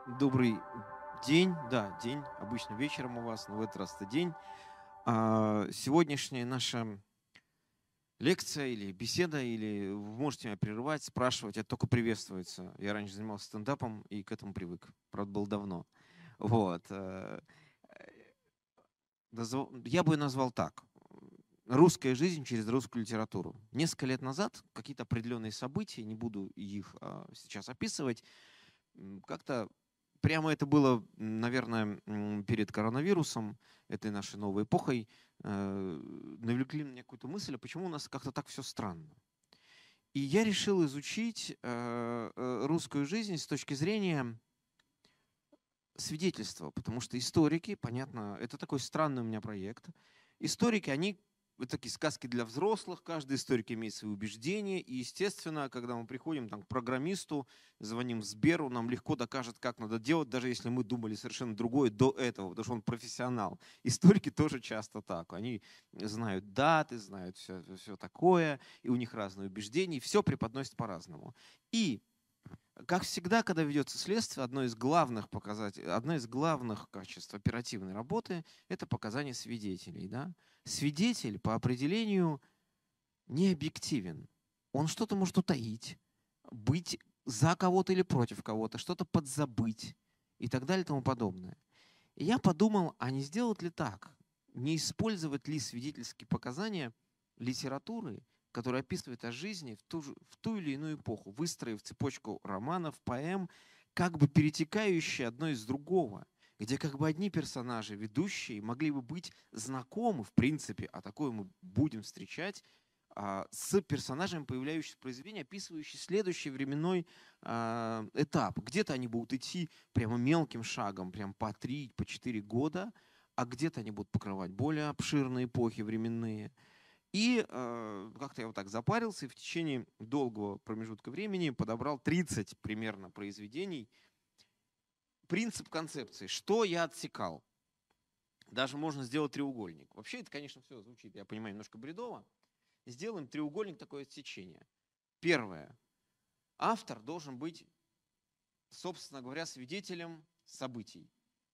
Добрый день. Да, день. Обычно вечером у вас, но в этот раз это день. Сегодняшняя наша лекция или беседа, или вы можете меня прерывать, спрашивать, это только приветствуется. Я раньше занимался стендапом и к этому привык. Правда, было давно. Вот. Я бы назвал так. Русская жизнь через русскую литературу. Несколько лет назад какие-то определенные события, не буду их сейчас описывать, как-то прямо это было, наверное, перед коронавирусом, этой нашей новой эпохой, навлекли на меня какую-то мысль, а почему у нас как-то так все странно. И я решил изучить русскую жизнь с точки зрения свидетельства, потому что историки, понятно, это такой странный у меня проект. Историки, они вот такие сказки для взрослых, каждый историк имеет свои убеждения, и, естественно, когда мы приходим там, к программисту, звоним в Сберу, нам легко докажет, как надо делать, даже если мы думали совершенно другое до этого, потому что он профессионал. Историки тоже часто так, они знают даты, знают все такое, и у них разные убеждения, и все преподносят по-разному. И как всегда, когда ведется следствие, одно из главных качеств оперативной работы — это показания свидетелей. Да? Свидетель по определению не объективен. Он что-то может утаить, быть за кого-то или против кого-то, что-то подзабыть и так далее и тому подобное. И я подумал, а не сделать ли так? Не использовать ли свидетельские показания литературы, которая описывает о жизни в ту или иную эпоху, выстроив цепочку романов, поэм, как бы перетекающие одно из другого, где как бы одни персонажи, ведущие, могли бы быть знакомы, в принципе, а такое мы будем встречать, с персонажами, появляющимися в произведении, описывающие следующий временной этап. Где-то они будут идти прямо мелким шагом, прям по 3, по 4 года, а где-то они будут покрывать более обширные эпохи временные. И как-то я вот так запарился и в течение долгого промежутка времени подобрал 30 примерно произведений. Принцип концепции. Что я отсекал? Даже можно сделать треугольник. Вообще это, конечно, все звучит, я понимаю, немножко бредово. Сделаем треугольник, такое отсечение. Первое. Автор должен быть, собственно говоря, свидетелем событий.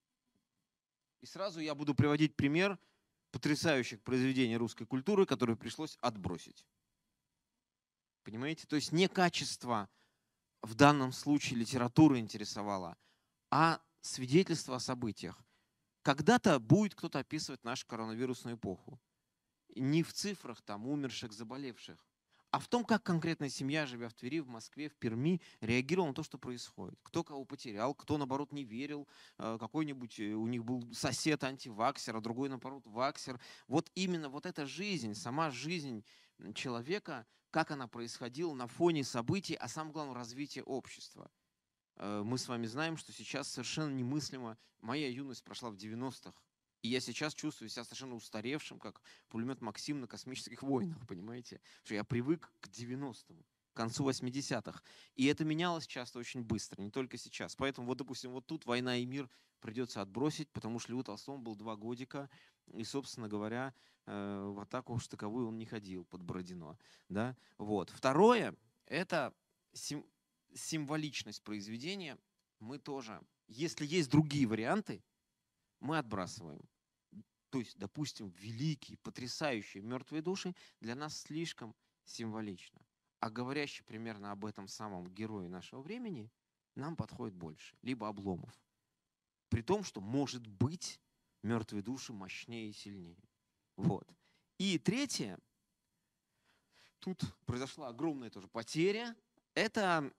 И сразу я буду приводить пример потрясающих произведений русской культуры, которые пришлось отбросить. Понимаете? То есть не качество в данном случае литературы интересовало, а свидетельство о событиях. Когда-то будет кто-то описывать нашу коронавирусную эпоху. Не в цифрах там умерших, заболевших, а в том, как конкретная семья, живя в Твери, в Москве, в Перми, реагировала на то, что происходит. Кто кого потерял, кто, наоборот, не верил. Какой-нибудь у них был сосед антиваксер, а другой, наоборот, ваксер. Вот именно вот эта жизнь, сама жизнь человека, как она происходила на фоне событий, а самое главное, развития общества. Мы с вами знаем, что сейчас совершенно немыслимо. Моя юность прошла в 90-х. И я сейчас чувствую себя совершенно устаревшим, как пулемет Максим на космических войнах, понимаете? Что я привык к 90-м, к концу 80-х. И это менялось часто очень быстро, не только сейчас. Поэтому, вот, допустим, вот тут «Война и мир» придется отбросить, потому что Льву Толстому был 2 годика, и, собственно говоря, в атаку уж таковую он не ходил под Бородино. Да? Вот. Второе — это символичность произведения. Мы тоже, если есть другие варианты, мы отбрасываем. То есть, допустим, великие, потрясающие мертвые души для нас слишком символично. А говорящий примерно об этом самом герое нашего времени нам подходит больше. Либо Обломов. При том, что, может быть, мертвые души мощнее и сильнее. Вот. И третье, тут произошла огромная тоже потеря. Это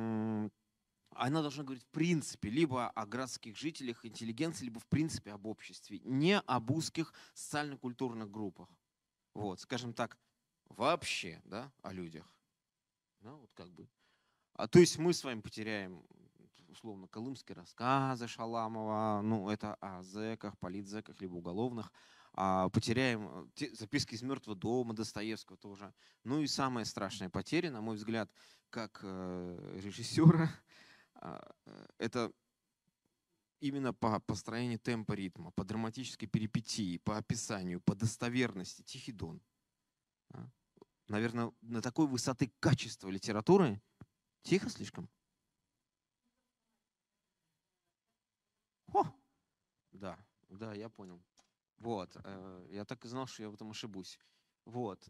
она должна говорить в принципе либо о городских жителях, интеллигенции, либо в принципе об обществе, не об узких социально-культурных группах. Вот, скажем так, вообще, да, о людях. Да, вот как бы. То есть мы с вами потеряем, условно, колымские рассказы Шаламова, ну, это о зэках, политзэках, либо уголовных. Потеряем записки из мертвого дома Достоевского тоже. Ну и самая страшная потеря, на мой взгляд, как режиссера, это именно по построению темпа ритма, по драматической перипетии, по описанию, по достоверности. Тихий Дон. А. Наверное, на такой высоты качества литературы. Тихо слишком? Да, да, я понял. Вот, я так и знал, что я в этом ошибусь. Вот,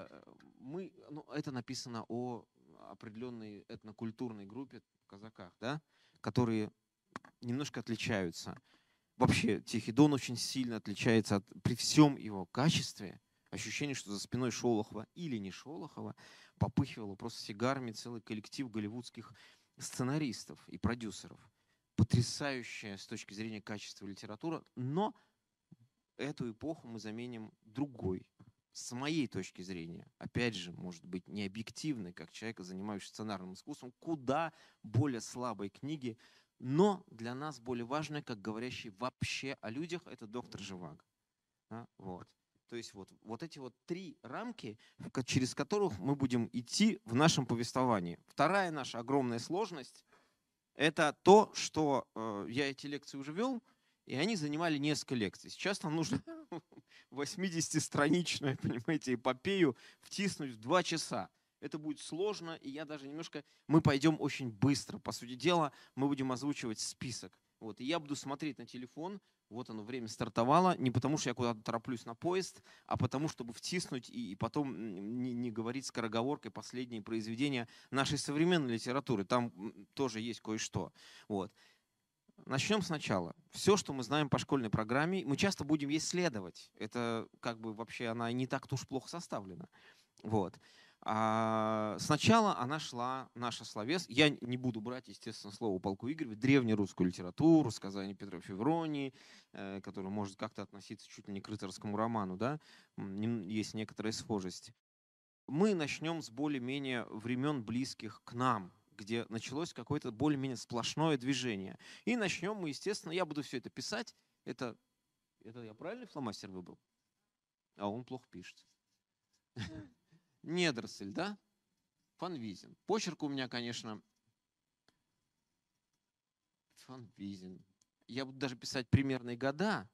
это написано о определенной этнокультурной группе казаках, да, которые немножко отличаются. Вообще, Тихий Дон очень сильно отличается при всем его качестве. Ощущение, что за спиной Шолохова или не Шолохова попыхивало просто сигарами целый коллектив голливудских сценаристов и продюсеров. Потрясающая с точки зрения качества литература, но эту эпоху мы заменим другой. С моей точки зрения, опять же, может быть, не объективной, как человека, занимающегося сценарным искусством, куда более слабой книги, но для нас более важной, как говорящий вообще о людях, это доктор Живаго. Да? Вот. То есть вот эти вот три рамки, через которых мы будем идти в нашем повествовании. Вторая наша огромная сложность – это то, что я эти лекции уже вел, и они занимали несколько лекций. Сейчас нам нужно 80-страничную, понимаете, эпопею втиснуть в 2 часа. Это будет сложно, и я даже немножко... Мы пойдем очень быстро. По сути дела, мы будем озвучивать список. Вот, и я буду смотреть на телефон, вот оно, время стартовало, не потому что я куда-то тороплюсь на поезд, а потому, чтобы втиснуть и потом не говорить скороговоркой последние произведения нашей современной литературы. Там тоже есть кое-что. Вот. Начнем сначала. Все, что мы знаем по школьной программе, мы часто будем исследовать. Это как бы вообще она не так-то уж плохо составлена. Вот. Сначала она шла, наша словес. Я не буду брать, естественно, слово полку Игореве, древнерусскую литературу, сказания Петра Февронии, которая может как-то относиться чуть ли не к рыцарскому роману, да? Есть некоторая схожесть. Мы начнем с более-менее времен близких к нам, где началось какое-то более-менее сплошное движение. И начнем мы, естественно, я буду все это писать. Это я правильный фломастер выбрал? А он плохо пишет. Недоросль, да? Фанвизин. Почерк у меня, конечно, Фанвизин. Я буду даже писать примерные года.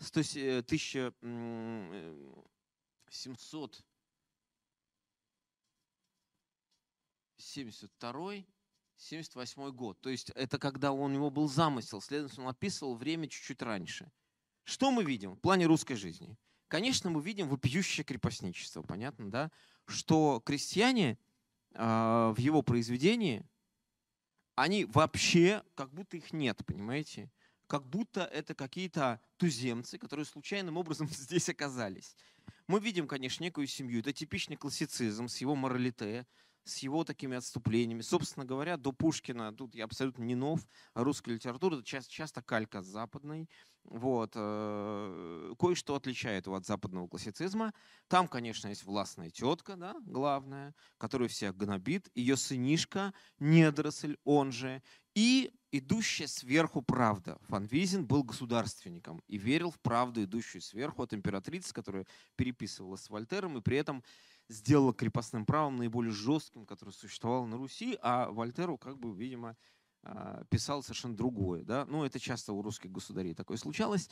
1772-78 год. То есть это когда у него был замысел. Следовательно, он описывал время чуть-чуть раньше. Что мы видим в плане русской жизни? Конечно, мы видим вопиющее крепостничество. Понятно, да? Что крестьяне в его произведении, они вообще, как будто их нет, понимаете? Как будто это какие-то туземцы, которые случайным образом здесь оказались. Мы видим, конечно, некую семью. Это типичный классицизм с его моралите, с его такими отступлениями. Собственно говоря, до Пушкина, тут я абсолютно не нов, русская литература это часто калька с западной. Вот. Кое-что отличает его от западного классицизма. Там, конечно, есть властная тетка, да, главная, которая всех гнобит, ее сынишка, недоросль, он же, и идущая сверху правда. Фанвизин был государственником и верил в правду, идущую сверху от императрицы, которая переписывала с Вольтером и при этом сделала крепостным правом наиболее жестким, которое существовало на Руси, а Вольтеру, как бы, видимо, писал совершенно другое. Да? Ну, это часто у русских государей такое случалось.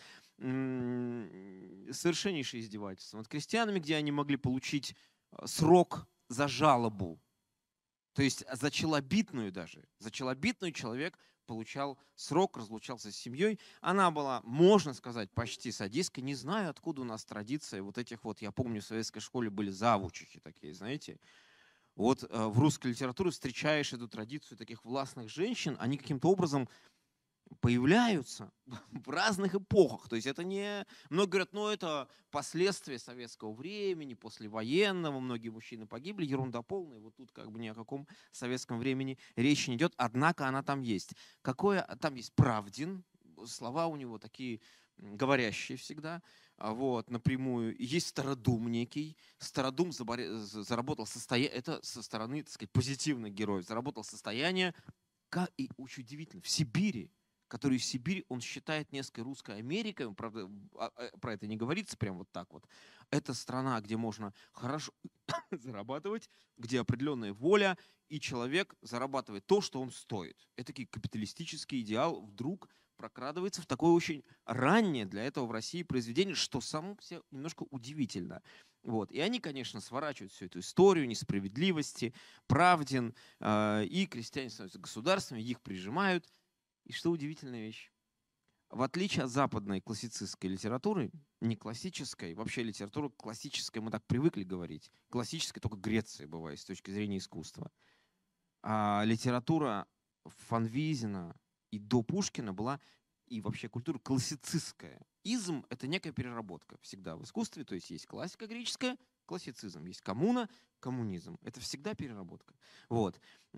Совершеннейшее издевательство над крестьянами, где они могли получить срок за жалобу. То есть за челобитную даже. За челобитную человек получал срок, разлучался с семьей. Она была, можно сказать, почти садистка. Не знаю, откуда у нас традиция вот этих вот, я помню, в советской школе были завучихи такие, знаете. Вот в русской литературе встречаешь эту традицию таких властных женщин, они каким-то образом появляются в разных эпохах. То есть это не... Многие говорят, ну это последствия советского времени, послевоенного, многие мужчины погибли, ерунда полная. Вот тут как бы ни о каком советском времени речи не идет, однако она там есть. Там есть Правдин, слова у него такие говорящие всегда, вот, напрямую. Есть Стародум некий. Стародум заработал состояние, это со стороны, так сказать, позитивных героев, заработал состояние, и очень удивительно, в Сибири, который в Сибирь он считает несколько русской Америкой, правда, про это не говорится прям вот так вот. Это страна, где можно хорошо зарабатывать, где определенная воля, и человек зарабатывает то, что он стоит. Это такой капиталистический идеал вдруг прокрадывается в такое очень раннее для этого в России произведение, что само все немножко удивительно. Вот. И они, конечно, сворачивают всю эту историю несправедливости, Правдин, и крестьяне становятся государствами, их прижимают. И что удивительная вещь. В отличие от западной классицистской литературы, не классической, вообще литература классическая, мы так привыкли говорить. Классическая только Греция бывает с точки зрения искусства. А литература Фанвизина и до Пушкина была и вообще культура классицистская. Изм — это некая переработка всегда в искусстве, то есть есть классика греческая, классицизм, есть коммуна, коммунизм. Это всегда переработка. Вот.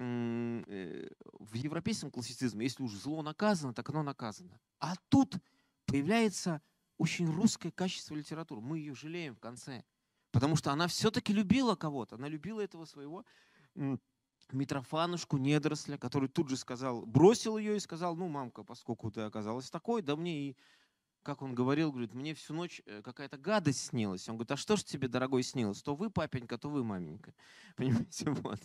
В европейском классицизме, если уж зло наказано, так оно наказано. А тут появляется очень русское качество литературы. Мы ее жалеем в конце. Потому что она все-таки любила кого-то. Она любила этого своего Митрофанушку, недоросля, который тут же сказал, бросил ее и сказал: ну, мамка, поскольку ты оказалась такой, да мне и, как он говорил, говорит, мне всю ночь какая-то гадость снилась. Он говорит: а что ж тебе, дорогой, снилось? То вы, папенька, то вы, маменька. Понимаете, вот.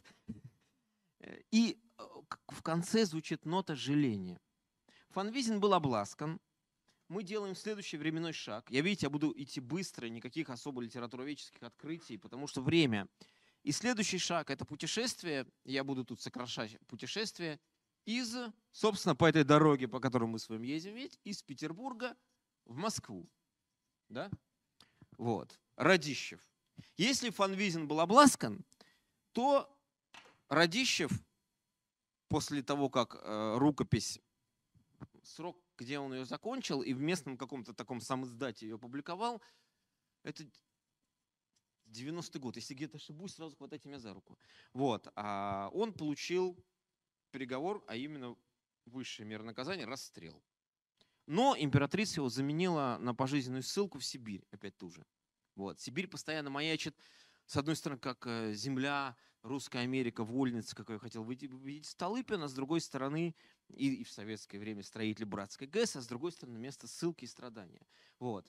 И в конце звучит нота жаления. Фанвизин был обласкан. Мы делаем следующий временной шаг. Видите, я буду идти быстро, никаких особо литературоведческих открытий, потому что время. И следующий шаг — это путешествие. Я буду тут сокращать путешествие собственно, по этой дороге, по которой мы с вами ездим, ведь из Петербурга в Москву. Да? Вот. Радищев. Если Фанвизин был обласкан, то Радищев, после того, как рукопись, срок, где он ее закончил, и в местном каком-то таком самиздате ее опубликовал, это 90-й год. Если где-то ошибусь, сразу хватайте меня за руку. Вот. А он получил приговор, а именно высшее меру наказания — расстрел. Но императрица его заменила на пожизненную ссылку в Сибирь, опять ту же. Вот. Сибирь постоянно маячит, с одной стороны, как земля, русская Америка, вольница, как я хотел видеть Столыпина, с другой стороны, и в советское время строитель братской ГЭС, а с другой стороны, место ссылки и страдания. Вот.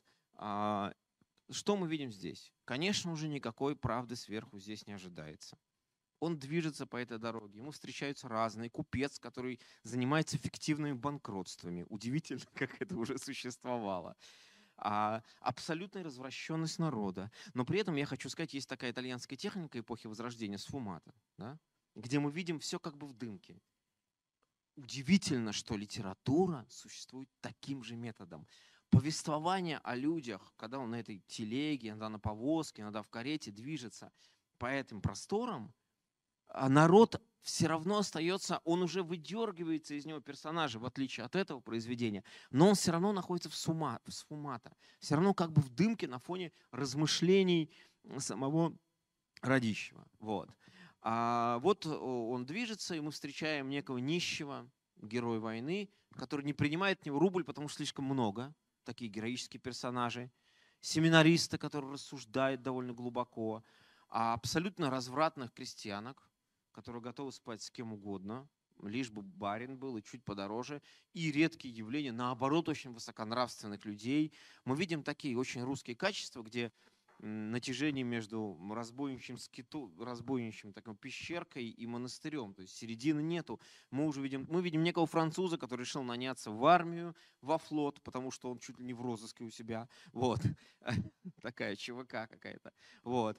Что мы видим здесь? Конечно, уже никакой правды сверху здесь не ожидается. Он движется по этой дороге. Ему встречаются разные. Купец, который занимается фиктивными банкротствами. Удивительно, как это уже существовало. Абсолютная развращенность народа. Но при этом, я хочу сказать, есть такая итальянская техника эпохи Возрождения — сфумата, да? Где мы видим все как бы в дымке. Удивительно, что литература существует таким же методом. Повествование о людях, когда он на этой телеге, иногда на повозке, иногда в карете движется по этим просторам, а народ все равно остается, он уже выдергивается из него персонажа, в отличие от этого произведения, но он все равно находится в сфумата, все равно как бы в дымке на фоне размышлений самого Радищева. Вот. Вот он движется, и мы встречаем некого нищего, героя войны, который не принимает от него рубль, потому что слишком много. Такие героические персонажи. Семинариста, который рассуждает довольно глубоко. А абсолютно развратных крестьянок, которые готовы спать с кем угодно, лишь бы барин был и чуть подороже. И редкие явления, наоборот, очень высоконравственных людей. Мы видим такие очень русские качества, где натяжение между разбойничьим такой пещеркой и монастырем. То есть середины нету. Мы видим некого француза, который решил наняться в армию, во флот, потому что он чуть ли не в розыске у себя. Вот. Такая ЧВК какая-то. Вот.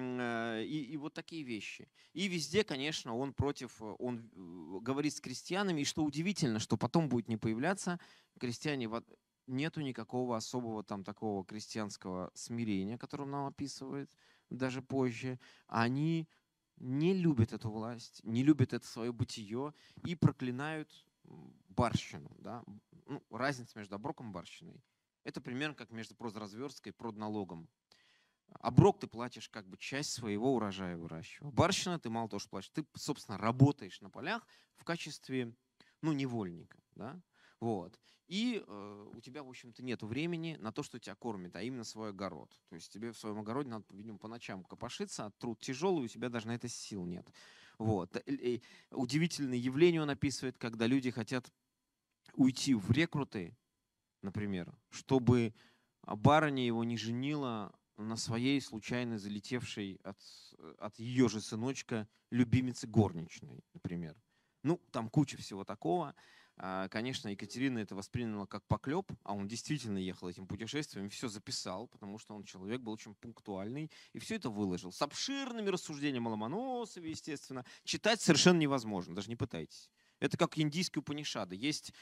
И вот такие вещи. И везде, конечно, он говорит с крестьянами. И что удивительно, что потом будет не появляться крестьяне. Нету никакого особого там такого крестьянского смирения, которое он нам описывает даже позже. Они не любят эту власть, не любят это свое бытие и проклинают барщину. Да? Ну, разница между оброком и барщиной — это примерно как между продразверсткой и продналогом. Оброк ты платишь как бы часть своего урожая выращивая. Барщина ты мало того, что платишь, ты, собственно, работаешь на полях в качестве, невольника. Да? Вот. И у тебя, в общем-то, нет времени на то, что тебя кормит, а именно свой огород. То есть тебе в своем огороде надо, видимо, по ночам копошиться, а труд тяжелый, у тебя даже на это сил нет. Вот. И удивительное явление он описывает, когда люди хотят уйти в рекруты, например, чтобы барыня его не женила на своей случайно залетевшей от ее же сыночка любимицы горничной, например. Там куча всего такого. Конечно, Екатерина это восприняла как поклеп, а он действительно ехал этим путешествием, все записал, потому что он человек был очень пунктуальный, и все это выложил. С обширными рассуждениями о Ломоносове, естественно. Читать совершенно невозможно, даже не пытайтесь. Это как индийские Упанишады. Есть,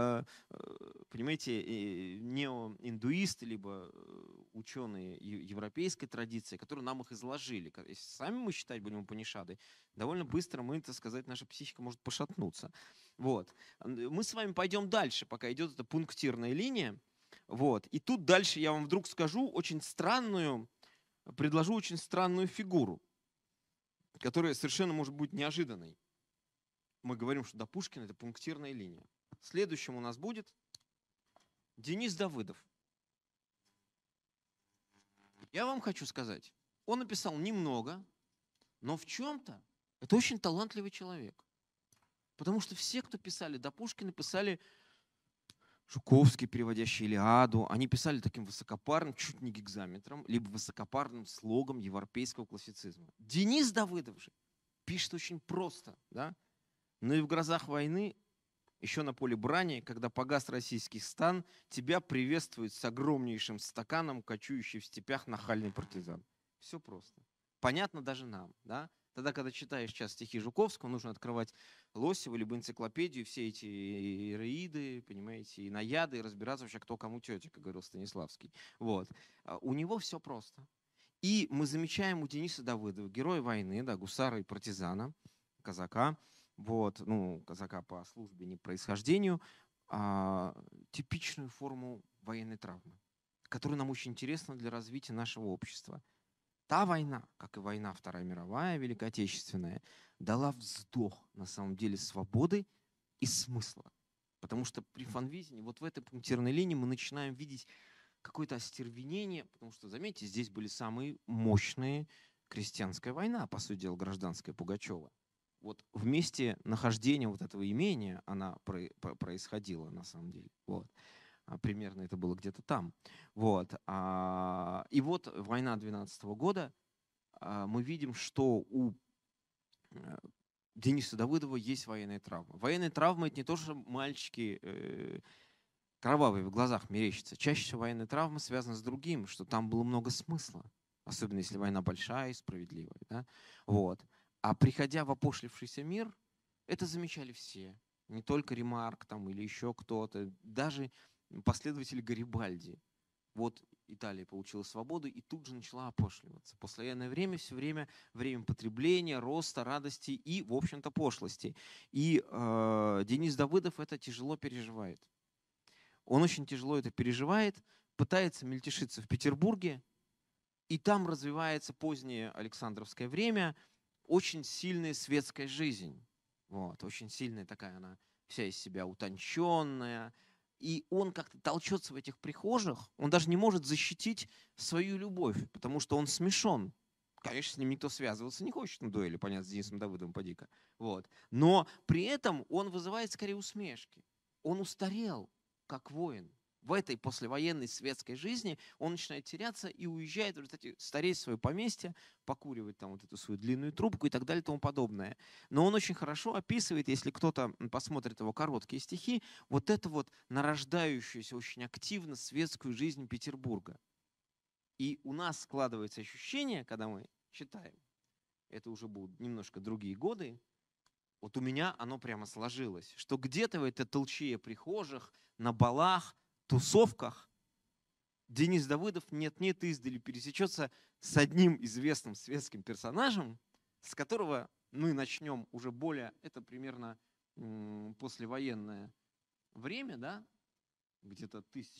понимаете, неоиндуисты, либо ученые европейской традиции, которые нам их изложили. Если сами мы считать будем Упанишады, довольно быстро мы, так сказать, наша психика может пошатнуться. Вот. Мы с вами пойдем дальше, пока идет эта пунктирная линия. Вот. И тут дальше я вам вдруг скажу предложу очень странную фигуру, которая совершенно может быть неожиданной. Мы говорим, что до Пушкина это пунктирная линия. Следующим у нас будет Денис Давыдов. Я вам хочу сказать, он написал немного, но в чем-то это очень талантливый человек. Потому что все, кто писали до Пушкина, писали Жуковский, переводящий Илиаду, они писали таким высокопарным, чуть не гекзаметром, либо высокопарным слогом европейского классицизма. Денис Давыдов же пишет очень просто, да? Но и в грозах войны, еще на поле брани, когда погас российский стан, тебя приветствует с огромнейшим стаканом, кочующий в степях нахальный партизан. Все просто. Понятно даже нам, да? Тогда, когда читаешь сейчас стихи Жуковского, нужно открывать Лосева, либо энциклопедию, все эти Ираиды, понимаете, и наяды, и разбираться вообще, кто кому тетя, как говорил Станиславский. Вот. У него все просто. И мы замечаем у Дениса Давыдова, героя войны, да, гусара и партизана, казака, вот, ну, казака по службе, не происхождению, типичную форму военной травмы, которая нам очень интересна для развития нашего общества. Та война, как и война Вторая мировая, Великая Отечественная, дала вздох, на самом деле, свободы и смысла. Потому что при фанвизине, вот в этой пунктирной линии мы начинаем видеть какое-то остервенение, потому что, заметьте, здесь были самые мощные крестьянская война, по сути дела, гражданская Пугачева. Вот в месте нахождения вот этого имения она происходила, на самом деле. Вот. Примерно это было где-то там. Вот. И вот война 12 года, мы видим, что у Дениса Давыдова есть военная травма. Военная травма — это не то, что мальчики кровавые в глазах мерещатся. Чаще всего военная травма связана с другим, что там было много смысла. Особенно если война большая и справедливая. Да? Вот. А приходя в опошлившийся мир, это замечали все. Не только Ремарк там, или еще кто-то. Даже последователи Гарибальди. Вот Италия получила свободу и тут же начала опошливаться. Послевоенное время все время потребления, роста, радости и, в общем-то, пошлости. И Денис Давыдов это тяжело переживает. Он очень тяжело это переживает, пытается мельтешиться в Петербурге, и там развивается позднее Александровское время, очень сильная светская жизнь. Вот, очень сильная такая она, вся из себя утонченная. И он как-то толчется в этих прихожих, он даже не может защитить свою любовь, потому что он смешон. Конечно, с ним никто связываться не хочет на дуэли, понятно, с Денисом Давыдовым, поди-ка. Вот. Но при этом он вызывает скорее усмешки. Он устарел, как воин. В этой послевоенной светской жизни он начинает теряться и уезжает в результате стареть в свое поместье, покуривать там вот эту свою длинную трубку и так далее и тому подобное. Но он очень хорошо описывает, если кто-то посмотрит его короткие стихи, вот эту вот нарождающуюся очень активно светскую жизнь Петербурга. И у нас складывается ощущение, когда мы читаем, это уже будут немножко другие годы, вот у меня оно прямо сложилось, что где-то в этой толчее прихожих, на балах, тусовках Денис Давыдов нет-нет издали пересечется с одним известным светским персонажем, с которого мы начнем уже более, это примерно послевоенное время, да, где-то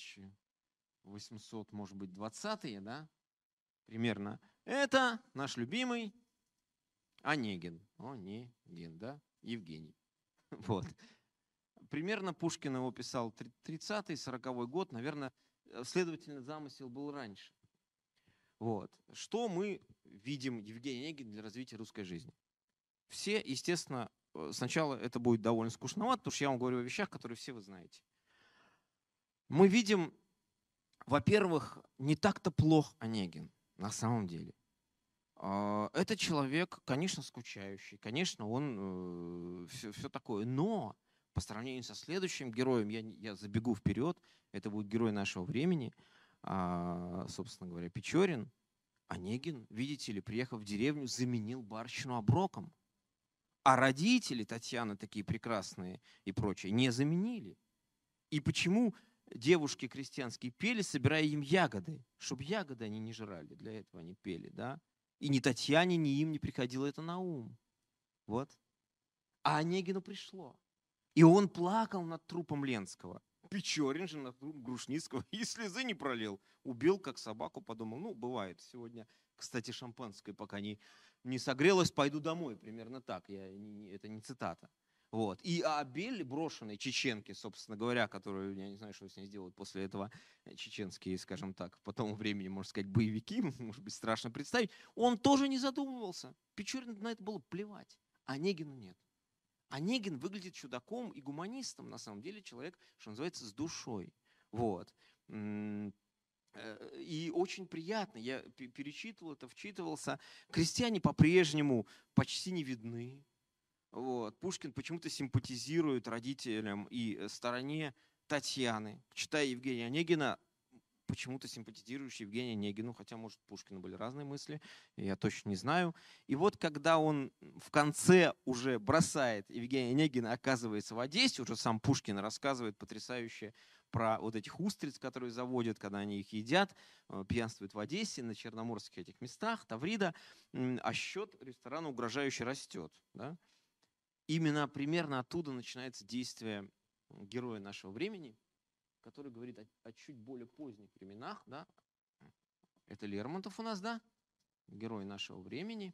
1800, может быть, 20-е, да, примерно. Это наш любимый Онегин. Онегин, да, Евгений. Вот. Примерно Пушкин его писал 30-й, 40-й год, наверное, следовательно, замысел был раньше. Вот. Что мы видим Евгений Онегин для развития русской жизни? Все, естественно, сначала это будет довольно скучновато, потому что я вам говорю о вещах, которые все вы знаете. Мы видим, во-первых, не так-то плох Онегин на самом деле. Это человек, конечно, скучающий, конечно, он все такое, но по сравнению со следующим героем, я забегу вперед, это будет герой нашего времени, собственно говоря, Печорин. Онегин, видите ли, приехав в деревню, заменил барщину оброком. А родители Татьяны, такие прекрасные и прочие, не заменили. И почему девушки крестьянские пели, собирая им ягоды? Чтобы ягоды они не жрали, для этого они пели, да? И ни Татьяне, ни им не приходило это на ум. Вот. А Онегину пришло. И он плакал над трупом Ленского. Печорин же над трупом Грушницкого и слезы не пролил. Убил, как собаку, подумал, ну, бывает сегодня. Кстати, шампанское пока не согрелось, пойду домой. Примерно так, это не цитата. Вот. И Абель, брошенный чеченки, собственно говоря, которую, я не знаю, что с ней сделают после этого чеченские, скажем так, по тому времени, можно сказать, боевики, может быть, страшно представить, он тоже не задумывался. Печорину на это было плевать, а Онегину нет. Онегин выглядит чудаком и гуманистом, на самом деле человек, что называется, с душой. Вот. И очень приятно, я перечитывал это, вчитывался. Крестьяне по-прежнему почти не видны. Вот. Пушкин почему-то симпатизирует родителям и стороне Татьяны. Читая Евгения Онегина, почему-то симпатизирующий Евгению Онегину, хотя, может, у Пушкина были разные мысли, я точно не знаю. И вот когда он в конце уже бросает Евгения Онегина, оказывается в Одессе, уже сам Пушкин рассказывает потрясающе про вот этих устриц, которые заводят, когда они их едят, пьянствуют в Одессе, на черноморских этих местах, Таврида, а счет ресторана угрожающе растет. Да? Именно примерно оттуда начинается действие героя нашего времени, который говорит о чуть более поздних временах. Да? Это Лермонтов у нас, да? Герой нашего времени.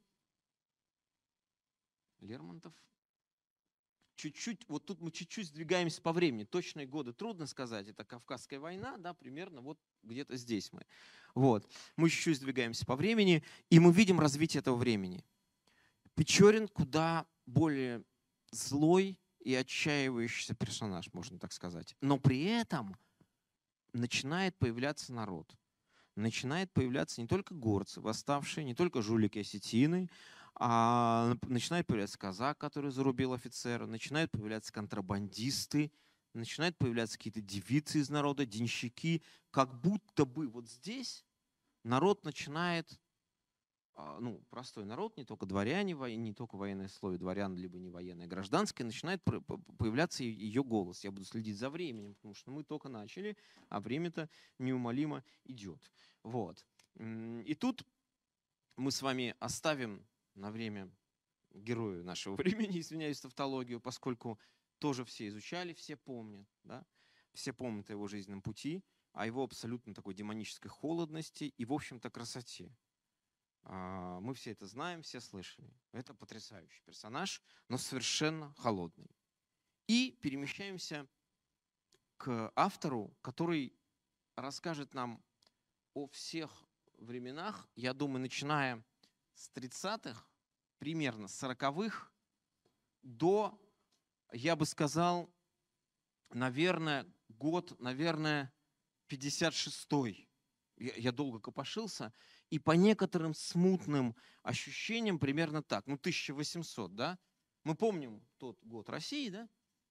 Лермонтов. Чуть-чуть, вот тут мы чуть-чуть сдвигаемся по времени. Точные годы трудно сказать. Это Кавказская война, да, примерно вот где-то здесь мы. Вот. Мы чуть-чуть сдвигаемся по времени, и мы видим развитие этого времени. Печорин куда более злой и отчаивающийся персонаж, можно так сказать. Но при этом начинает появляться народ. Начинает появляться не только горцы, восставшие, не только жулики осетины, а начинает появляться казак, который зарубил офицера, начинают появляться контрабандисты, начинают появляться какие-то девицы из народа, денщики. Как будто бы вот здесь народ начинает, ну, простой народ, не только дворяне, не только военное слове дворян, либо не военное, гражданское, начинает появляться ее голос. Я буду следить за временем, потому что мы только начали, а время-то неумолимо идет. Вот. И тут мы с вами оставим на время герою нашего времени, извиняюсь, тавтологию, поскольку тоже все изучали, все помнят, да? Все помнят о его жизненном пути, о его абсолютно такой демонической холодности и, в общем-то, красоте. Мы все это знаем, все слышали. Это потрясающий персонаж, но совершенно холодный. И перемещаемся к автору, который расскажет нам о всех временах, я думаю, начиная с 30-х, примерно с 40-х, до, я бы сказал, наверное, год, 56-й. Я долго копошился, и по некоторым смутным ощущениям примерно так. Ну, 1800, да? Мы помним тот год России, да?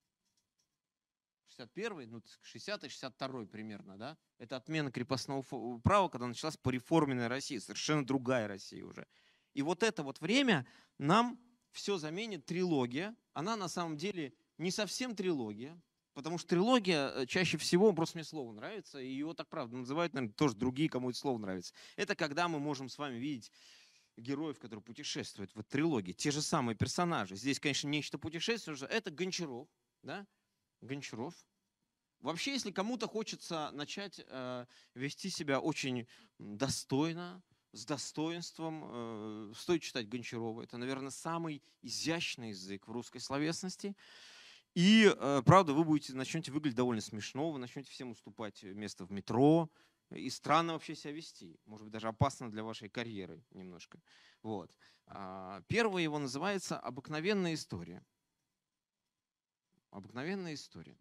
61-й, ну, 60-й, 62-й примерно, да? Это отмена крепостного права, когда началась пореформенная Россия, совершенно другая Россия уже. И вот это вот время нам все заменит трилогия. Она на самом деле не совсем трилогия, потому что трилогия чаще всего, просто мне слово нравится, и его так правда называют, наверное, тоже другие, кому это слово нравится. Это когда мы можем с вами видеть героев, которые путешествуют в трилогии. Те же самые персонажи. Здесь, конечно, нечто путешествующее. Это Гончаров, да? Гончаров. Вообще, если кому-то хочется начать вести себя очень достойно, с достоинством, стоит читать Гончарова. Это, наверное, самый изящный язык в русской словесности. И, правда, вы начнете выглядеть довольно смешно, вы начнете всем уступать место в метро, и странно вообще себя вести. Может быть, даже опасно для вашей карьеры немножко. Вот. Первое его называется «Обыкновенная история». Обыкновенная история.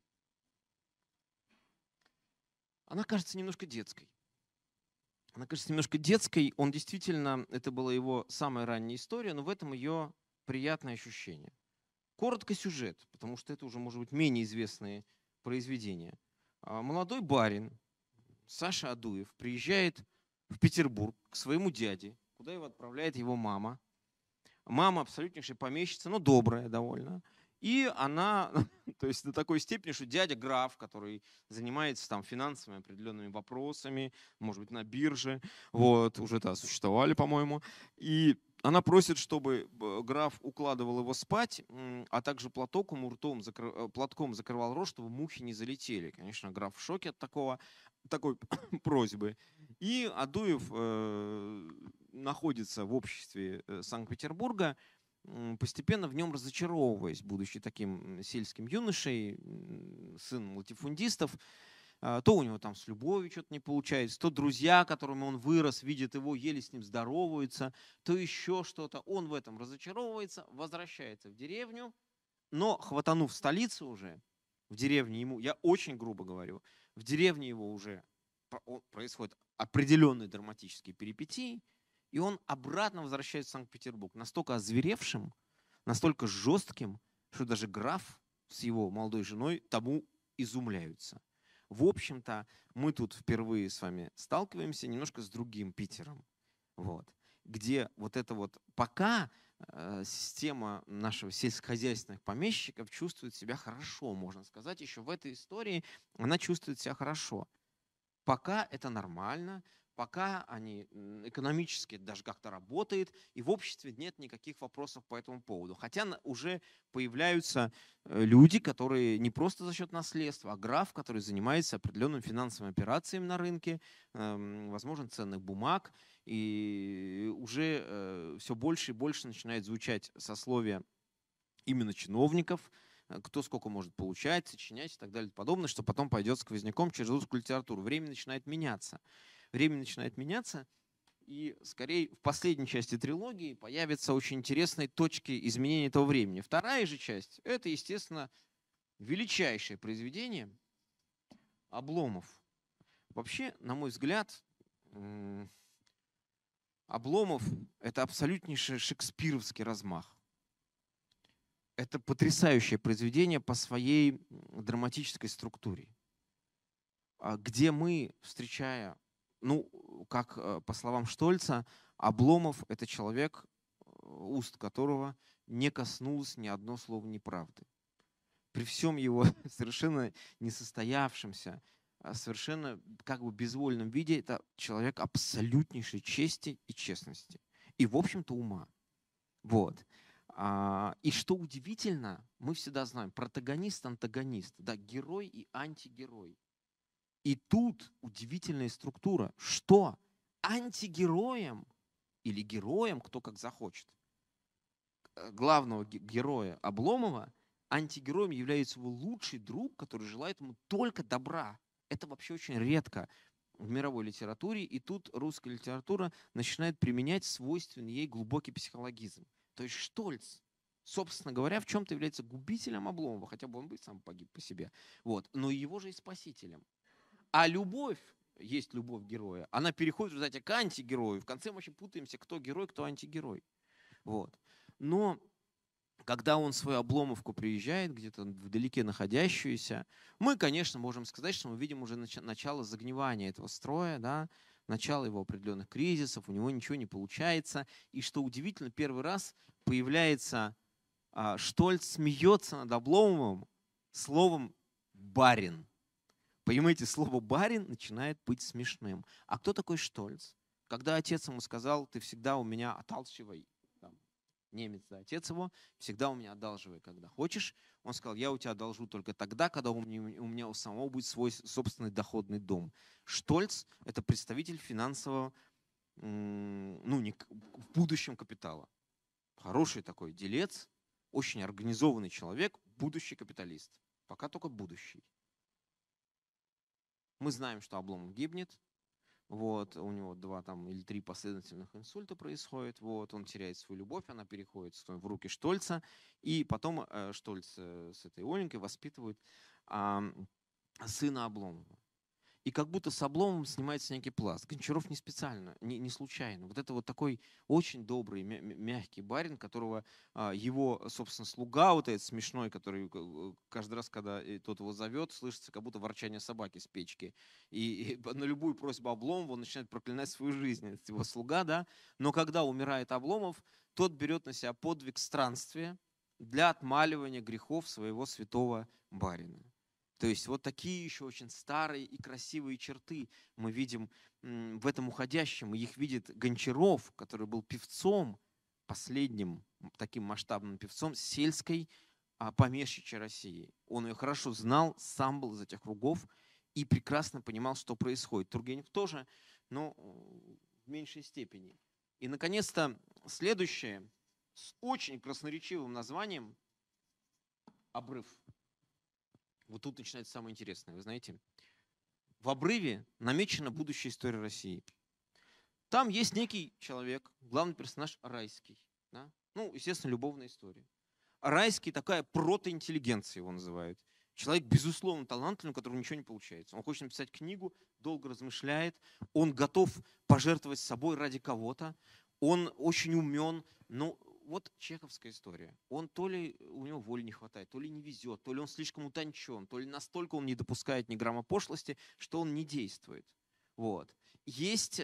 Она кажется немножко детской. Она кажется немножко детской. Он действительно, это была его самая ранняя история, но в этом ее приятное ощущение. Коротко сюжет, потому что это уже, может быть, менее известные произведения. Молодой барин Саша Адуев приезжает в Петербург к своему дяде, куда его отправляет его мама. Мама абсолютнейшая помещица, но добрая довольно. И она, то есть до такой степени, что дядя граф, который занимается там финансовыми определенными вопросами, может быть, на бирже, вот, уже-то существовали, по-моему, и она просит, чтобы граф укладывал его спать, а также платком закрывал рот, чтобы мухи не залетели. Конечно, граф в шоке от такой просьбы. И Адуев находится в обществе Санкт-Петербурга, постепенно в нем разочаровываясь, будучи таким сельским юношей, сыном латифундистов. То у него там с любовью что-то не получается, то друзья, которыми он вырос, видят его, еле с ним здороваются, то еще что-то. Он в этом разочаровывается, возвращается в деревню, но хватанув столицу уже, в деревне ему, я очень грубо говорю, в деревне его уже происходят определенные драматические перипетии, и он обратно возвращается в Санкт-Петербург, настолько озверевшим, настолько жестким, что даже граф с его молодой женой тому изумляются. В общем-то, мы тут впервые с вами сталкиваемся немножко с другим Питером, вот, где вот это вот пока система нашего сельскохозяйственных помещиков чувствует себя хорошо, можно сказать, еще в этой истории она чувствует себя хорошо. Пока это нормально, пока они экономически даже как-то работает, и в обществе нет никаких вопросов по этому поводу. Хотя уже появляются люди, которые не просто за счет наследства, а граф, который занимается определенными финансовыми операциями на рынке, возможно, ценных бумаг, и уже все больше и больше начинает звучать сословие именно чиновников, кто сколько может получать, сочинять и так далее и подобное, что потом пойдет сквозняком через русскую литературу. Время начинает меняться. Время начинает меняться, и скорее в последней части трилогии появятся очень интересные точки изменения этого времени. Вторая же часть — это, естественно, величайшее произведение Обломов. Вообще, на мой взгляд, Обломов — это абсолютнейший шекспировский размах. Это потрясающее произведение по своей драматической структуре, где мы, встречая, ну, как по словам Штольца, Обломов — это человек, уст которого не коснулось ни одно слово неправды. При всем его совершенно несостоявшемся, совершенно как бы безвольном виде, это человек абсолютнейшей чести и честности. И, в общем-то, ума. Вот. И что удивительно, мы всегда знаем, протагонист, антагонист, да, герой и антигерой. И тут удивительная структура, что антигероем или героем, кто как захочет, главного героя Обломова, антигероем является его лучший друг, который желает ему только добра. Это вообще очень редко в мировой литературе, и тут русская литература начинает применять свойственный ей глубокий психологизм. То есть Штольц, собственно говоря, в чем-то является губителем Обломова, хотя бы он бы сам погиб по себе, вот, но его же и спасителем. А любовь, есть любовь героя, она переходит в результате к антигерою. В конце мы вообще путаемся, кто герой, кто антигерой. Вот. Но когда он свою Обломовку приезжает, где-то вдалеке находящуюся, мы, конечно, можем сказать, что мы видим уже начало загнивания этого строя, да, начало его определенных кризисов, у него ничего не получается. И что удивительно, первый раз появляется Штольц смеется над Обломовым словом «барин». Понимаете, слово «барин» начинает быть смешным. А кто такой Штольц? Когда отец ему сказал: «Ты всегда у меня оталчивай», немец, да, отец его, всегда у меня одалживай, когда хочешь. Он сказал: я у тебя одолжу только тогда, когда у меня у самого будет свой собственный доходный дом. Штольц — это представитель финансового, ну, не, в будущем капитала. Хороший такой делец, очень организованный человек, будущий капиталист. Пока только будущий. Мы знаем, что Обломов гибнет. Вот, у него 2 или 3 последовательных инсульта происходит. Вот, он теряет свою любовь, она переходит в руки Штольца. И потом Штольц с этой Оленькой воспитывают сына Обломова. И как будто с Обломовым снимается некий пласт. Гончаров не специально, не случайно. Вот это вот такой очень добрый, мягкий барин, которого его, собственно, слуга вот этот смешной, который каждый раз, когда тот его зовет, слышится как будто ворчание собаки с печки. И на любую просьбу Обломова он начинает проклинать свою жизнь. Это его слуга, да. Но когда умирает Обломов, тот берет на себя подвиг странствия для отмаливания грехов своего святого барина. То есть вот такие еще очень старые и красивые черты мы видим в этом уходящем. И их видит Гончаров, который был певцом, последним таким масштабным певцом сельской помещичьей России. Он ее хорошо знал, сам был из этих кругов и прекрасно понимал, что происходит. Тургенев тоже, но в меньшей степени. И, наконец-то, следующее с очень красноречивым названием «Обрыв». Вот тут начинается самое интересное. Вы знаете, в обрыве намечена будущая история России. Там есть некий человек, главный персонаж Райский. Да? Ну, естественно, любовная история. Райский такая протоинтеллигенция его называют. Человек, безусловно, талантливый, у которого ничего не получается. Он хочет написать книгу, долго размышляет, он готов пожертвовать собой ради кого-то, он очень умен. Но вот чеховская история. Он то ли у него воли не хватает, то ли не везет, то ли он слишком утончен, то ли настолько он не допускает ни грамма пошлости, что он не действует. Вот. Есть,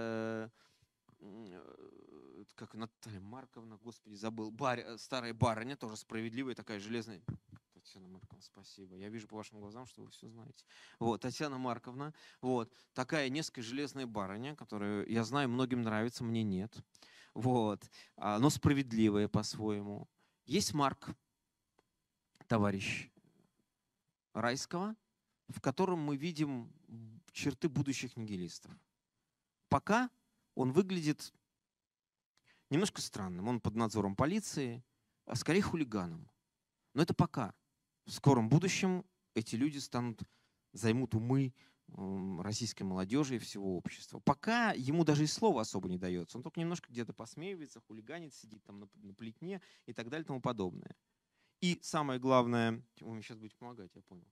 как Наталья Марковна, господи, забыл, старая барыня, тоже справедливая, такая железная. Татьяна Марковна, спасибо. Я вижу по вашим глазам, что вы все знаете. Вот, Татьяна Марковна, вот, такая несколько железная барыня, которую, я знаю, многим нравится, мне нет. Вот, но справедливая по-своему. Есть Марк, товарищ Райского, в котором мы видим черты будущих нигилистов. Пока он выглядит немножко странным. Он под надзором полиции, а скорее хулиганом. Но это пока. В скором будущем эти люди займут умы российской молодежи и всего общества. Пока ему даже и слова особо не дается. Он только немножко где-то посмеивается, хулиганит, сидит там на плетне и так далее и тому подобное. И самое главное, вы мне сейчас будете помогать, я понял.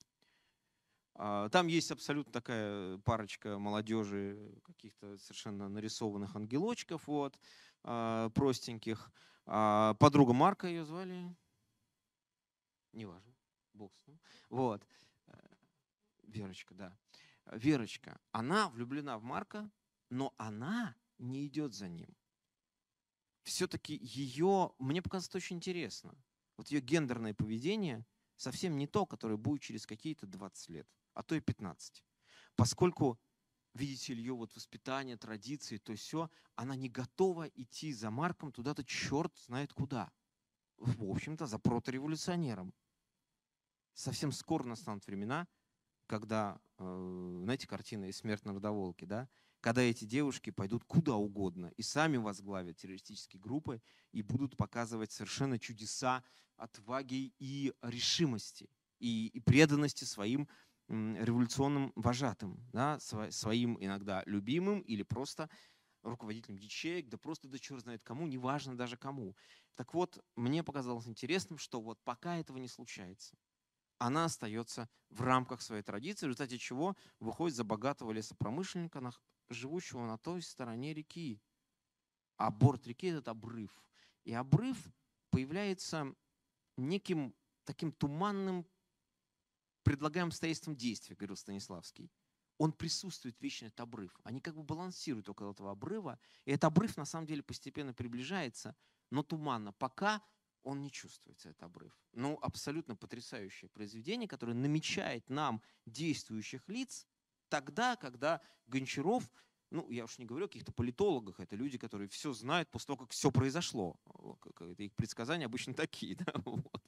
Там есть абсолютно такая парочка молодежи, каких-то совершенно нарисованных ангелочков, вот, простеньких. Подруга Марка ее звали, неважно, бог с ним. Вот. Верочка, да. Верочка, она влюблена в Марка, но она не идет за ним. Все-таки ее, мне показалось, очень интересно. Вот ее гендерное поведение совсем не то, которое будет через какие-то 20 лет, а то и 15. Поскольку, видите ли, ее вот воспитание, традиции, то все, она не готова идти за Марком туда-то черт знает куда. В общем-то, за протореволюционером. Совсем скоро настанут времена, когда, знаете, картина из «Смерть народоволки», да? Когда эти девушки пойдут куда угодно и сами возглавят террористические группы и будут показывать совершенно чудеса отваги и решимости, и преданности своим революционным вожатым, да? Своим иногда любимым или просто руководителем ячеек, да просто да черт знает кому, неважно даже кому. Так вот, мне показалось интересным, что вот пока этого не случается, она остается в рамках своей традиции, в результате чего выходит за богатого лесопромышленника, живущего на той стороне реки. А борт реки – это обрыв. И обрыв появляется неким таким туманным предлагаемым обстоятельством действия, говорил Станиславский. Он присутствует вечно, этот обрыв. Они как бы балансируют около этого обрыва. И этот обрыв на самом деле постепенно приближается, но туманно. Пока он не чувствуется, этот обрыв. Ну, абсолютно потрясающее произведение, которое намечает нам действующих лиц тогда, когда Гончаров, ну, я уж не говорю о каких-то политологах, это люди, которые все знают после того, как все произошло. Это их предсказания обычно такие. Да? Вот.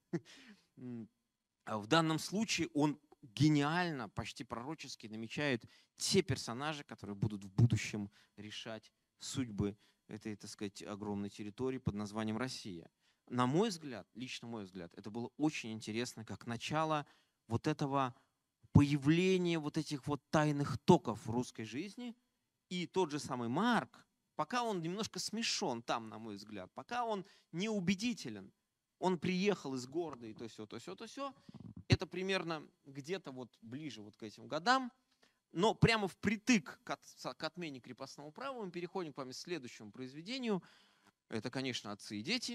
А в данном случае он гениально, почти пророчески намечает те персонажи, которые будут в будущем решать судьбы этой, так сказать, огромной территории под названием Россия. На мой взгляд, лично мой взгляд, это было очень интересно, как начало вот этого появления вот этих вот тайных токов в русской жизни. И тот же самый Марк, пока он немножко смешон там, на мой взгляд, пока он неубедителен, он приехал из города и то все, то все, то все, это примерно где-то вот ближе вот к этим годам, но прямо впритык к отмене крепостного права мы переходим к вами к следующему произведению. Это, конечно, «Отцы и дети»,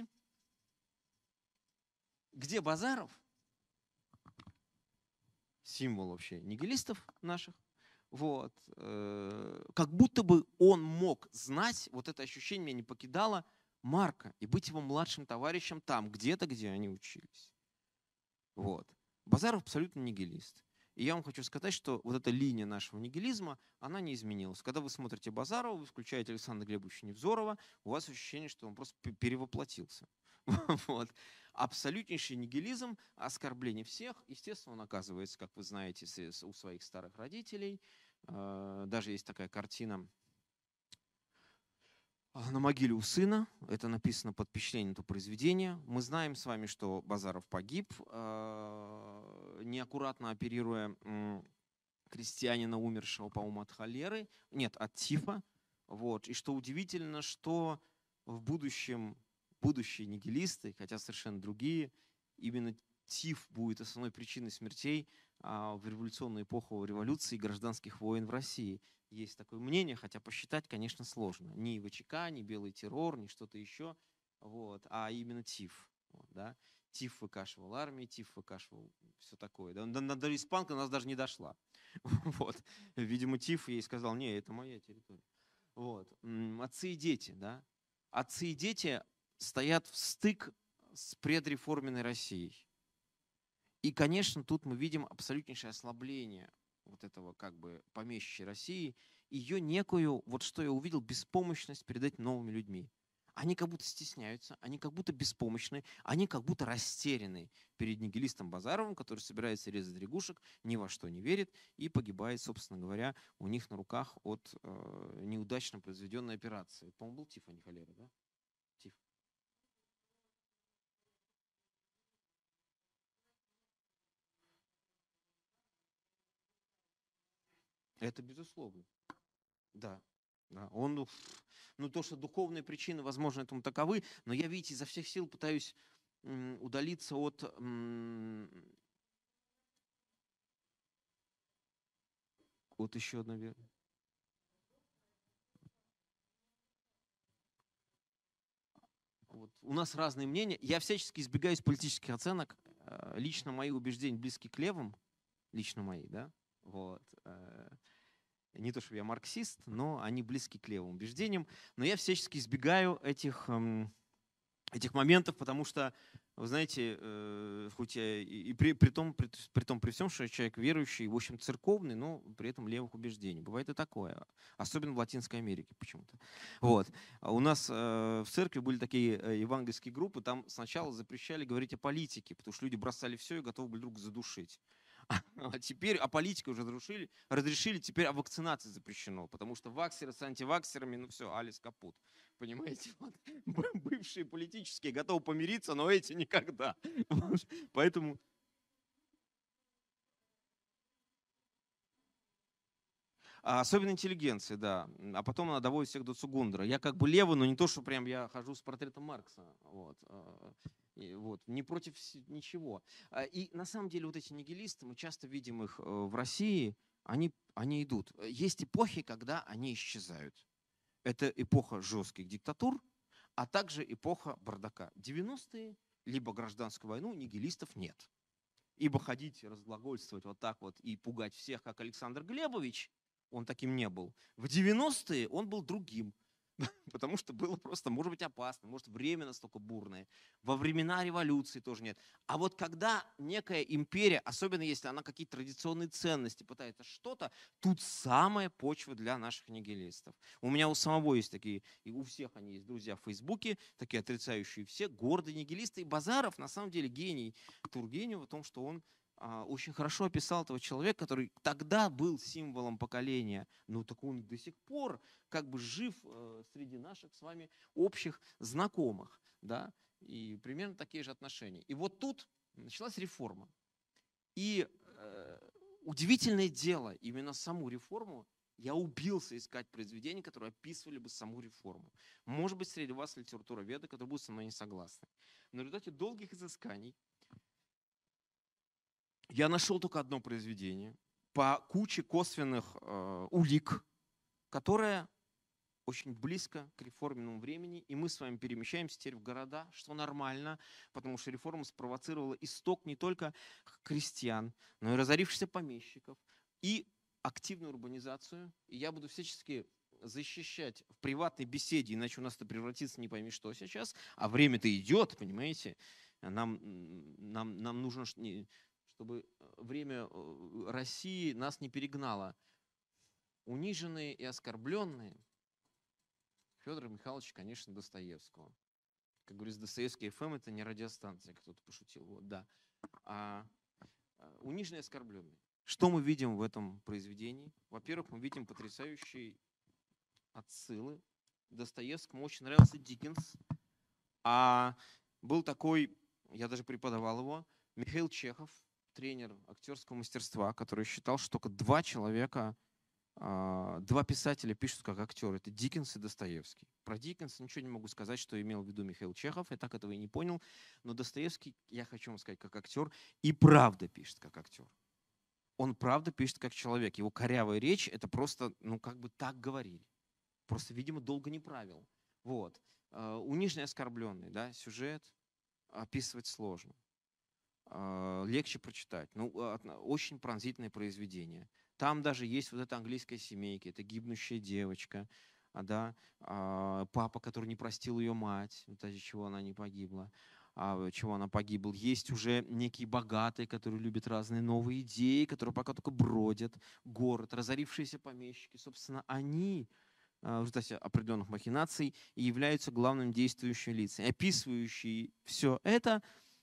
где Базаров, символ вообще нигилистов наших, вот, как будто бы он мог знать, вот это ощущение меня не покидало, Марка и быть его младшим товарищем там, где-то, где они учились. Вот. Базаров абсолютно нигилист. И я вам хочу сказать, что вот эта линия нашего нигилизма, она не изменилась. Когда вы смотрите Базарова, вы включаете Александра Глебовича Невзорова, у вас ощущение, что он просто перевоплотился. Вот. Абсолютнейший нигилизм, оскорбление всех. Естественно, он оказывается, как вы знаете, у своих старых родителей. Даже есть такая картина на могиле у сына. Это написано под впечатлением этого произведения. Мы знаем с вами, что Базаров погиб, неаккуратно оперируя крестьянина, умершего, по-моему, от холеры. Нет, от тифа. Вот. И что удивительно, что в будущем будущие нигилисты, хотя совершенно другие, именно тиф будет основной причиной смертей в революционную эпоху революции и гражданских войн в России. Есть такое мнение, хотя посчитать, конечно, сложно. Ни ВЧК, ни белый террор, ни что-то еще, вот, а именно тиф. Вот, да. Тиф выкашивал армию, тиф выкашивал все такое. Да. До испанка у нас даже не дошла. Вот. Видимо, тиф ей сказал: не, это моя территория. Вот. Отцы и дети, да. Отцы и дети стоят в стык с предреформенной Россией. И, конечно, тут мы видим абсолютнейшее ослабление вот этого как бы помещичьей России, ее некую, вот что я увидел, беспомощность перед этими новыми людьми. Они как будто стесняются, они как будто беспомощны, они как будто растеряны перед нигилистом Базаровым, который собирается резать лягушек, ни во что не верит и погибает, собственно говоря, у них на руках от неудачно произведенной операции. По-моему, был тиф, а не холера, да? Тиф. Это безусловно. Да. Да. Он, ну, то, что духовные причины, возможно, этому таковы, но я, видите, изо всех сил пытаюсь удалиться от вот еще одна вера. Вот. У нас разные мнения. Я всячески избегаю политических оценок. Лично мои убеждения близки к левым. Лично мои, да. Вот. Не то, что я марксист, но они близки к левым убеждениям. Но я всячески избегаю этих моментов, потому что, вы знаете, хоть я и при всем, что я человек верующий, в общем, церковный, но при этом левых убеждений. Бывает и такое. Особенно в Латинской Америке почему-то. Вот. У нас в церкви были такие евангельские группы, там сначала запрещали говорить о политике, потому что люди бросали все и готовы были друг задушить. А теперь о политике уже разрешили, теперь о вакцинации запрещено, потому что ваксеры с антиваксерами, ну все, алис капут. Понимаете? Вот. Бывшие политические готовы помириться, но эти никогда. Поэтому... Особенно интеллигенция, да. А потом она доводит всех до Цугундера. Я как бы левый, но не то, что прям я хожу с портретом Маркса. Вот. Вот. Не против ничего. И на самом деле вот эти нигилисты, мы часто видим их в России, они идут. Есть эпохи, когда они исчезают. Это эпоха жестких диктатур, а также эпоха бардака. 90-е, либо гражданскую войну, нигилистов нет. Ибо ходить, разглагольствовать вот так вот и пугать всех, как Александр Глебович, он таким не был. В 90-е он был другим. Потому что было просто, может быть, опасно, может, время настолько бурное. Во времена революции тоже нет. А вот когда некая империя, особенно если она какие-то традиционные ценности пытается что-то, тут самая почва для наших нигилистов. У меня у самого есть такие, и у всех они есть друзья в Фейсбуке, такие отрицающие все, гордые нигилисты. И Базаров, на самом деле, гений Тургенева в том, что он очень хорошо описал этого человека, который тогда был символом поколения, но так он до сих пор как бы жив среди наших с вами общих знакомых, да, и примерно такие же отношения. И вот тут началась реформа. И удивительное дело, именно саму реформу я убился искать произведения, которые описывали бы саму реформу. Может быть, среди вас литературоведы, которые будут со мной не согласны. Но в результате долгих изысканий я нашел только одно произведение по куче косвенных улик, которое очень близко к реформенному времени, и мы с вами перемещаемся теперь в города, что нормально, потому что реформа спровоцировала исток не только крестьян, но и разорившихся помещиков, и активную урбанизацию. И я буду всячески защищать в приватной беседе, иначе у нас это превратится не пойми что сейчас, а время-то идет, понимаете? Нам нужно, чтобы время России нас не перегнало. Униженные и оскорбленные Федора Михайловича, конечно, Достоевского. Как говорится, Достоевский ФМ — это не радиостанция, кто-то пошутил. Вот, да. Униженные и оскорбленные. Что мы видим в этом произведении? Во-первых, мы видим потрясающие отсылы. Достоевскому очень нравился Диккенс. А был такой, я даже преподавал его, Михаил Чехов, тренер актерского мастерства, который считал, что только два писателя пишут как актеры. Это Диккенс и Достоевский. Про Диккенса ничего не могу сказать, что имел в виду Михаил Чехов. Я так этого и не понял. Но Достоевский, я хочу вам сказать, как актер, и правда пишет как актер. Он правда пишет как человек. Его корявая речь — это просто, как бы так говорили. Просто, видимо, долго не правил. Вот. Униженный и оскорбленный, да, сюжет описывать сложно. Легче прочитать. Очень пронзительное произведение. Там даже есть вот эта английская семейка, это гибнущая девочка, да, папа, который не простил ее мать, из-за чего она не погибла, чего она погибла. Есть уже некие богатые, которые любят разные новые идеи, которые пока только бродят. Город, разорившиеся помещики, собственно, они в результате определенных махинаций и являются главным действующим лицом. Описывающий все это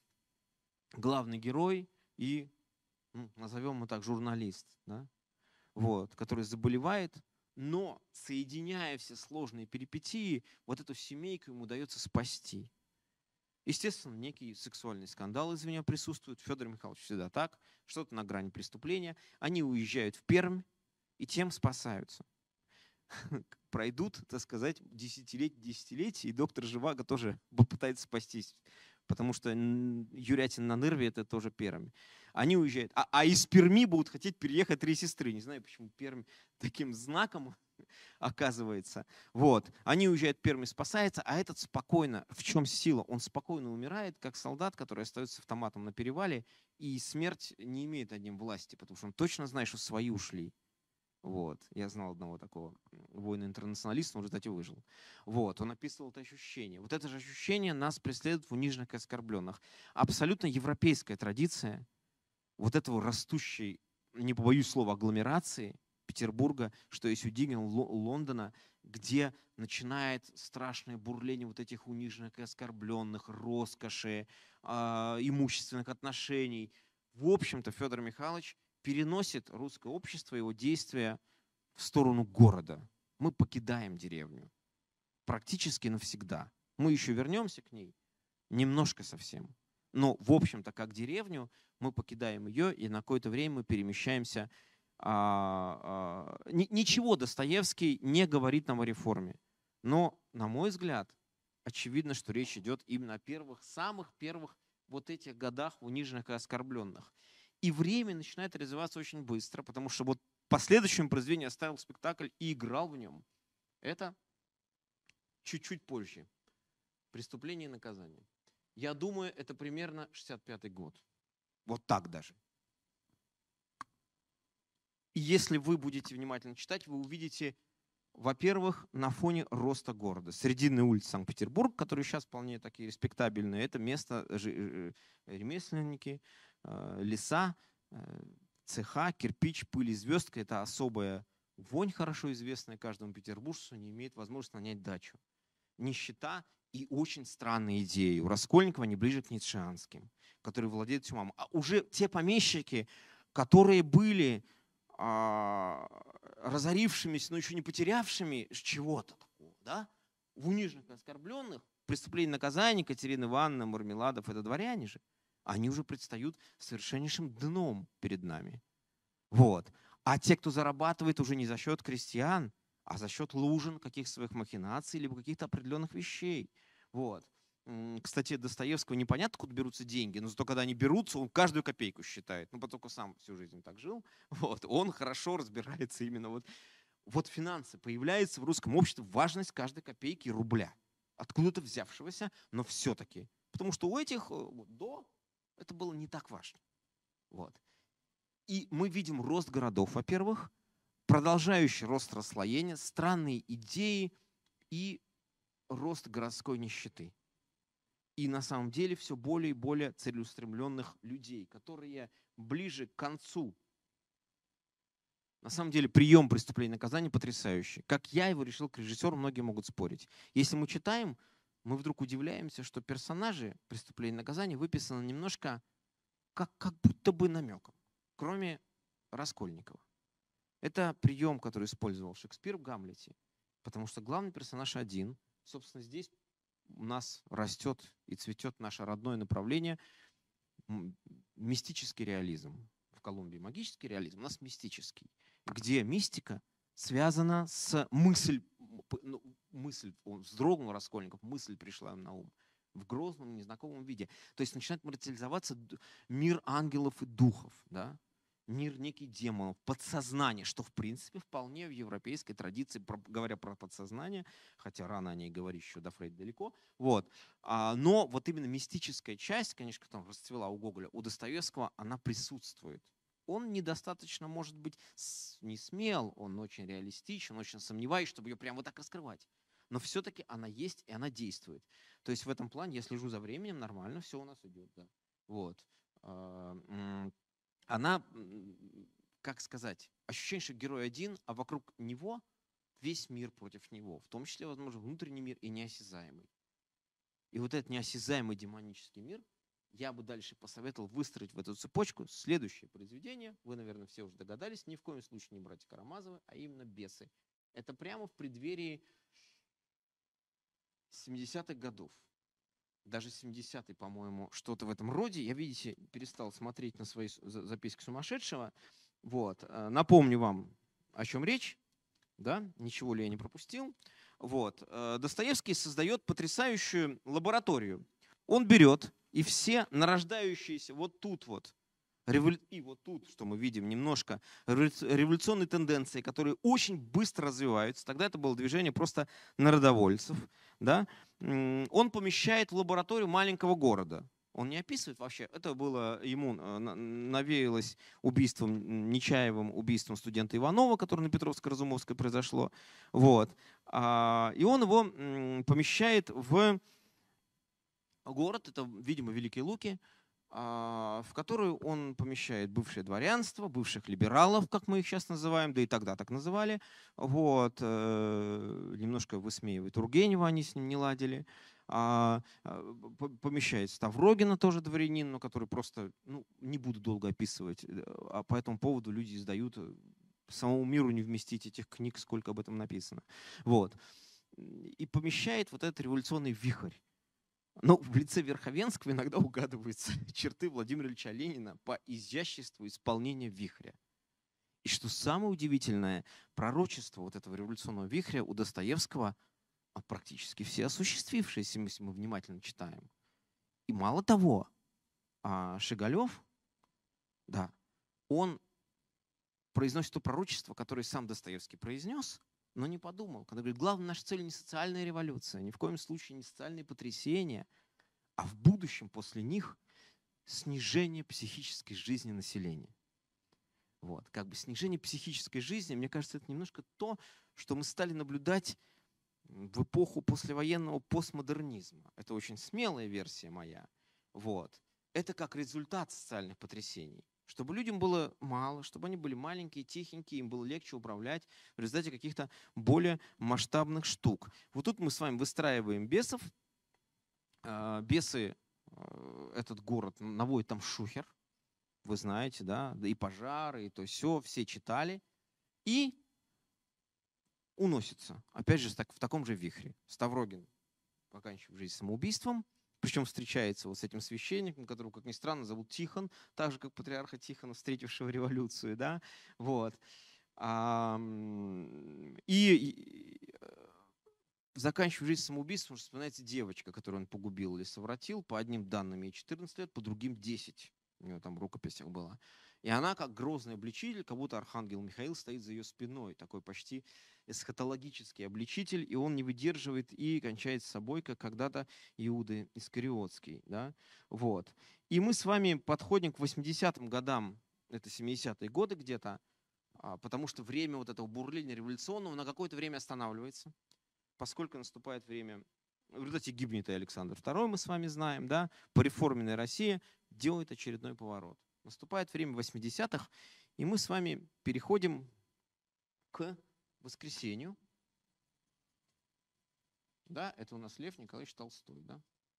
главный герой и, назовем его так, журналист, да? Вот, который заболевает, но, соединяя все сложные перипетии, вот эту семейку ему удается спасти. Естественно, некий сексуальный скандал из-за него присутствует. Федор Михайлович всегда так, что-то на грани преступления. Они уезжают в Пермь и тем спасаются. Пройдут, так сказать, десятилетия, и доктор Живаго тоже попытается спастись. Потому что Юрятин на Нырве — это тоже Пермь. Они уезжают. А из Перми будут хотеть переехать 3 сестры. Не знаю, почему Пермь таким знаком оказывается. Вот. Они уезжают в Пермь и спасается, а этот спокойно. В чем сила? Он спокойно умирает, как солдат, который остается с автоматом на перевале, и смерть не имеет над ним власти, потому что он точно знает, что свои ушли. Вот. Я знал одного такого воина-интернационалиста, он в результате выжил. Вот. Он описывал это ощущение. Вот это же ощущение нас преследует в униженных и оскорбленных. Абсолютно европейская традиция вот этого растущей, не побоюсь слова, агломерации Петербурга, что есть у Диггина, Лондона, где начинает страшное бурление вот этих униженных и оскорбленных, роскоши, имущественных отношений. В общем-то, Федор Михайлович переносит русское общество, его действия в сторону города. Мы покидаем деревню. Практически навсегда. Мы еще вернемся к ней, немножко совсем. Но, в общем-то, как деревню, мы покидаем ее, и на какое-то время мы перемещаемся. Ничего Достоевский не говорит нам о реформе. Но, на мой взгляд, очевидно, что речь идет именно о самых первых вот этих годах униженных и оскорбленных. И время начинает развиваться очень быстро, потому что вот последующим произведением оставил спектакль и играл в нем. Это чуть-чуть позже. «Преступление и наказание». Я думаю, это примерно 65-й год. Вот так даже. И если вы будете внимательно читать, вы увидите, во-первых, на фоне роста города. Срединные улицы Санкт-Петербург, которые сейчас вполне такие респектабельные, это место ремесленники, леса, цеха, кирпич, пыль и звездка. Это особая вонь, хорошо известная каждому петербуржцу, не имеет возможности нанять дачу. Нищета и очень странные идеи. У Раскольникова они ближе к ницшеанским, которые владеют тьмом. А уже те помещики, которые были разорившимися, но еще не потерявшими чего-то такого, да? В униженных и оскорбленных, преступление и наказание, Екатерина Ивановна, Мармеладов — это дворяне же. Они уже предстают совершеннейшим дном перед нами. Вот. А те, кто зарабатывает уже не за счет крестьян, а за счет Лужин, каких-то своих махинаций, либо каких-то определенных вещей. Вот. Кстати, Достоевского непонятно, откуда берутся деньги, но зато когда они берутся, он каждую копейку считает. Ну, поскольку сам всю жизнь так жил, вот, он хорошо разбирается именно вот финансы. Появляется в русском обществе важность каждой копейки рубля. Откуда-то взявшегося, но все-таки. Потому что у этих до это было не так важно. Вот. И мы видим рост городов, во-первых, продолжающий рост расслоения, странные идеи и рост городской нищеты. И на самом деле все более и более целеустремленных людей, которые ближе к концу. На самом деле прием преступления и наказания потрясающий. Как я его решил как режиссер, многие могут спорить. Если мы читаем, мы вдруг удивляемся, что персонажи преступления и наказания выписаны немножко как будто бы намеком, кроме Раскольникова. Это прием, который использовал Шекспир в «Гамлете», потому что главный персонаж один. Собственно, здесь у нас растет и цветет наше родное направление мистический реализм. В Колумбии магический реализм, у нас мистический, где мистика связана с мысль, он вздрогнул Раскольников, мысль пришла им на ум в грозном, незнакомом виде. То есть начинает материализоваться мир ангелов и духов, да? Мир некий демонов, подсознание, что в принципе вполне в европейской традиции, говоря про подсознание, хотя рано о ней говорить, еще до Фрейда далеко, вот. Но вот именно мистическая часть, конечно, там расцвела у Гоголя, у Достоевского она присутствует. Он недостаточно, может быть, не смел, он очень реалистичен, очень сомневаюсь, чтобы ее прямо вот так раскрывать. Но все-таки она есть и она действует. То есть в этом плане я слежу за временем, нормально все у нас идет. Да. Вот. Она, как сказать, ощущение, что герой один, а вокруг него весь мир против него, в том числе, возможно, внутренний мир и неосязаемый. И вот этот неосязаемый демонический мир я бы дальше посоветовал выстроить в эту цепочку следующее произведение. Вы, наверное, все уже догадались, ни в коем случае не братья Карамазовы, а именно «Бесы». Это прямо в преддверии 70-х годов. Даже 70-й, по-моему, что-то в этом роде. Я, видите, перестал смотреть на свои записки сумасшедшего. Вот. Напомню вам, о чем речь. Да? Ничего ли я не пропустил. Вот. Достоевский создает потрясающую лабораторию. Он берет и все нарождающиеся вот тут вот, и вот тут, что мы видим, немножко революционные тенденции, которые очень быстро развиваются. Тогда это было движение просто народовольцев. Да? Он помещает в лабораторию маленького города. Он не описывает вообще. Это было ему навеялось убийством Нечаевым, убийством студента Иванова, которое на Петровско-Разумовской произошло. Вот. И он его помещает в город, это, видимо, Великие Луки, в которую он помещает бывшее дворянство, бывших либералов, как мы их сейчас называем, да и тогда так называли. Вот. Немножко высмеивает Тургенева, они с ним не ладили. Помещает Ставрогина, тоже дворянин, но который просто, не буду долго описывать, а по этому поводу люди издают, самому миру не вместить этих книг, сколько об этом написано. Вот. И помещает вот этот революционный вихрь. Но в лице Верховенского иногда угадываются черты Владимира Ильича Ленина по изяществу исполнения вихря. И что самое удивительное, пророчество вот этого революционного вихря у Достоевского практически все осуществившиеся, если мы внимательно читаем. И мало того, Шигалев, да, он произносит то пророчество, которое сам Достоевский произнес, но не подумал. Когда говорит, главная наша цель не социальная революция, ни в коем случае не социальные потрясения, а в будущем после них снижение психической жизни населения. Вот, как бы снижение психической жизни, мне кажется, это немножко то, что мы стали наблюдать в эпоху послевоенного постмодернизма. Это очень смелая версия моя. Вот. Это как результат социальных потрясений. Чтобы людям было мало, чтобы они были маленькие, тихенькие, им было легче управлять в результате каких-то более масштабных штук. Вот тут мы с вами выстраиваем бесов. Бесы, этот город, наводит там шухер. Вы знаете, да, и пожары, и то все читали. И уносится. Опять же, в таком же вихре. Ставрогин поканчивает жизнь самоубийством. Причем встречается вот с этим священником, которого, как ни странно, зовут Тихон, так же, как патриарха Тихона, встретившего революцию. Да? Вот. И заканчивая жизнь самоубийством, вспоминается девочка, которую он погубил или совратил. По одним данным ей 14 лет, по другим 10. У него там в рукописях была. И она, как грозный обличитель, как будто архангел Михаил стоит за ее спиной. Такой почти эсхатологический обличитель, и он не выдерживает и кончает с собой, как когда-то Иуда Искариотский. Да? Вот. И мы с вами подходим к 80-м годам, это 70-е годы где-то, потому что время вот этого бурления революционного на какое-то время останавливается, поскольку наступает время, в результате гибнет и Александр II, мы с вами знаем, да, пореформенная Россия делает очередной поворот. Наступает время 80-х, и мы с вами переходим к воскресенью. Да, это у нас Лев Николаевич Толстой. Да?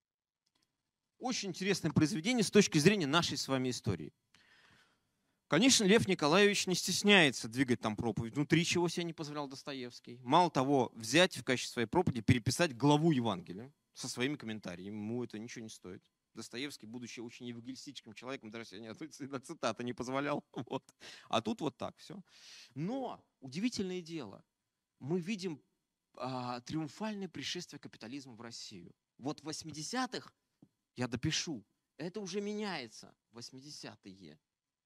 Очень интересное произведение с точки зрения нашей с вами истории. Конечно, Лев Николаевич не стесняется двигать там проповедь, внутри чего себе не позволял Достоевский. Мало того, взять в качестве своей проповеди, переписать главу Евангелия со своими комментариями. Ему это ничего не стоит. Достоевский, будучи очень евангелистическим человеком, даже себе на цитаты не позволял. Вот. А тут вот так все. Но удивительное дело, мы видим триумфальное пришествие капитализма в Россию. Вот в 80-х, я допишу, это уже меняется. 80-е.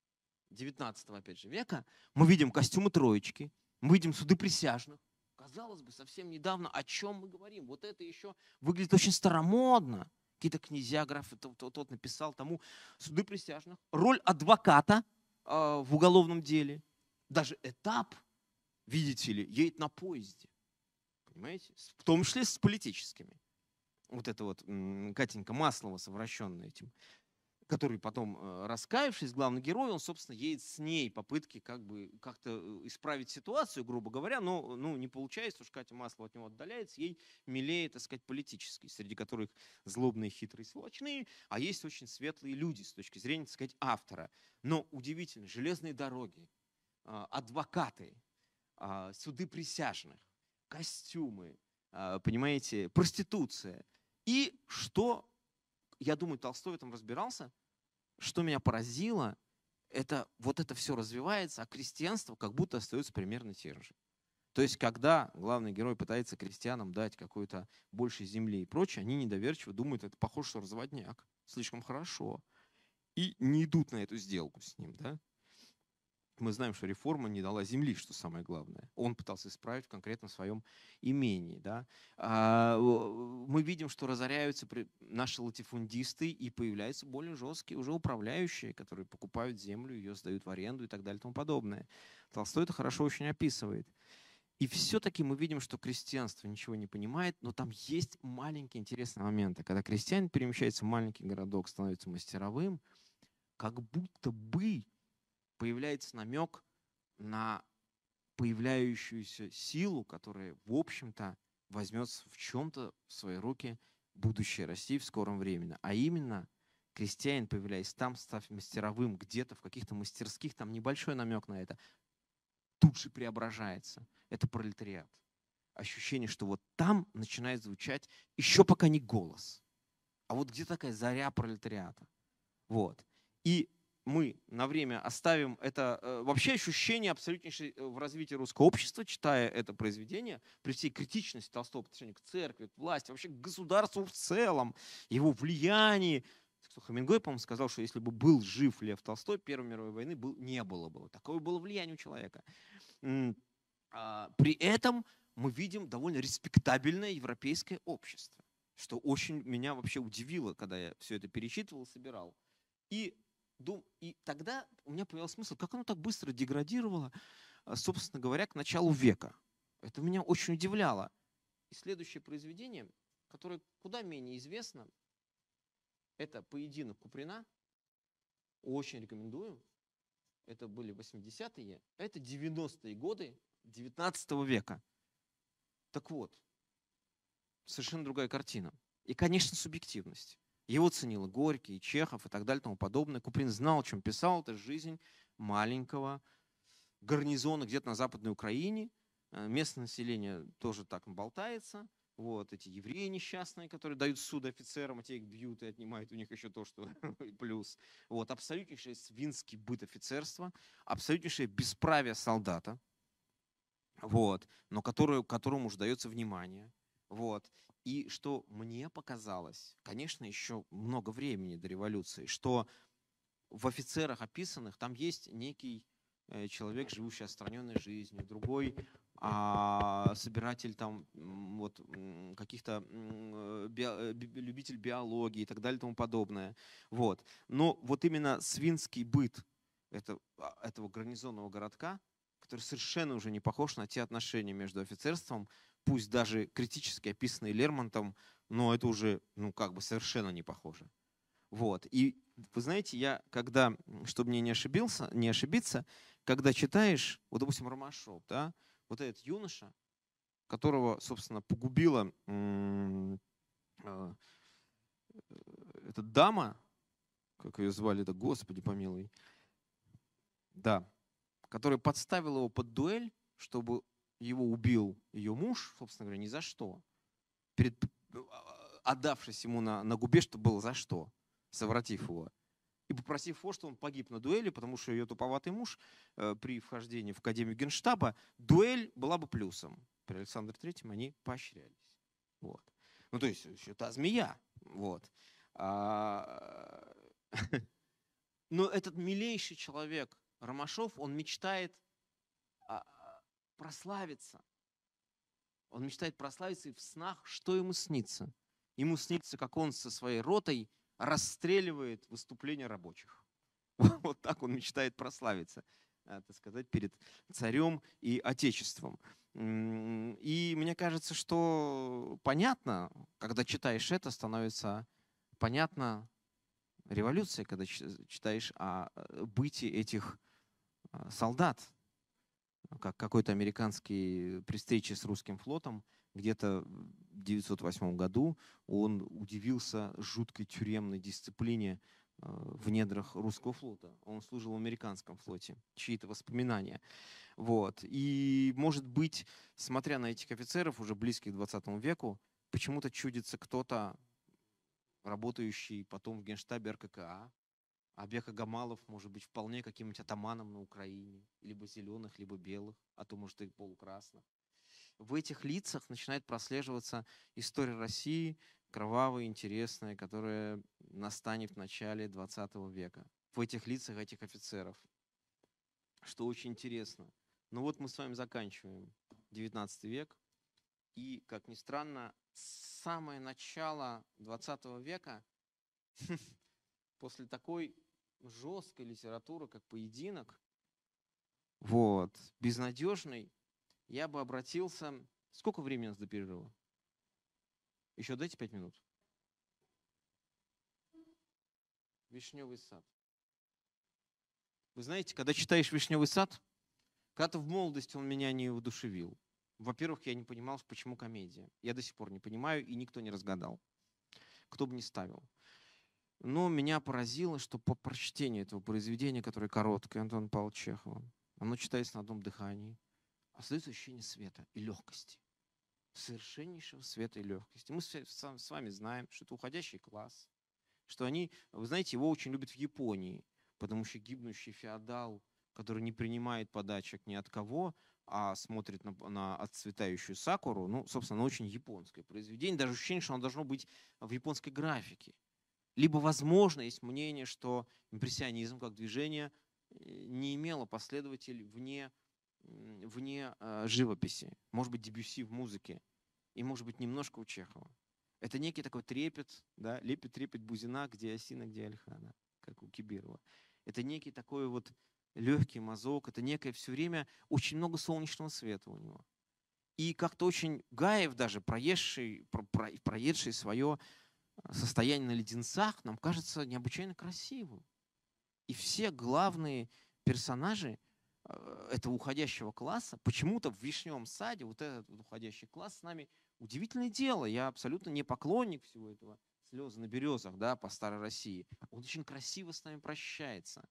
19 опять же, века, мы видим костюмы троечки, мы видим суды присяжных. Казалось бы, совсем недавно о чем мы говорим. Вот это еще выглядит очень старомодно. Какие-то князья, графы, тот написал тому суды присяжных. Роль адвоката в уголовном деле. Даже этап, видите ли, едет на поезде. Понимаете? В том числе с политическими. Вот это вот Катенька Маслова, совращенная этим, который потом, раскаявшись, главный герой, он, собственно, едет с ней, попытки как-то исправить ситуацию, грубо говоря, но не получается, уж Катя Маслова от него отдаляется, ей милее, так сказать, политические, среди которых злобные, хитрые, сволочные, а есть очень светлые люди с точки зрения, так сказать, автора. Но удивительно, железные дороги, адвокаты, суды присяжных, костюмы, понимаете, проституция. И что, я думаю, Толстой в этом разбирался, что меня поразило, это вот это все развивается, а крестьянство как будто остается примерно тем же. То есть, когда главный герой пытается крестьянам дать какой-то больше земли и прочее, они недоверчиво думают, это похоже, что разводняк, слишком хорошо. И не идут на эту сделку с ним. Да? Мы знаем, что реформа не дала земли, что самое главное. Он пытался исправить в конкретно своем имении. Да? Мы видим, что разоряются наши латифундисты, и появляются более жесткие уже управляющие, которые покупают землю, ее сдают в аренду и так далее и тому подобное. Толстой это хорошо очень описывает. И все-таки мы видим, что крестьянство ничего не понимает, но там есть маленькие интересные моменты. Когда крестьянин перемещается в маленький городок, становится мастеровым, как будто бы появляется намек на появляющуюся силу, которая, в общем-то, возьмет в чем-то в свои руки будущее России в скором времени. А именно, крестьянин, появляясь там, став мастеровым где-то в каких-то мастерских, там небольшой намек на это, тут же преображается. Это пролетариат. Ощущение, что вот там начинает звучать еще пока не голос, а вот где такая заря пролетариата. Вот. И мы на время оставим это вообще ощущение абсолютнейшей в развитии русского общества, читая это произведение, при всей критичности Толстого по отношению к церкви, к власти, вообще к государству в целом, его влиянии. Хемингуэй, по-моему, сказал, что если бы был жив Лев Толстой, Первой мировой войны не было бы. Такое было влияние у человека. При этом мы видим довольно респектабельное европейское общество, что очень меня вообще удивило, когда я все это перечитывал, собирал. И тогда у меня появился смысл, как оно так быстро деградировало, собственно говоря, к началу века. Это меня очень удивляло. И следующее произведение, которое куда менее известно, это «Поединок Куприна». Очень рекомендую. Это были 80-е, это 90-е годы 19 века. Так вот, совершенно другая картина. И, конечно, субъективность. Его ценила Горький, Чехов и так далее и тому подобное. Куприн знал, о чем писал. Это жизнь маленького гарнизона где-то на Западной Украине. Местное население тоже так болтается. Вот эти евреи несчастные, которые дают суд офицерам, а те их бьют и отнимают у них еще то, что плюс. Вот абсолютнейший свинский быт офицерства, абсолютнейшее бесправие солдата, вот, но которому уж дается внимание. Вот. И что мне показалось, конечно, еще много времени до революции, что в офицерах описанных там есть некий человек, живущий отстраненной жизнью, другой собиратель там вот каких-то любитель биологии и так далее и тому подобное. Вот. Но вот именно свинский быт этого гарнизонного городка, который совершенно уже не похож на те отношения между офицерством, пусть даже критически описанные Лермонтовым, но это уже, ну, как бы совершенно не похоже. Вот. И вы знаете, я когда, чтобы мне не ошибиться, когда читаешь, вот, допустим, Ромашов, да, вот этот юноша, которого, собственно, погубила эта дама, как ее звали, да, Господи помилуй, да, которая подставила его под дуэль, чтобы его убил ее муж, собственно говоря, ни за что, отдавшись ему на губе, что было за что, совратив его. И попросив его, что он погиб на дуэли, потому что ее туповатый муж при вхождении в Академию Генштаба, дуэль была бы плюсом. При Александре Третьем они поощрялись. Вот. Ну, то есть, еще та змея. Вот. Но этот милейший человек, Ромашов, он мечтает прославиться. Он мечтает прославиться и в снах, что ему снится. Ему снится, как он со своей ротой расстреливает выступления рабочих. Вот так он мечтает прославиться, так сказать, перед царем и отечеством. И мне кажется, что понятно, когда читаешь это, становится понятно революция, когда читаешь о бытии этих солдат. Как какой-то американский при встрече с русским флотом где-то в 1908 году он удивился жуткой тюремной дисциплине в недрах русского флота. Он служил в американском флоте. Чьи-то воспоминания. Вот. И, может быть, смотря на этих офицеров, уже близких к 20 веку, почему-то чудится кто-то, работающий потом в генштабе РККА, а Беха Гамалов может быть вполне каким-нибудь атаманом на Украине, либо зеленых, либо белых, а то, может, и полукрасных. В этих лицах начинает прослеживаться история России, кровавая, интересная, которая настанет в начале 20 века. В этих лицах этих офицеров. Что очень интересно. Ну вот мы с вами заканчиваем 19 век. И, как ни странно, самое начало 20 века, после такой жесткой литературы, как «Поединок», вот, безнадежный, я бы обратился... Сколько времени у нас до перерыва? Еще дайте 5 минут. «Вишневый сад». Вы знаете, когда читаешь «Вишневый сад», когда-то в молодости он меня не воодушевил. Во-первых, я не понимал, почему комедия. Я до сих пор не понимаю, и никто не разгадал. Кто бы ни ставил. Но меня поразило, что по прочтению этого произведения, которое короткое, Антона Павловича Чехова, оно читается на одном дыхании, остается ощущение света и легкости. Совершеннейшего света и легкости. Мы с вами знаем, что это уходящий класс, что они, вы знаете, его очень любят в Японии, потому что гибнущий феодал, который не принимает подачек ни от кого, а смотрит на отцветающую сакуру, ну, собственно, очень японское произведение. Даже ощущение, что оно должно быть в японской графике. Либо, возможно, есть мнение, что импрессионизм как движение не имело последователей вне живописи. Может быть, Дебюсси в музыке. И, может быть, немножко у Чехова. Это некий такой трепет, да, лепит трепет бузина, где осина, где ольха, да, как у Кибирова. Это некий такой вот легкий мазок, это некое все время очень много солнечного света у него. И как-то очень Гаев даже, проедший свое состояние на леденцах, нам кажется необычайно красивым. И все главные персонажи этого уходящего класса, почему-то в «Вишневом саде» вот этот уходящий класс с нами удивительное дело. Я абсолютно не поклонник всего этого «Слезы на березах», да, по старой России. Он очень красиво с нами прощается.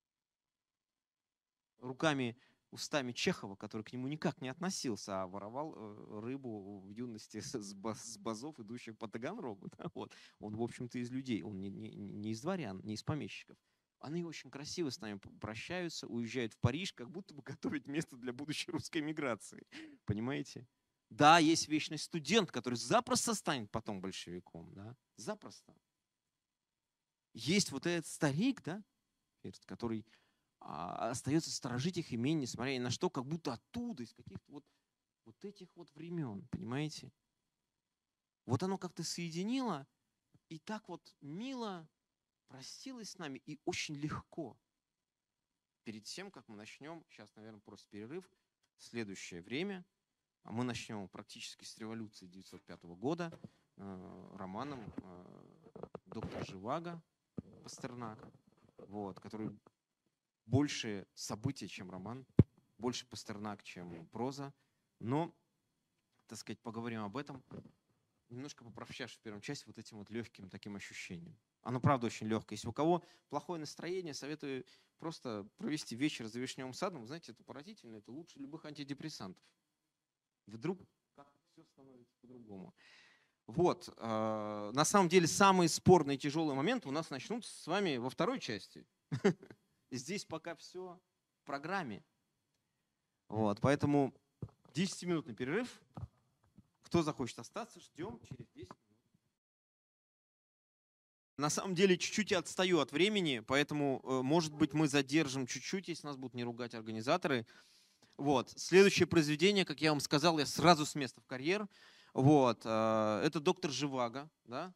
Руками, устами Чехова, который к нему никак не относился, а воровал рыбу в юности с базов, идущих по Таганрогу. Да, вот. Он, в общем-то, из людей, он не из дворян, не из помещиков. Они очень красиво с нами прощаются, уезжают в Париж, как будто бы готовить место для будущей русской миграции. Понимаете? Да, есть вечный студент, который запросто станет потом большевиком. Да? Запросто. Есть вот этот старик, да, который остается сторожить их имение, несмотря ни на что, как будто оттуда, из каких-то вот этих вот времен. Понимаете? Вот оно как-то соединило и так вот мило простилась с нами и очень легко. перед тем, как мы начнем, сейчас, наверное, просто перерыв, следующее время, мы начнем практически с революции 1905 года романом «Доктор Живаго» Пастернака, вот, который больше событий, чем роман, больше Пастернак, чем проза. Но, так сказать, поговорим об этом, немножко попрощавшись в первом части вот этим вот легким таким ощущением. Оно, правда, очень легкое. Если у кого плохое настроение, советую просто провести вечер за вишневым садом. Знаете, это поразительно, это лучше любых антидепрессантов. Вдруг как-то все становится по-другому. Вот. На самом деле самые спорные и тяжелые моменты у нас начнутся с вами во второй части. Здесь пока все в программе. Вот. Поэтому 10-минутный перерыв. Кто захочет остаться, ждем через 10 минут. На самом деле чуть-чуть я отстаю от времени, поэтому, может быть, мы задержим чуть-чуть, если нас будут не ругать организаторы. Вот. Следующее произведение, как я вам сказал, я сразу с места в карьер. Вот. Это «Доктор Живаго». Да?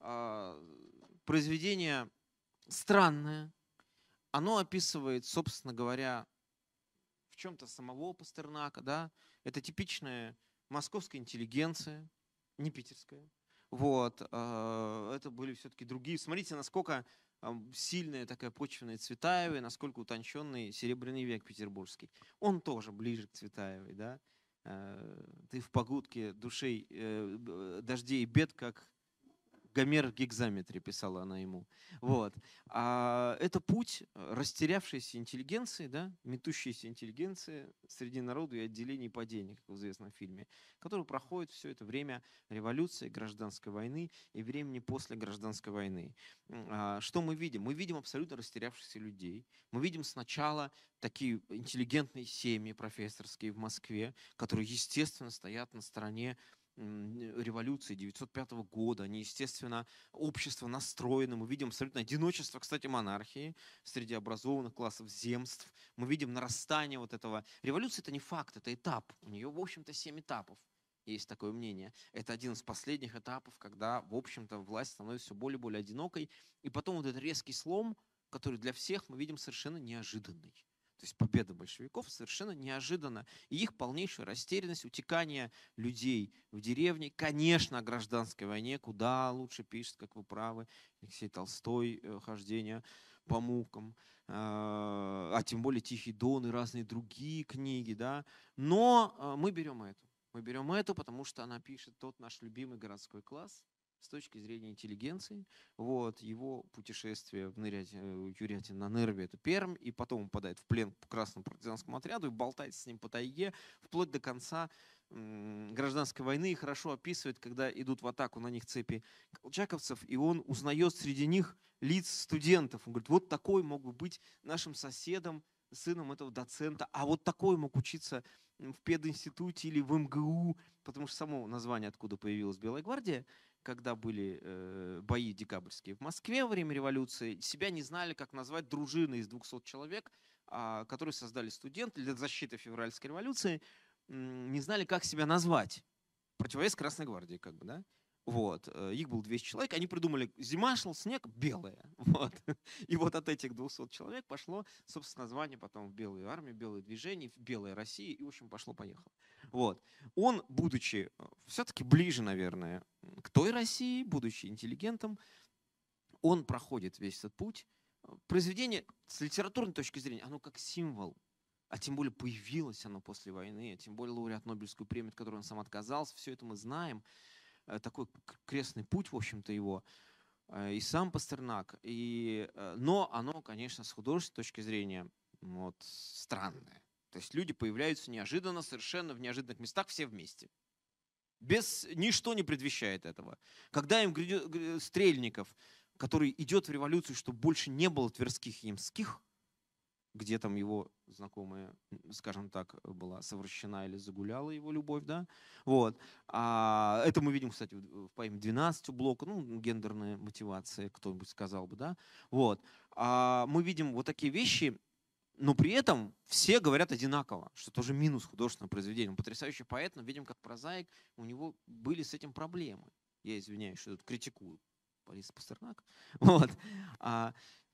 Произведение странное. Оно описывает, собственно говоря, в чем-то самого Пастернака. Да? Это типичная московская интеллигенция, не питерская. Вот. Это были все-таки другие. Смотрите, насколько сильная такая почвенная Цветаева, насколько утонченный Серебряный век петербургский. Он тоже ближе к Цветаевой. Да? Ты в погудке душей, дождей и бед, как Гомер в гигзаметре, писала она ему. Вот. Это путь растерявшейся интеллигенции, да, метущейся интеллигенции среди народа и отделений падений, как в известном фильме, который проходит все это время революции, гражданской войны и времени после гражданской войны. Что мы видим? Мы видим абсолютно растерявшихся людей. Мы видим сначала такие интеллигентные семьи профессорские в Москве, которые, естественно, стоят на стороне революции 1905 года, они, естественно, общество настроено. Мы видим абсолютно одиночество, кстати, монархии среди образованных классов земств. Мы видим нарастание вот этого. Революция — это не факт, это этап. У нее, в общем-то, 7 этапов. Есть такое мнение. Это один из последних этапов, когда, в общем-то, власть становится все более и более одинокой. И потом вот этот резкий слом, который для всех мы видим совершенно неожиданный. То есть победа большевиков совершенно неожиданно. И их полнейшая растерянность, утекание людей в деревне. Конечно, о гражданской войне куда лучше пишет, как вы правы, Алексей Толстой, «Хождение по мукам», а тем более «Тихий Дон» и разные другие книги. Да? Но мы берем эту. Мы берем эту, потому что она пишет тот наш любимый городской класс, с точки зрения интеллигенции. Вот, его путешествие в Юрятин на Нерве — это Пермь, и потом он попадает в плен к красному партизанскому отряду и болтается с ним по тайге вплоть до конца гражданской войны, и хорошо описывает, когда идут в атаку на них цепи колчаковцев, и он узнает среди них лиц студентов. Он говорит, вот такой мог бы быть нашим соседом, сыном этого доцента, а вот такой мог учиться в пединституте или в МГУ, потому что само название, откуда появилась Белая гвардия, когда были бои декабрьские в Москве во время революции, себя не знали, как назвать дружины из 200 человек, которые создали студенты для защиты февральской революции, не знали, как себя назвать. Противовес Красной гвардии, как бы, да? Вот. Их было 200 человек, они придумали, зима шел, снег, белая. Вот. И вот от этих 200 человек пошло, собственно, название потом в Белую армию, Белое движение, Белая Россия, и, в общем, пошло-поехало. Вот. Он, будучи все-таки ближе, наверное, к той России, будучи интеллигентом, он проходит весь этот путь. Произведение с литературной точки зрения, оно как символ, а тем более появилось оно после войны, а тем более лауреат Нобелевской премии, от которой он сам отказался, все это мы знаем. Такой крестный путь, в общем-то, его, и сам Пастернак. Но оно, конечно, с художественной точки зрения вот, странное. То есть люди появляются неожиданно, совершенно в неожиданных местах, все вместе. Ничто не предвещает этого. Когда им грядет Стрельников, который идет в революцию, чтобы больше не было Тверских и Ямских, где там его знакомая, скажем так, была совращена или загуляла его любовь, да, вот. Это мы видим, кстати, в поэме «12» у Блока, ну, гендерная мотивация, кто-нибудь сказал бы, да, вот. Мы видим вот такие вещи, но при этом все говорят одинаково, что тоже минус художественного произведения. Он потрясающий поэт, но видим, как прозаик, у него были с этим проблемы. Я извиняюсь, что тут критикую Бориса Пастернака. Вот. То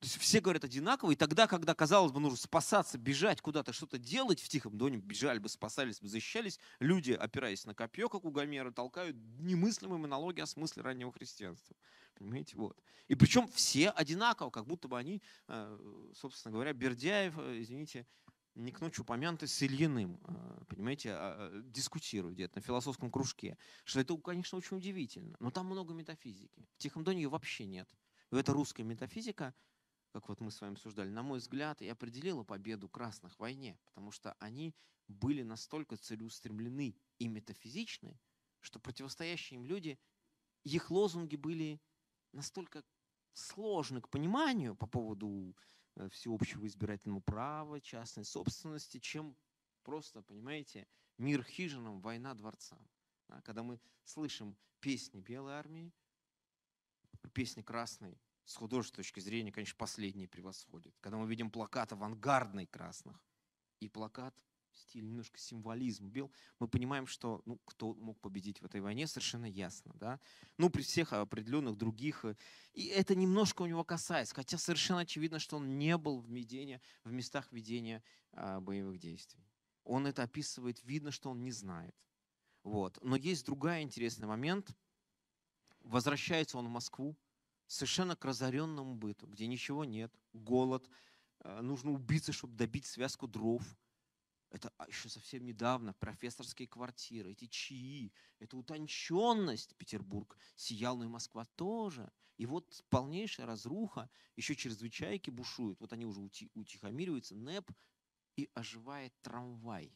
То есть все говорят одинаково, и тогда, когда, казалось бы, нужно спасаться, бежать куда-то, что-то делать в Тихом Доне, бежали бы, спасались бы, защищались, люди, опираясь на копье, как у Гомера, толкают немыслимые монологи о смысле раннего христианства. Понимаете, вот. И причем все одинаково, как будто бы они, собственно говоря, Бердяев, извините, не к ночи упомянутый с Ильиным, понимаете, дискутируют где-то на философском кружке. Что это, конечно, очень удивительно. Но там много метафизики. В Тихом Доне ее вообще нет. И это русская метафизика, как вот мы с вами обсуждали, на мой взгляд, и определила победу красных в войне, потому что они были настолько целеустремлены и метафизичны, что противостоящие им люди, их лозунги были настолько сложны к пониманию по поводу всеобщего избирательного права, частной собственности, чем просто, понимаете, мир хижинам, война дворцам. Когда мы слышим песни Белой армии, песни Красной, с художественной точки зрения, конечно, последний превосходит. Когда мы видим плакат авангардный красных и плакат в стиле немножко символизм бел, мы понимаем, что кто мог победить в этой войне, совершенно ясно. Да? При всех определенных других. И это немножко у него касается, хотя совершенно очевидно, что он не был в местах ведения боевых действий. Он это описывает, видно, что он не знает. Вот. Но есть другой интересный момент. Возвращается он в Москву, совершенно к разоренному быту, где ничего нет, голод, нужно убиться, чтобы добить связку дров. Это еще совсем недавно профессорские квартиры, эти чаи, эта утонченность. Петербург сиял, но и Москва тоже. И вот полнейшая разруха, еще чрезвычайки бушуют. Вот они уже утихомириваются, НЭП, и оживает трамвай.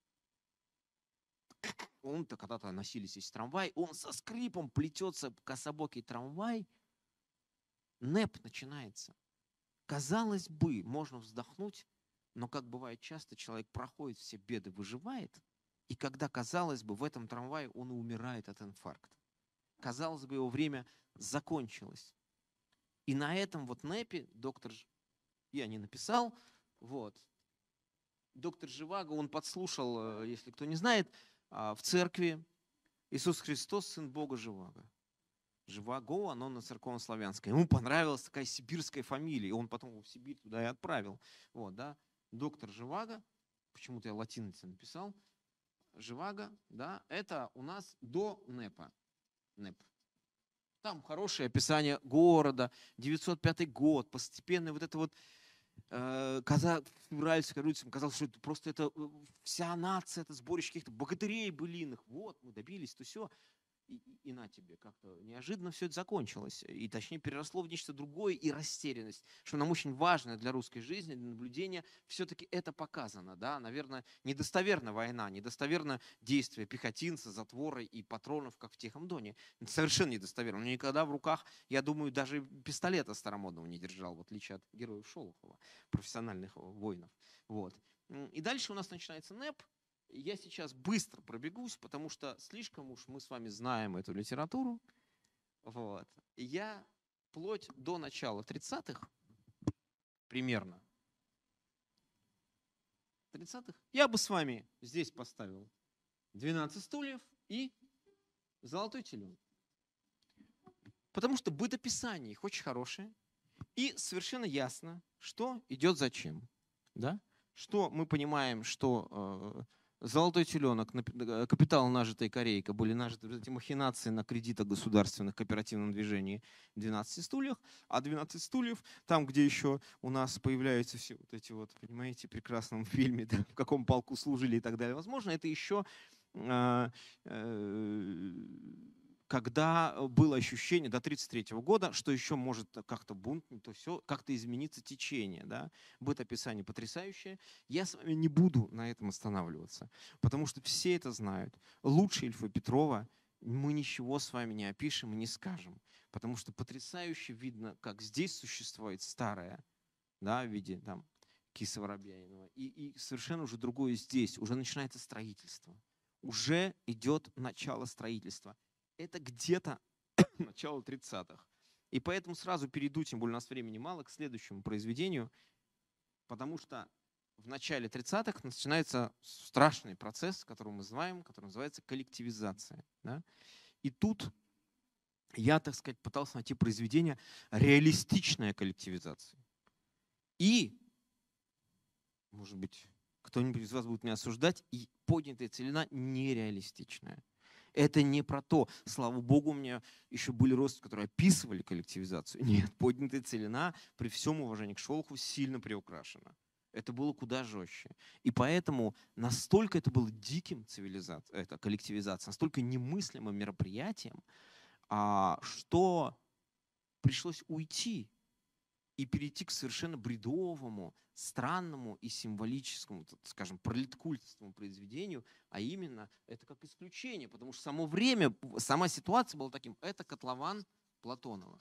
Он-то когда-то носились из трамвай, он со скрипом плетется, кособокий трамвай. НЭП начинается. Казалось бы, можно вздохнуть, но, как бывает часто, человек проходит все беды, выживает, и когда, казалось бы, в этом трамвае он и умирает от инфаркта. Казалось бы, его время закончилось. И на этом вот НЭПе я не написал, вот, доктор Живаго, он подслушал, если кто не знает, в церкви Иисус Христос, Сын Бога Живаго. Живаго, оно на церковнославянское. Ему понравилась такая сибирская фамилия, и он потом его в Сибирь туда и отправил. Вот, да. Доктор Живаго, почему-то я латиницей написал, Живаго, да, это у нас до НЭПа. НЭП. Там хорошее описание города, 905 год, постепенно вот это вот уральская рыцарь, казалось, что это просто вся нация, это сборище каких-то богатырей былиных. Вот, мы добились, то все. И на тебе, как-то неожиданно все это закончилось. И точнее переросло в нечто другое, и растерянность, что нам очень важно для русской жизни, для наблюдения, все-таки это показано. Да? Наверное, недостоверна война, недостоверно действие пехотинца, затвора и патронов, как в Тихом Доне. Это совершенно недостоверно. Он никогда в руках, я думаю, даже пистолета старомодного не держал, в отличие от героев Шолохова, профессиональных воинов. Вот. И дальше у нас начинается НЭП. Я сейчас быстро пробегусь, потому что слишком уж мы с вами знаем эту литературу. Вот. И я вплоть до начала 30-х, примерно, 30-х, я бы с вами здесь поставил 12 стульев и золотой теленок. Потому что бытописание их очень хорошее. И совершенно ясно, что идет зачем. Да? Что мы понимаем, что золотой теленок, капитал, нажитая корейка, были нажиты эти махинации на кредитах государственных в кооперативном движении 12 стульев, а 12 стульев, там, где еще у нас появляются все вот эти вот, понимаете, в прекрасном фильме, да, в каком полку служили и так далее, возможно, это еще когда было ощущение до 1933 года, что еще может как-то бунт, то все, как-то измениться течение. Да? Бытописание потрясающее. Я с вами не буду на этом останавливаться, потому что все это знают. Лучше Ильфа Петрова мы ничего с вами не опишем и не скажем, потому что потрясающе видно, как здесь существует старое, да, в виде там, Киса Воробьянинова, и совершенно уже другое здесь. Уже начинается строительство. Уже идет начало строительства. Это где-то начало 30-х. И поэтому сразу перейду, тем более у нас времени мало, к следующему произведению, потому что в начале 30-х начинается страшный процесс, который мы знаем, который называется коллективизация. Да? И тут я, так сказать, пытался найти произведение реалистичной коллективизации. И, может быть, кто-нибудь из вас будет меня осуждать, и поднятая целина нереалистичная. Это не про то. Слава Богу, у меня еще были родственники, которые описывали коллективизацию. Нет, поднятая целина, при всем уважении к Шолохову, сильно приукрашена. Это было куда жестче. И поэтому настолько это было диким это коллективизация, настолько немыслимым мероприятием, что пришлось уйти и перейти к совершенно бредовому, странному и символическому, скажем, пролеткультскому произведению, а именно это как исключение, потому что само время, сама ситуация была таким. Это котлован Платонова.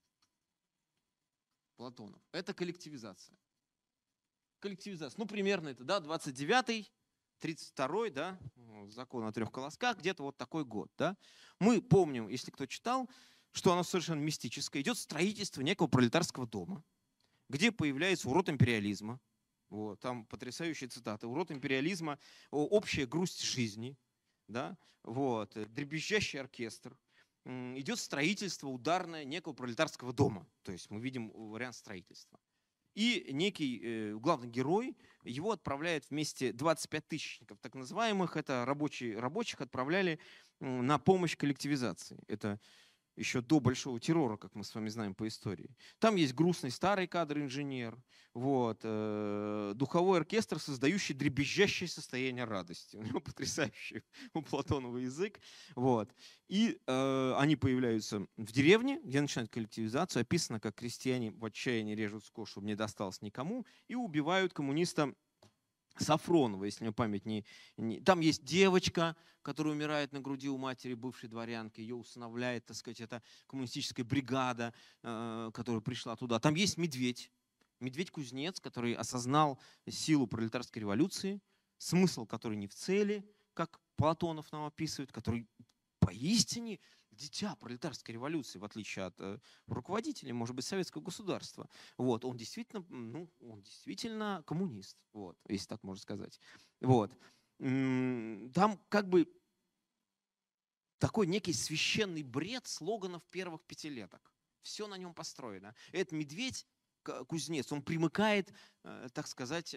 Платонов. Это коллективизация. Коллективизация. Ну, примерно это, да, 29-й, 32-й, да, закон о трех колосках, где-то вот такой год, да. Мы помним, если кто читал, что оно совершенно мистическое. Идет строительство некого пролетарского дома, где появляется урод империализма. Вот, там потрясающие цитаты. Урод империализма, общая грусть жизни, да, вот, дребезжащий оркестр. Идет строительство ударное некого пролетарского дома. То есть мы видим вариант строительства. И некий главный герой, его отправляют вместе 25 тысячников, так называемых, это рабочих отправляли на помощь коллективизации. Это еще до большого террора, как мы с вами знаем по истории. Там есть грустный старый кадр-инженер, вот, духовой оркестр, создающий дребезжащее состояние радости. У него потрясающий у Платонова язык. Вот. И они появляются в деревне, где начинают коллективизацию. Описано, как крестьяне в отчаянии режут скот, чтобы не досталось никому, и убивают коммуниста Сафронова, если мне память не... Там есть девочка, которая умирает на груди у матери бывшей дворянки, ее усыновляет, так сказать, это коммунистическая бригада, которая пришла туда. Там есть медведь, медведь-кузнец, который осознал силу пролетарской революции, смысл который не в цели, как Платонов нам описывает, который поистине дитя пролетарской революции, в отличие от руководителей, может быть, советского государства. Вот, он действительно коммунист, вот, если так можно сказать. Вот. Там как бы такой некий священный бред слоганов первых пятилеток. Все на нем построено. Этот медведь, кузнец, он примыкает, так сказать,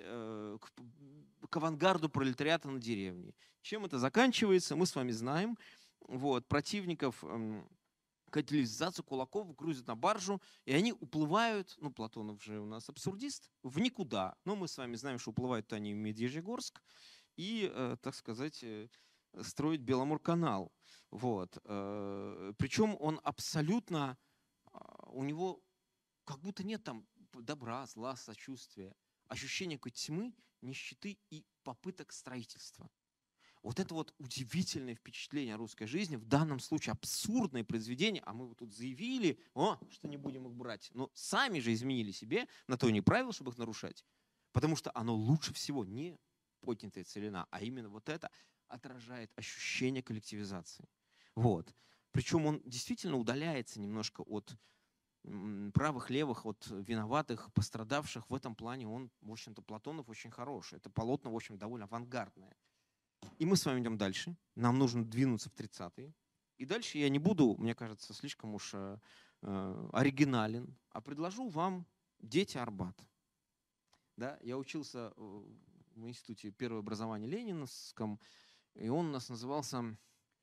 к авангарду пролетариата на деревне. Чем это заканчивается, мы с вами знаем. Вот, противников коллективизации кулаков грузят на баржу, и они уплывают, ну, Платонов же у нас абсурдист, в никуда. Но мы с вами знаем, что уплывают они в Медвежьегорск и, так сказать, строить Беломорканал. Вот. Причем он абсолютно, у него как будто нет там добра, зла, сочувствия, ощущение какой-то тьмы, нищеты и попыток строительства. Вот это вот удивительное впечатление русской жизни, в данном случае абсурдное произведение, а мы вот тут заявили, что не будем их брать, но сами же изменили себе, на то и не правило, чтобы их нарушать, потому что оно лучше всего не поднятая целина, а именно вот это отражает ощущение коллективизации. Вот. Причем он действительно удаляется немножко от правых, левых, от виноватых, пострадавших. В этом плане он, в общем-то, Платонов очень хороший. Это полотно, в общем, довольно авангардное. И мы с вами идем дальше. Нам нужно двинуться в 30-е. И дальше я не буду, мне кажется, слишком уж оригинален, а предложу вам «Дети Арбата». Да, я учился в институте первого образования Ленинском, и он у нас назывался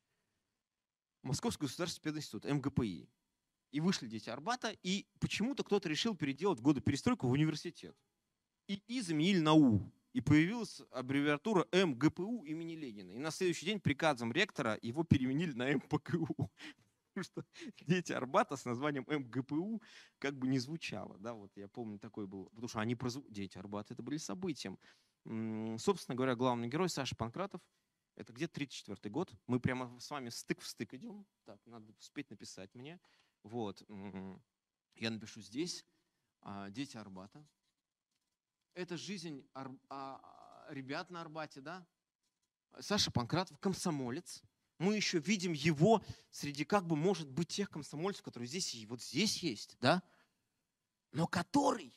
Московский государственный пединститут, МГПИ. И вышли «Дети Арбата», и почему-то кто-то решил переделать в годы перестройки в университет. И заменили на «У». И появилась аббревиатура МГПУ имени Ленина. И на следующий день приказом ректора его переменили на МПКУ. Потому что «Дети Арбата» с названием МГПУ как бы не звучало. Да, вот я помню, такой был. Потому что они «Дети Арбата» это были событием. Собственно говоря, главный герой Саша Панкратов. Это где-то 34-й год. Мы прямо с вами стык в стык идем. Так, надо успеть написать мне. Вот. Я напишу здесь. «Дети Арбата». Это жизнь ребят на Арбате, да? Саша Панкратов, комсомолец. Мы еще видим его среди, как бы, может быть, тех комсомольцев, которые здесь и вот здесь есть, да? Но который,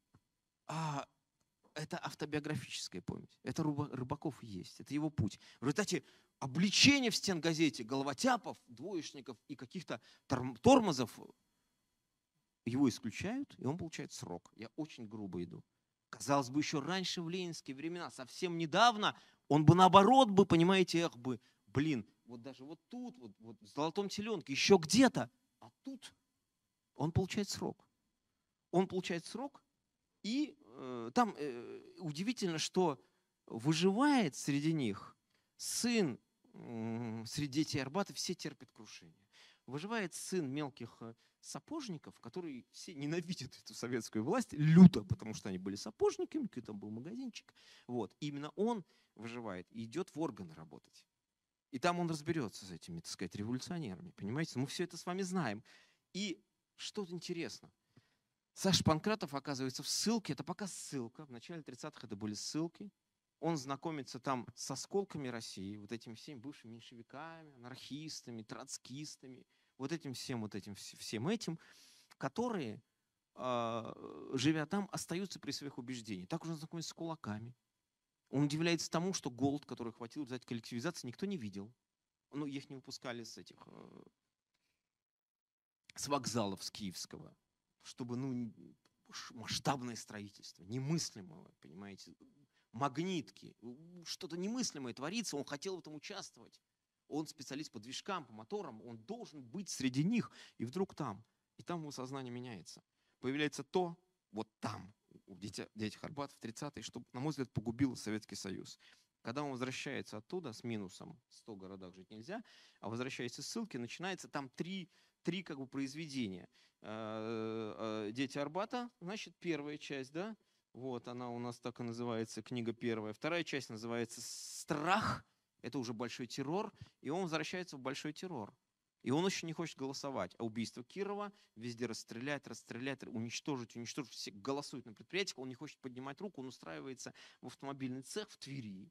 это автобиографическая повесть. Это Рыбаков и есть, это его путь. В результате обличения в стенгазете головотяпов, двоечников и каких-то тормозов его исключают, и он получает срок. Я очень грубо иду. Казалось бы, еще раньше, в ленинские времена, совсем недавно, он бы наоборот бы, понимаете, блин, вот даже вот тут, вот в «Золотом теленке», еще где-то, а тут он получает срок. Он получает срок, и там удивительно, что выживает среди них сын, среди детей Арбата, все терпят крушение. Выживает сын мелких сапожников, которые все ненавидят эту советскую власть люто, потому что они были сапожниками, там был магазинчик. Вот. И именно он выживает и идет в органы работать. И там он разберется с этими, так сказать, революционерами. Понимаете? Мы все это с вами знаем. И что-то интересно. Саша Панкратов оказывается в ссылке. Это пока ссылка. В начале 30-х это были ссылки. Он знакомится там с осколками России, вот этими всеми бывшими меньшевиками, анархистами, троцкистами, вот этим всем этим, которые, живя там, остаются при своих убеждениях. Так уже знакомится с кулаками. Он удивляется тому, что голод, который хватил в результате коллективизации, никто не видел. Ну, их не выпускали с вокзалов, с Киевского, чтобы, масштабное строительство, немыслимое, понимаете, магнитки, что-то немыслимое творится, он хотел в этом участвовать. Он специалист по движкам, по моторам, он должен быть среди них, и вдруг там. И там его сознание меняется. Появляется то, вот там, в детях Арбата в 30-е, что, на мой взгляд, погубило Советский Союз. Когда он возвращается оттуда с минусом, в 100 городах жить нельзя, а возвращается из ссылки, начинается там три как бы произведения. «Дети Арбата», значит, первая часть, да, вот она у нас так и называется, книга первая. Вторая часть называется «Страх», это уже большой террор, и он возвращается в большой террор. И он еще не хочет голосовать. А убийство Кирова везде расстрелять, уничтожить. Все голосуют на предприятиях, он не хочет поднимать руку, он устраивается в автомобильный цех в Твери.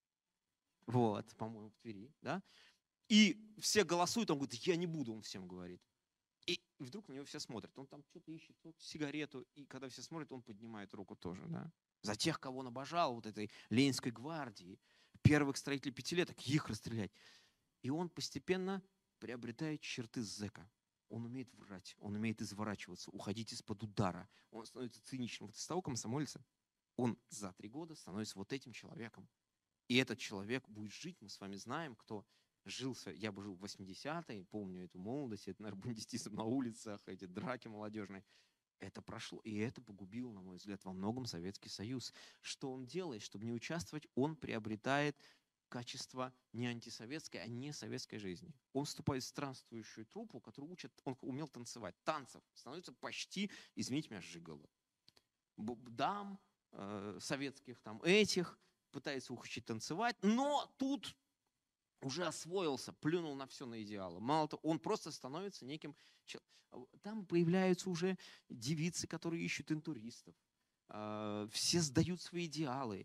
Вот, по-моему, в Твери, да. И все голосуют, он говорит, я не буду, он всем говорит. И вдруг на него все смотрят. Он там что-то ищет, сигарету, и когда все смотрят, он поднимает руку тоже, да. За тех, кого он обожал, вот этой Ленинской гвардии, первых строителей пятилеток, их расстрелять. И он постепенно приобретает черты зэка. Он умеет врать, он умеет изворачиваться, уходить из-под удара. Он становится циничным. Вот из того комсомольца он за 3 года становится вот этим человеком. И этот человек будет жить, мы с вами знаем, кто жился, я бы жил в 80-е, помню эту молодость, это, наверное, бандитизм на улицах, эти драки молодежные. Это прошло, и это погубило, на мой взгляд, во многом Советский Союз. Что он делает, чтобы не участвовать? Он приобретает качество не антисоветской, а не советской жизни. Он вступает в странствующую труппу, которую учат, он умел танцевать. Танцев становится почти, извините меня, жиголо. Дам советских там этих, пытается учить танцевать, но тут уже освоился, плюнул на все, на идеалы. Мало того, он просто становится неким... Там появляются уже девицы, которые ищут интуристов. Все сдают свои идеалы.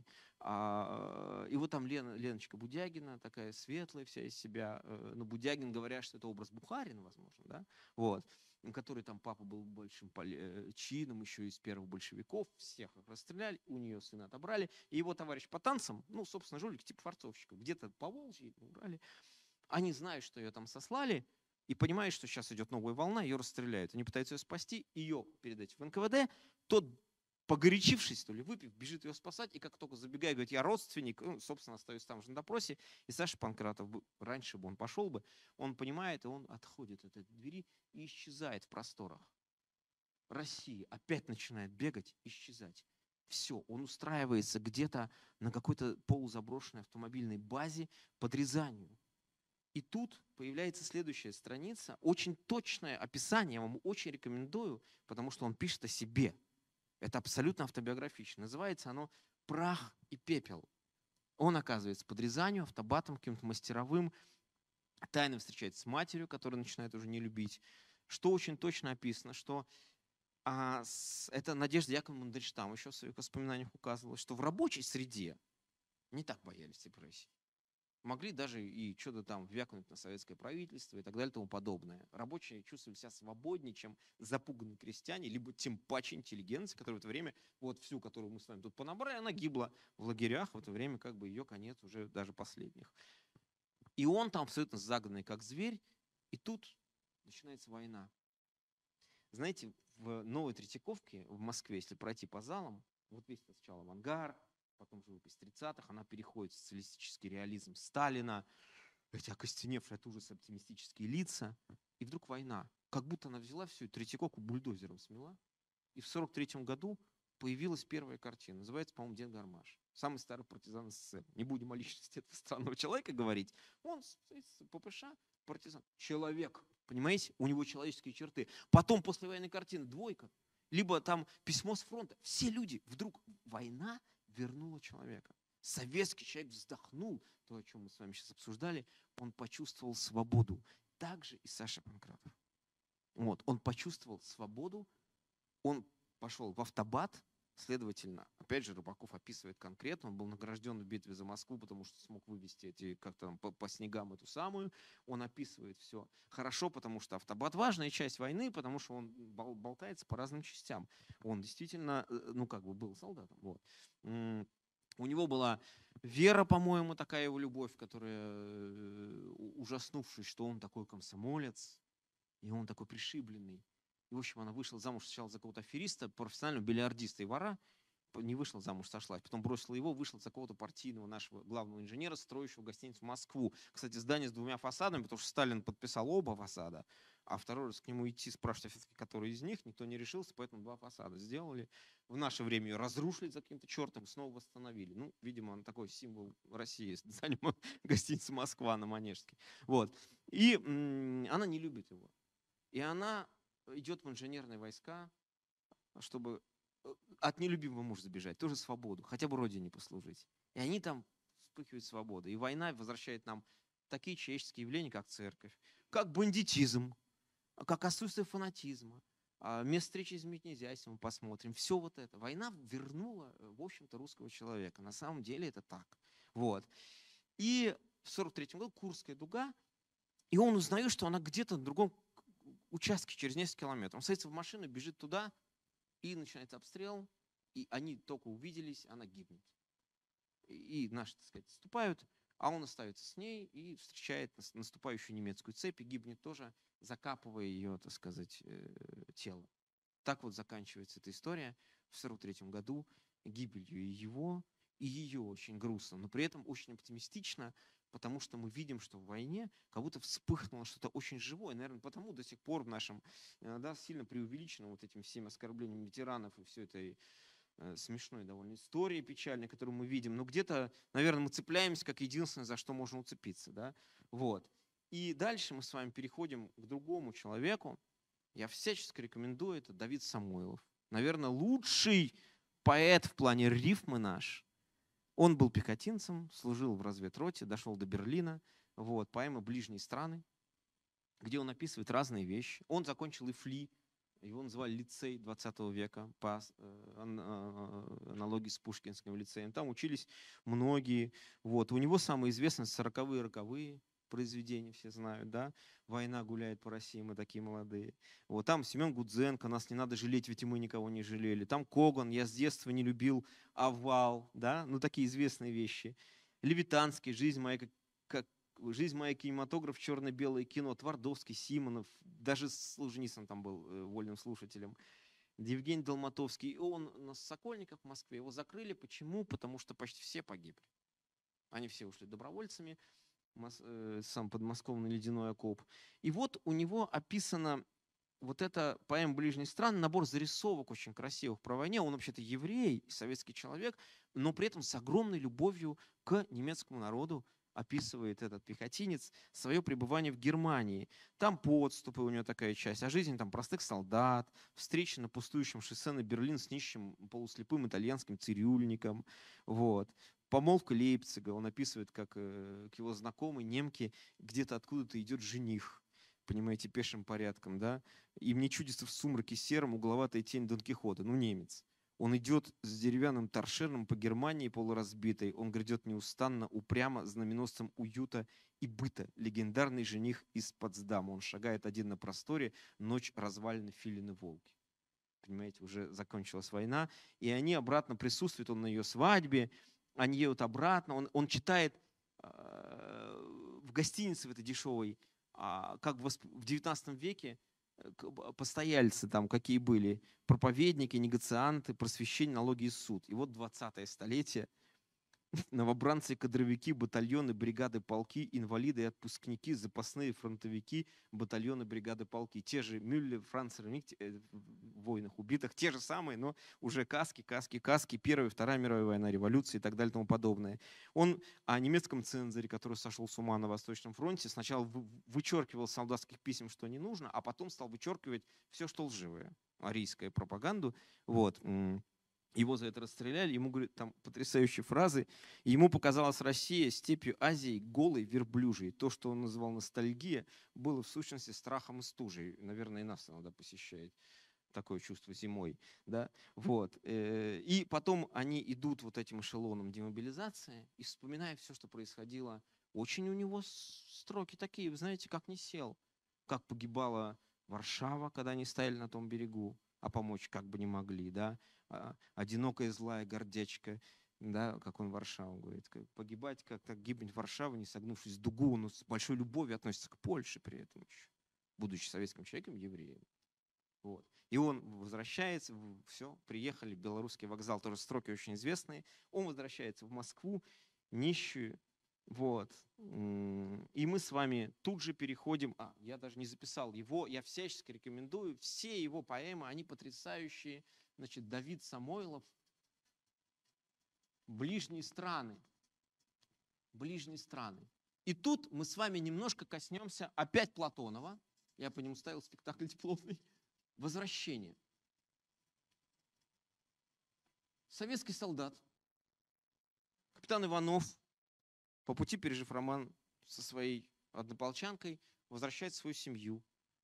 И вот там Леночка Будягина, такая светлая вся из себя. Но Будягин, говорят, что это образ Бухарина, возможно, да? Вот. Который там папа был большим чином, еще из первых большевиков. Всех их расстреляли, у нее сына отобрали. И его товарищ по танцам, собственно, жулик типа форцовщиков, где-то по Волжье убрали. Они знают, что ее там сослали, и понимают, что сейчас идет новая волна, ее расстреляют. Они пытаются ее спасти, ее передать в НКВД. Тот, погорячившись, то ли выпив, бежит ее спасать, и как только забегает, говорит, я родственник, собственно, остается там же на допросе. И Саша Панкратов, раньше бы он пошел бы, он понимает, и он отходит от этой двери и исчезает в просторах. Россия опять начинает бегать, исчезать. Все, он устраивается где-то на какой-то полузаброшенной автомобильной базе под Рязанью. И тут появляется следующая страница, очень точное описание, я вам очень рекомендую, потому что он пишет о себе. Это абсолютно автобиографично. Называется оно «Прах и пепел». Он оказывается под Рязанью, автобатом, каким-то мастеровым, тайно встречается с матерью, которая начинает уже не любить. Что очень точно описано, что это Надежда Яковлевна Мандельштам еще в своих воспоминаниях указывала, что в рабочей среде не так боялись депрессии. Могли даже и что-то там вякнуть на советское правительство и так далее и тому подобное. Рабочие чувствовали себя свободнее, чем запуганные крестьяне, либо тем паче интеллигенция, которая в это время, вот всю, которую мы с вами тут понабрали, она гибла в лагерях, в это время как бы ее конец уже даже последних. И он там абсолютно загнанный, как зверь, и тут начинается война. Знаете, в Новой Третьяковке в Москве, если пройти по залам, вот весь сначала авангард, потом живопись 30-х, она переходит в социалистический реализм Сталина, эти окостеневшие от ужаса оптимистические лица, и вдруг война. Как будто она взяла всю Третьяковку бульдозером смела, и в 43-м году появилась первая картина. Называется, по-моему, «Дед Гармаш». Самый старый партизан СССР. Не будем о личности этого странного человека говорить. Он с ППШ, партизан. Человек. Понимаете? У него человеческие черты. Потом послевоенная картина «Двойка». Либо там письмо с фронта. Все люди. Вдруг война вернула человека. Советский человек вздохнул. То, о чем мы с вами сейчас обсуждали. Он почувствовал свободу. Так же и Саша Панкратов. Вот. Он почувствовал свободу. Он пошел в автобат. Следовательно, опять же, Рыбаков описывает конкретно, он был награжден в битве за Москву, потому что смог вывести эти, как-то там по снегам эту самую. Он описывает все хорошо, потому что автобат важная часть войны, потому что он болтается по разным частям. Он действительно, ну как бы был солдатом. Вот. У него была вера, по-моему, такая его любовь, которая, ужаснувшись, что он такой комсомолец, и он такой пришибленный. И, в общем, она вышла замуж сначала за какого-то афериста, профессионального бильярдиста и вора. Не вышла замуж, сошлась. Потом бросила его, вышла за какого-то партийного нашего главного инженера, строящего гостиницу Москву. Кстати, здание с 2 фасадами, потому что Сталин подписал оба фасада. А второй раз к нему идти, спрашивать, все-таки, который из них, никто не решился, поэтому 2 фасада сделали. В наше время ее разрушили за каким-то чертом, снова восстановили. Ну, видимо, он такой символ России, здание гостиницы Москва на Манежской. Вот. И она не любит его. И она идет в инженерные войска, чтобы от нелюбимого мужа забежать, тоже свободу, хотя бы родине послужить. И они там вспыхивают свободы. И война возвращает нам такие человеческие явления, как церковь, как бандитизм, как отсутствие фанатизма. Место встречи изменить нельзя, если мы посмотрим. Все вот это. Война вернула, в общем-то, русского человека. На самом деле это так. Вот. И в 43-м году Курская дуга, и он узнает, что она где-то на другом участке через несколько километров. Он садится в машину, бежит туда, и начинается обстрел, и они только увиделись, она гибнет. И наши, так сказать, отступают, а он остается с ней и встречает наступающую немецкую цепь, и гибнет тоже, закапывая ее, так сказать, тело. Так вот заканчивается эта история в 1943 году гибелью и его, и ее очень грустно, но при этом очень оптимистично, потому что мы видим, что в войне как будто вспыхнуло что-то очень живое. Наверное, потому до сих пор в нашем, да, сильно преувеличено вот этим всеми оскорблениями ветеранов и все этой смешной довольно истории печальной, которую мы видим. Но где-то, наверное, мы цепляемся как единственное, за что можно уцепиться. Да? Вот. И дальше мы с вами переходим к другому человеку. Я всячески рекомендую, это Давид Самойлов. Наверное, лучший поэт в плане рифмы наш. Он был пехотинцем, служил в разведроте, дошел до Берлина. Вот, поэма «Ближние страны», где он описывает разные вещи. Он закончил ИФЛИ, его называли лицей 20 века по аналогии с Пушкинским лицеем. Там учились многие. Вот. У него самые известные 40-е, роковые произведения, все знают, да? «Война гуляет по России, мы такие молодые». Вот. Там Семен Гудзенко, «Нас не надо жалеть, ведь и мы никого не жалели». Там Коган, «Я с детства не любил овал», да? Ну, такие известные вещи. Левитанский, «Жизнь моя как «Жизнь моя», кинематограф, черно-белое кино, Твардовский, Симонов, даже Солженицын там был вольным слушателем, Евгений Долматовский. Он на Сокольниках в Москве, его закрыли. Почему? Потому что почти все погибли. Они все ушли добровольцами, сам подмосковный ледяной окоп. И вот у него описано вот эта поэма «Ближние страны», набор зарисовок очень красивых про войне. Он вообще-то еврей, советский человек, но при этом с огромной любовью к немецкому народу описывает этот пехотинец свое пребывание в Германии. Там подступы у него такая часть, о жизни там простых солдат, встречи на пустующем шоссе на Берлин с нищим полуслепым итальянским цирюльником. Вот. Помолвка Лейпцига, он описывает, как к его знакомой немке где-то откуда-то идет жених, понимаете, пешим порядком, да, и мне чудится в сумраке сером угловатая тень Дон Кихота, ну, немец. Он идет с деревянным торшером по Германии полуразбитой, он грядет неустанно, упрямо, знаменосцем уюта и быта, легендарный жених из Потсдама. Он шагает один на просторе, ночь развалины филины волки. Понимаете, уже закончилась война, и они обратно присутствуют, он на ее свадьбе, они едут обратно, он читает в гостинице в этой дешевой, как в XIX веке постояльцы там какие были, проповедники, негацианты, просвещение, налоги и суд. И вот 20-е столетие, новобранцы и кадровики, батальоны, бригады, полки, инвалиды и отпускники, запасные фронтовики, батальоны, бригады, полки. Те же Мюллер, Франц Ремик в войнах убитых, те же самые, но уже каски, каски, каски, Первая и Вторая мировая война, революция и так далее и тому подобное. Он о немецком цензоре, который сошел с ума на Восточном фронте, сначала вычеркивал с солдатских писем, что не нужно, а потом стал вычеркивать все, что лживое, арийскую пропаганду. Вот. Его за это расстреляли, ему говорят там потрясающие фразы. Ему показалась Россия степью Азии голой, верблюжьей. То, что он называл ностальгия, было в сущности страхом и стужей. Наверное, и нас иногда посещает такое чувство зимой. Да? Вот. И потом они идут вот этим эшелоном демобилизации и вспоминая все, что происходило, очень у него строки такие, вы знаете, как не сел. Как погибала Варшава, когда они стояли на том берегу, а помочь как бы не могли, да, одинокая злая гордячка, да, как он Варшаву говорит, погибать, как так гибнет Варшава, не согнувшись в дугу, он с большой любовью относится к Польше при этом еще, будучи советским человеком, евреем. Вот. И он возвращается, все, приехали, Белорусский вокзал, тоже строки очень известные, он возвращается в Москву, нищую, вот. И мы с вами тут же переходим, я даже не записал его, я всячески рекомендую, все его поэмы, они потрясающие. Значит, Давид Самойлов, «Ближние страны». «Ближние страны». И тут мы с вами немножко коснемся опять Платонова. Я по нему ставил спектакль дипломный. «Возвращение». Советский солдат, капитан Иванов, по пути пережив роман со своей однополчанкой, возвращает свою семью.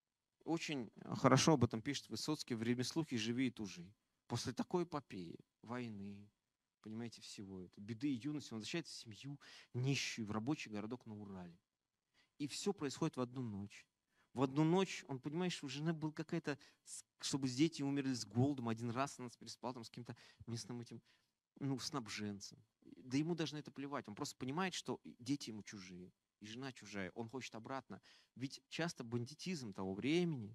Очень хорошо об этом пишет Высоцкий в «Ремеслухе живи и тужи». После такой эпопеи, войны, понимаете, всего это, беды и юности, он возвращает семью нищую в рабочий городок на Урале. И все происходит в одну ночь. В одну ночь, он, понимаешь, у жены был какая-то, чтобы дети умерли с голодом, один раз она переспала там с каким-то местным этим, снабженцем. Да ему даже на это плевать. Он просто понимает, что дети ему чужие, и жена чужая. Он хочет обратно. Ведь часто бандитизм того времени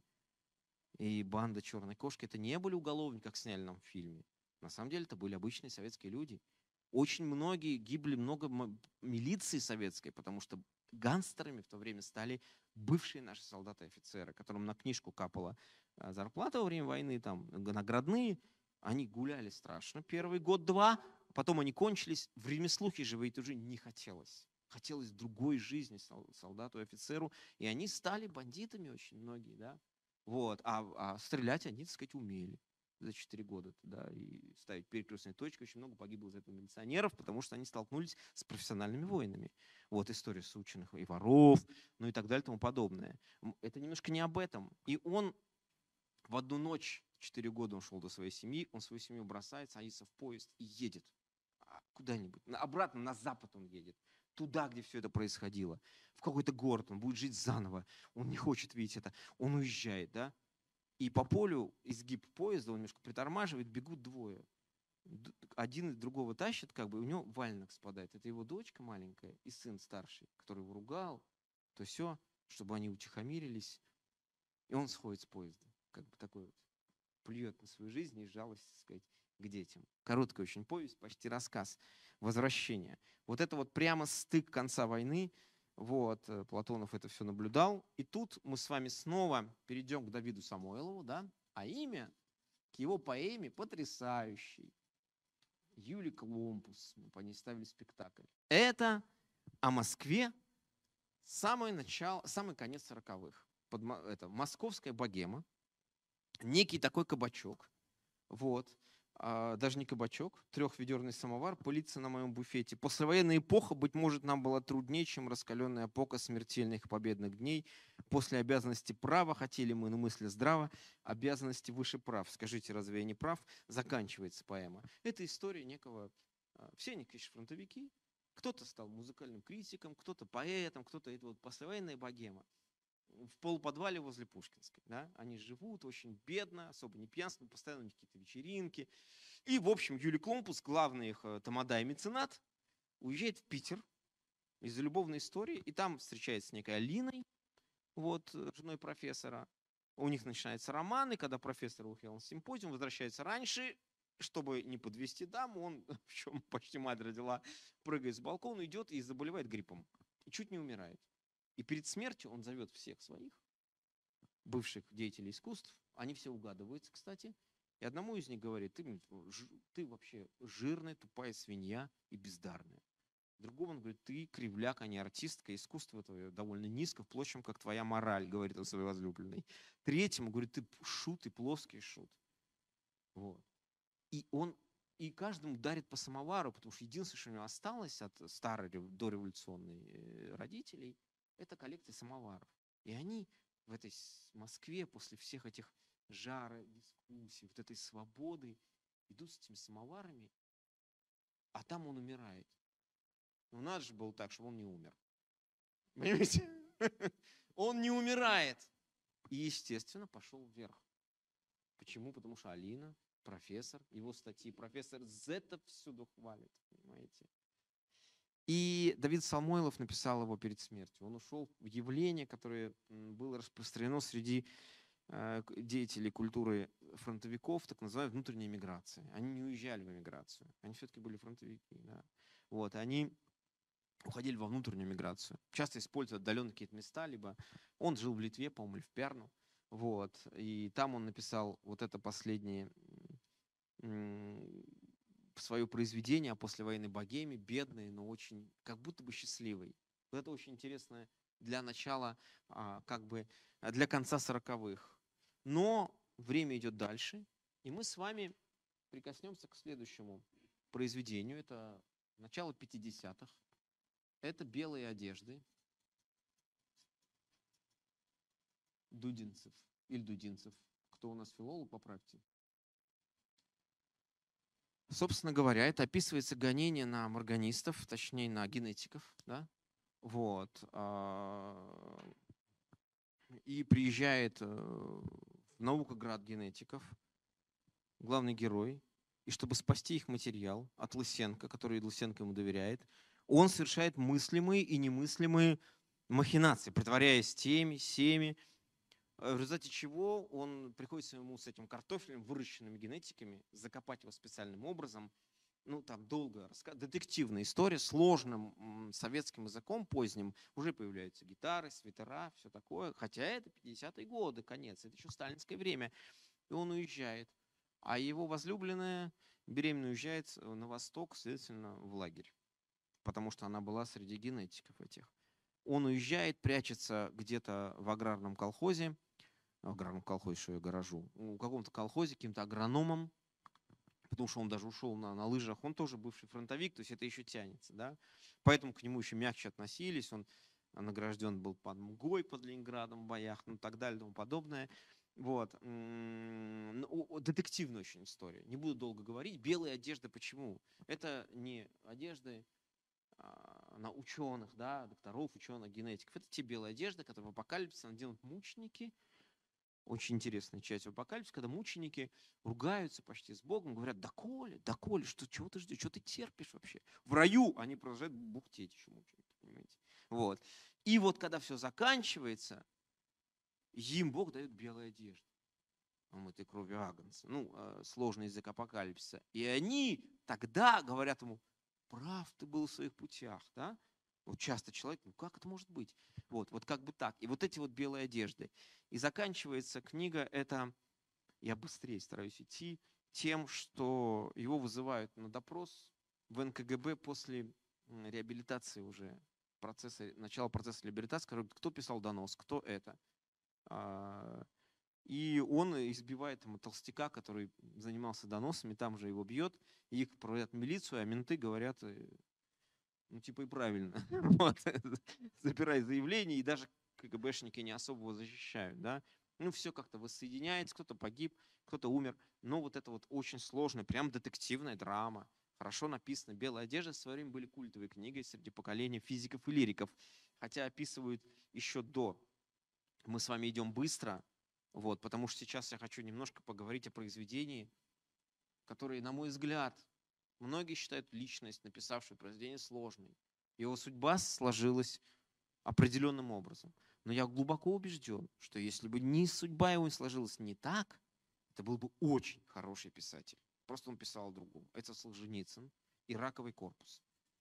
и банда «Черной кошки» это не были уголовники, как сняли нам в фильме. На самом деле это были обычные советские люди. Очень многие гибли, много милиции советской, потому что гангстерами в то время стали бывшие наши солдаты и офицеры, которым на книжку капала зарплата во время войны, там, наградные. Они гуляли страшно первый год-два, потом они кончились. В ремеслухе же ведь уже не хотелось. Хотелось другой жизни солдату и офицеру. И они стали бандитами очень многие, да. Вот. А стрелять они, так сказать, умели за 4 года, да, и ставить перекрестные точки. Очень много погибло из этого милиционеров, потому что они столкнулись с профессиональными воинами. Вот история сученых и воров, ну и так далее и тому подобное. Это немножко не об этом. И он в одну ночь, 4 года он шел до своей семьи, он свою семью бросает, садится в поезд и едет куда-нибудь. Обратно на запад он едет. Туда, где все это происходило. В какой-то город. Он будет жить заново. Он не хочет видеть это. Он уезжает, да? И по полю изгиб поезда, он немножко притормаживает, бегут двое. Один из другого тащит, как бы, у него валенок спадает. Это его дочка маленькая и сын старший, который его ругал, то все, чтобы они утихомирились. И он сходит с поезда. Как бы такой вот плюет на свою жизнь и жалость, так сказать, к детям. Короткая очень повесть, почти рассказ. Возвращение. Вот это вот прямо стык конца войны. Вот, Платонов это все наблюдал. И тут мы с вами снова перейдем к Давиду Самойлову, да, а имя к его поэме потрясающей. Юлий Колумбус. Мы по ней ставили спектакль. Это о Москве самое начало, самый конец 40-х. Это московская богема. Некий такой кабачок. Вот. Даже не кабачок, трехведерный самовар пылится на моем буфете. Послевоенная эпоха, быть может, нам была труднее, чем раскаленная эпоха смертельных победных дней. После обязанности права хотели мы, но мысли здраво, обязанности выше прав. Скажите, разве я не прав? Заканчивается поэма. Это история некого... Все они, конечно, фронтовики. Кто-то стал музыкальным критиком, кто-то поэтом, кто-то это вот послевоенная богема. В полуподвале возле Пушкинской. Да? Они живут очень бедно, особо не пьянствуют, постоянно у них какие-то вечеринки. И, в общем, Юлий Кломпус, главный их тамада и меценат, уезжает в Питер из-за любовной истории, и там встречается с некой Алиной, вот, женой профессора. У них начинаются романы, когда профессор уехал на симпозиум, возвращается раньше, чтобы не подвести даму, он, в чем почти мать родила, прыгает с балкона, идет и заболевает гриппом. И чуть не умирает. И перед смертью он зовет всех своих бывших деятелей искусств. Они все угадываются, кстати. И одному из них говорит: ты вообще жирная, тупая свинья и бездарная. Другому он говорит: ты кривляк, а не артистка, искусство твое довольно низко, впрочем, как твоя мораль, говорит он своей возлюбленной. Третьему говорит: ты шут и плоский шут. Вот. И каждому дарит по самовару, потому что единственное, что у него осталось от старой дореволюционной родителей, это коллекция самоваров. И они в этой Москве после всех этих жара, дискуссий, вот этой свободы идут с этими самоварами, а там он умирает. Ну, надо же было так, чтобы он не умер. Понимаете? Он не умирает. И, естественно, пошел вверх. Почему? Потому что Алина, профессор, его статьи, профессор Зетов всюду хвалит, понимаете? И Давид Самойлов написал его перед смертью. Он ушел в явление, которое было распространено среди деятелей культуры фронтовиков, так называемая внутренняя миграция. Они не уезжали в эмиграцию, они все-таки были фронтовики. Да. Вот, они уходили во внутреннюю миграцию. Часто используя отдаленные какие-то места, либо он жил в Литве, по-моему, или в Перну. Вот, и там он написал вот это последнее свое произведение о послевоенной богеме, бедной, но очень, как будто бы счастливой. Вот это очень интересно для начала, как бы для конца 40-х. Но время идет дальше, и мы с вами прикоснемся к следующему произведению. Это начало 50-х. Это белые одежды Дудинцев или Дудинцев. Кто у нас филолог, поправьте. Собственно говоря, это описывается гонение на морганистов, точнее на генетиков, да? Вот. И приезжает в Наукоград генетиков главный герой, и чтобы спасти их материал от Лысенко, который Лысенко ему доверяет, он совершает мыслимые и немыслимые махинации, притворяясь теми, семи, в результате чего он приходится ему с этим картофелем, выращенными генетиками, закопать его специальным образом. Ну, там долго детективная история, сложным советским языком поздним. Уже появляются гитары, свитера, все такое. Хотя это 50-е годы, конец, это еще сталинское время. И он уезжает. А его возлюбленная беременна уезжает на восток, следовательно, в лагерь. Потому что она была среди генетиков этих. Он уезжает, прячется где-то в аграрном колхозе. В аграрном колхозе, что я гаражу. В каком-то колхозе, каким-то агрономом. Потому что он даже ушел на лыжах. Он тоже бывший фронтовик, то есть это еще тянется. Да? Поэтому к нему еще мягче относились. Он награжден был под Мгой, под Ленинградом в боях, ну и так далее и тому подобное. Вот. Детективная очень история. Не буду долго говорить. Белые одежды почему? Это не одежды на ученых, да, докторов, ученых, генетиков. Это те белые одежды, которые в апокалипсисе наденут мученики. Очень интересная часть в апокалипсисе, когда мученики ругаются почти с Богом, говорят: доколе, чего ты ждешь, что ты терпишь вообще? В раю они продолжают бухтеть еще мученики, понимаете? Вот. И вот когда все заканчивается, им Бог дает белые одежды, омытой кровью агнца. Ну, сложный язык апокалипсиса. И они тогда говорят ему: прав ты был в своих путях, да? Вот часто человек: ну как это может быть? Вот как бы так. И вот эти вот белые одежды. И заканчивается книга, это, я быстрее стараюсь идти, тем, что его вызывают на допрос в НКГБ после реабилитации уже, начала процесса реабилитации. Кто писал донос, кто это? И он избивает толстяка, который занимался доносами, там же его бьет, и их проводят в милицию, а менты говорят: ну, типа, и правильно. Вот. Забирай заявление, и даже КГБшники не особо его защищают, да. Ну, все как-то воссоединяется, кто-то погиб, кто-то умер. Но вот это вот очень сложная, прям детективная драма. Хорошо написано. «Белая одежда» в свое время были культовой книгой среди поколения физиков и лириков. Хотя описывают еще до. Мы с вами идем быстро, вот, потому что сейчас я хочу немножко поговорить о произведении, которое, на мой взгляд, многие считают личность, написавшую произведение, сложной. Его судьба сложилась определенным образом. Но я глубоко убежден, что если бы судьба его сложилась не так, это был бы очень хороший писатель. Просто он писал о другом. Это Солженицын и «Раковый корпус».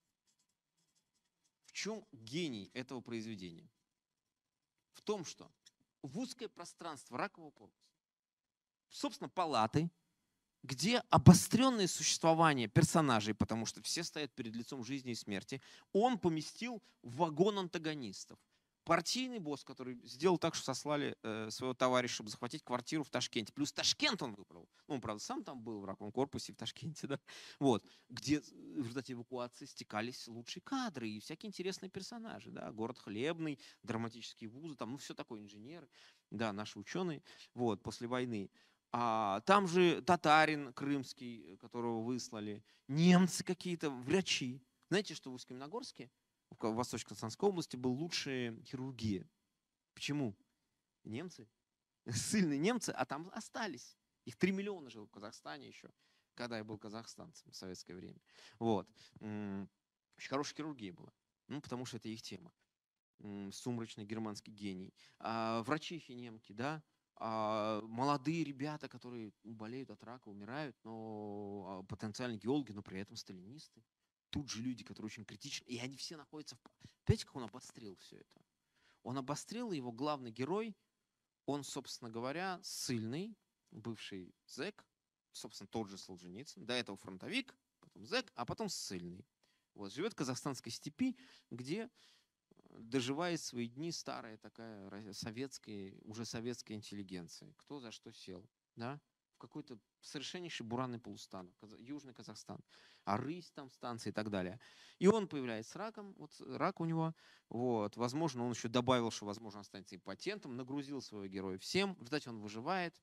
В чем гений этого произведения? В том, что в узкое пространство ракового корпуса, собственно, палаты, где обостренное существование персонажей, потому что все стоят перед лицом жизни и смерти, он поместил в вагон антагонистов. Партийный босс, который сделал так, что сослали своего товарища, чтобы захватить квартиру в Ташкенте. Плюс Ташкент он выбрал. Ну, он, правда, сам там был в раковом корпусе в Ташкенте, да? Вот. Где в результате эвакуации стекались лучшие кадры и всякие интересные персонажи. Да? Город хлебный, драматические вузы, там, ну, все такое, инженеры, да, наши ученые, вот, после войны. А там же татарин крымский, которого выслали, немцы какие-то, врачи. Знаете, что в Усть-Каменогорске, в Восточно-Казахстанской области, была лучшая хирургия? Почему? Немцы, сильные немцы, а там остались. Их 3 миллиона жило в Казахстане еще, когда я был казахстанцем в советское время. Вот. Очень хорошая хирургия была. Ну, потому что это их тема. Сумрачный германский гений. Врачихи немки, да, молодые ребята, которые болеют от рака, умирают, но потенциальные геологи, но при этом сталинисты. Тут же люди, которые очень критичны, и они все находятся в... Понимаете, как он обострил все это? Он обострил, его главный герой, он, собственно говоря, ссыльный, бывший зэк, собственно, тот же Солженицын, до этого фронтовик, потом зэк, а потом ссыльный. Вот, живет в казахстанской степи, где доживает свои дни старая такая советская, уже советская интеллигенция. Кто за что сел, да? В какой-то совершеннейший буранный полустанок, Южный Казахстан, а рысь там станции и так далее. И он появляется с раком, вот рак у него, вот, возможно, он еще добавил, что, возможно, останется импотентом, нагрузил своего героя всем, в результате он выживает,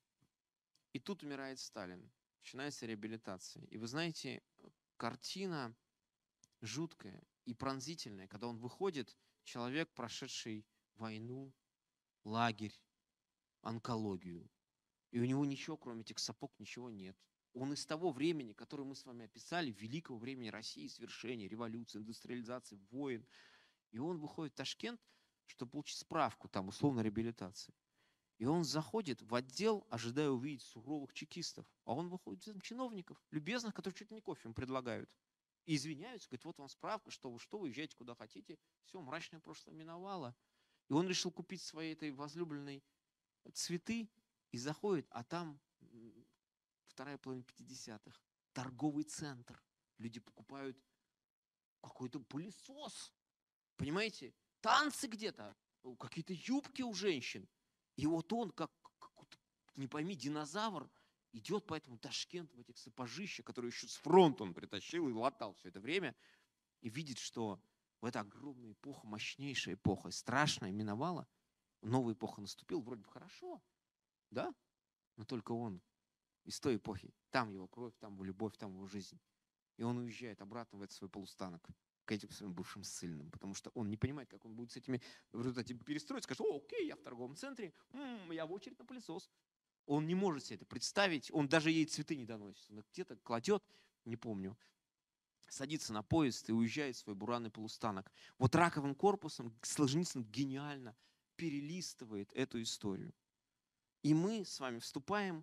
и тут умирает Сталин, начинается реабилитация. И вы знаете, картина жуткая и пронзительная, когда он выходит, человек, прошедший войну, лагерь, онкологию. И у него ничего, кроме этих сапог, ничего нет. Он из того времени, которое мы с вами описали, великого времени России, свершения, революции, индустриализации, войн. И он выходит в Ташкент, чтобы получить справку, там, условно, реабилитации. И он заходит в отдел, ожидая увидеть суровых чекистов. А он выходит там чиновников, любезных, которые чуть ли не кофе ему предлагают. И извиняются, говорят, вот вам справка, что вы езжайте куда хотите. Все, мрачное прошлое миновало. И он решил купить своей этой возлюбленной цветы и заходит, а там вторая половина 50-х. Торговый центр. Люди покупают какой-то пылесос. Понимаете? Танцы где-то. Какие-то юбки у женщин. И вот он, как не пойми, динозавр, идет по этому Ташкенту в этих сапожищах, которые еще с фронта он притащил и латал все это время, и видит, что в эта огромная эпоха, мощнейшая эпоха, страшная, миновала, новая эпоха наступила, вроде бы хорошо, да? Но только он из той эпохи. Там его кровь, там его любовь, там его жизнь. И он уезжает обратно в этот свой полустанок к этим своим бывшим ссыльным, потому что он не понимает, как он будет с этими в результате перестроить. Скажет, окей, я в торговом центре, я в очередь на пылесос. Он не может себе это представить, он даже ей цветы не доносит. Он где-то кладет, не помню, садится на поезд и уезжает в свой буранный полустанок. Вот раковым корпусом Солженицын гениально перелистывает эту историю. И мы с вами вступаем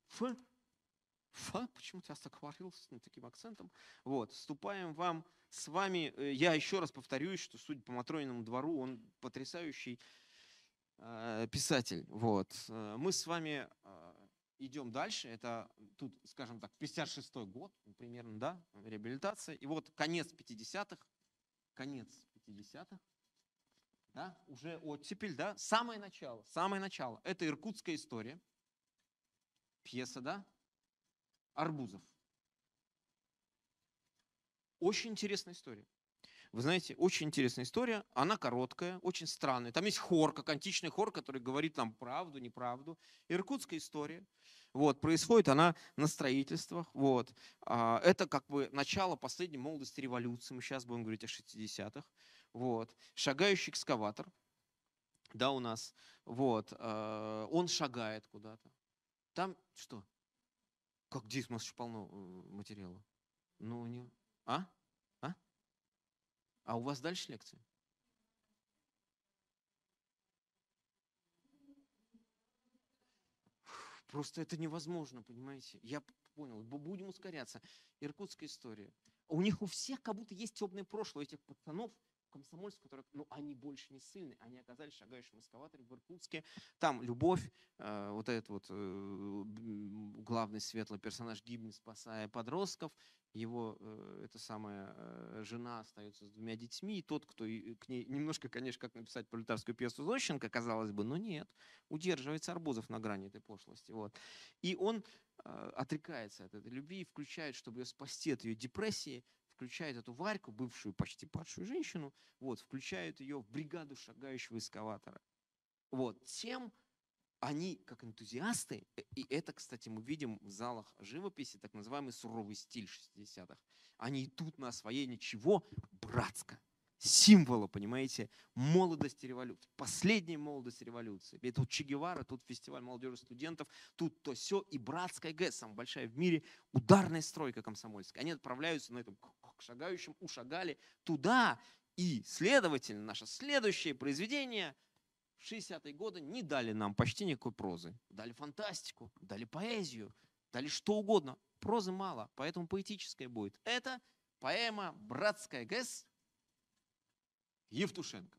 почему-то я так говорил с таким акцентом. Вот, вступаем с вами, я еще раз повторюсь, что, судя по Матрониному двору, он потрясающий писатель. Вот. Мы с вами идем дальше. Это тут, скажем так, 56-й год, примерно, да, реабилитация. И вот конец 50-х, да, уже оттепель, да, самое начало. Это иркутская история, пьеса, да, Арбузов. Очень интересная история. Вы знаете, очень интересная история. Она короткая, очень странная. Там есть хор, как античный хор, который говорит нам правду, неправду. Иркутская история. Вот, происходит она на строительствах. Вот. Это как бы начало последней молодости революции. Мы сейчас будем говорить о 60-х. Вот. Шагающий экскаватор. Да, у нас. Вот. Он шагает куда-то. Там что? Как здесь у нас еще полно материала? Ну, не... А? А? А у вас дальше лекция? Просто это невозможно, понимаете? Я понял, будем ускоряться. Иркутская история. У них у всех как будто есть темное прошлое, у этих пацанов, комсомольцев, которые, ну, они больше не ссыльные, они оказались в шагающем эскаваторе в Иркутске. Там любовь, вот этот вот главный светлый персонаж гибнет, спасая подростков. Его эта самая жена остается с 2 детьми. И тот, кто к ней немножко, конечно, как написать пролетарскую пьесу Зощенко, казалось бы, но нет. Удерживается Арбузов на грани этой пошлости. Вот. И он отрекается от этой любви и включает, чтобы ее спасти от ее депрессии, включает эту Варьку, бывшую почти падшую женщину, вот, включает ее в бригаду шагающего эскаватора. Вот. Тем они, как энтузиасты, и это, кстати, мы видим в залах живописи, так называемый суровый стиль 60-х, они идут на освоение чего? Братска. Символа, понимаете, молодости революции, последней молодости революции. Это тут Че Гевара, тут фестиваль молодежи студентов, тут то все и братская ГЭС, самая большая в мире ударная стройка комсомольская. Они отправляются на этом к шагающим, ушагали туда, и, следовательно, наше следующее произведение в 60-е годы не дали нам почти никакой прозы. Дали фантастику, дали поэзию, дали что угодно. Прозы мало, поэтому поэтическое будет. Это поэма «Братская ГЭС» Евтушенко.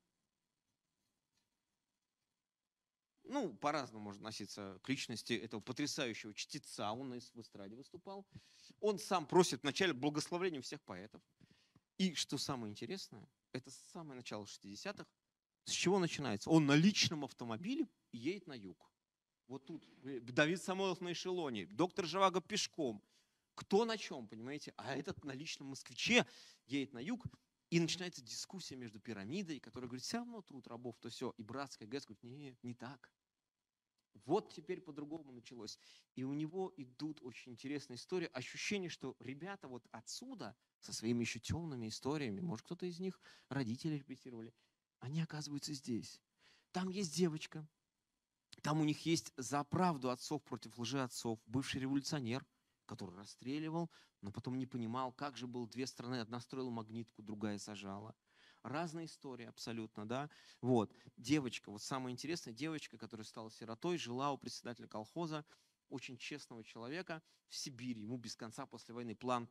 Ну, по-разному можно относиться к личности этого потрясающего чтеца. Он в эстраде выступал. Он сам просит вначале благословения всех поэтов. И что самое интересное, это самое начало 60-х. С чего начинается? Он на личном автомобиле едет на юг. Вот тут Давид Самойлов на эшелоне, доктор Живаго пешком. Кто на чем, понимаете? А этот на личном москвиче едет на юг. И начинается дискуссия между пирамидой, которая говорит, все равно труд рабов, то все. И братская ГЭС говорит, нет, не так. Вот теперь по-другому началось. И у него идут очень интересные истории. Ощущение, что ребята вот отсюда, со своими еще темными историями, может, кто-то из них родители репетировали, они оказываются здесь. Там есть девочка, там у них есть за правду отцов против лжеотцов, бывший революционер, который расстреливал, но потом не понимал, как же было 2 страны, одна строила магнитку, другая сажала. Разные истории абсолютно, да. Вот, девочка, вот самое интересное, девочка, которая стала сиротой, жила у председателя колхоза, очень честного человека в Сибири. Ему без конца после войны план.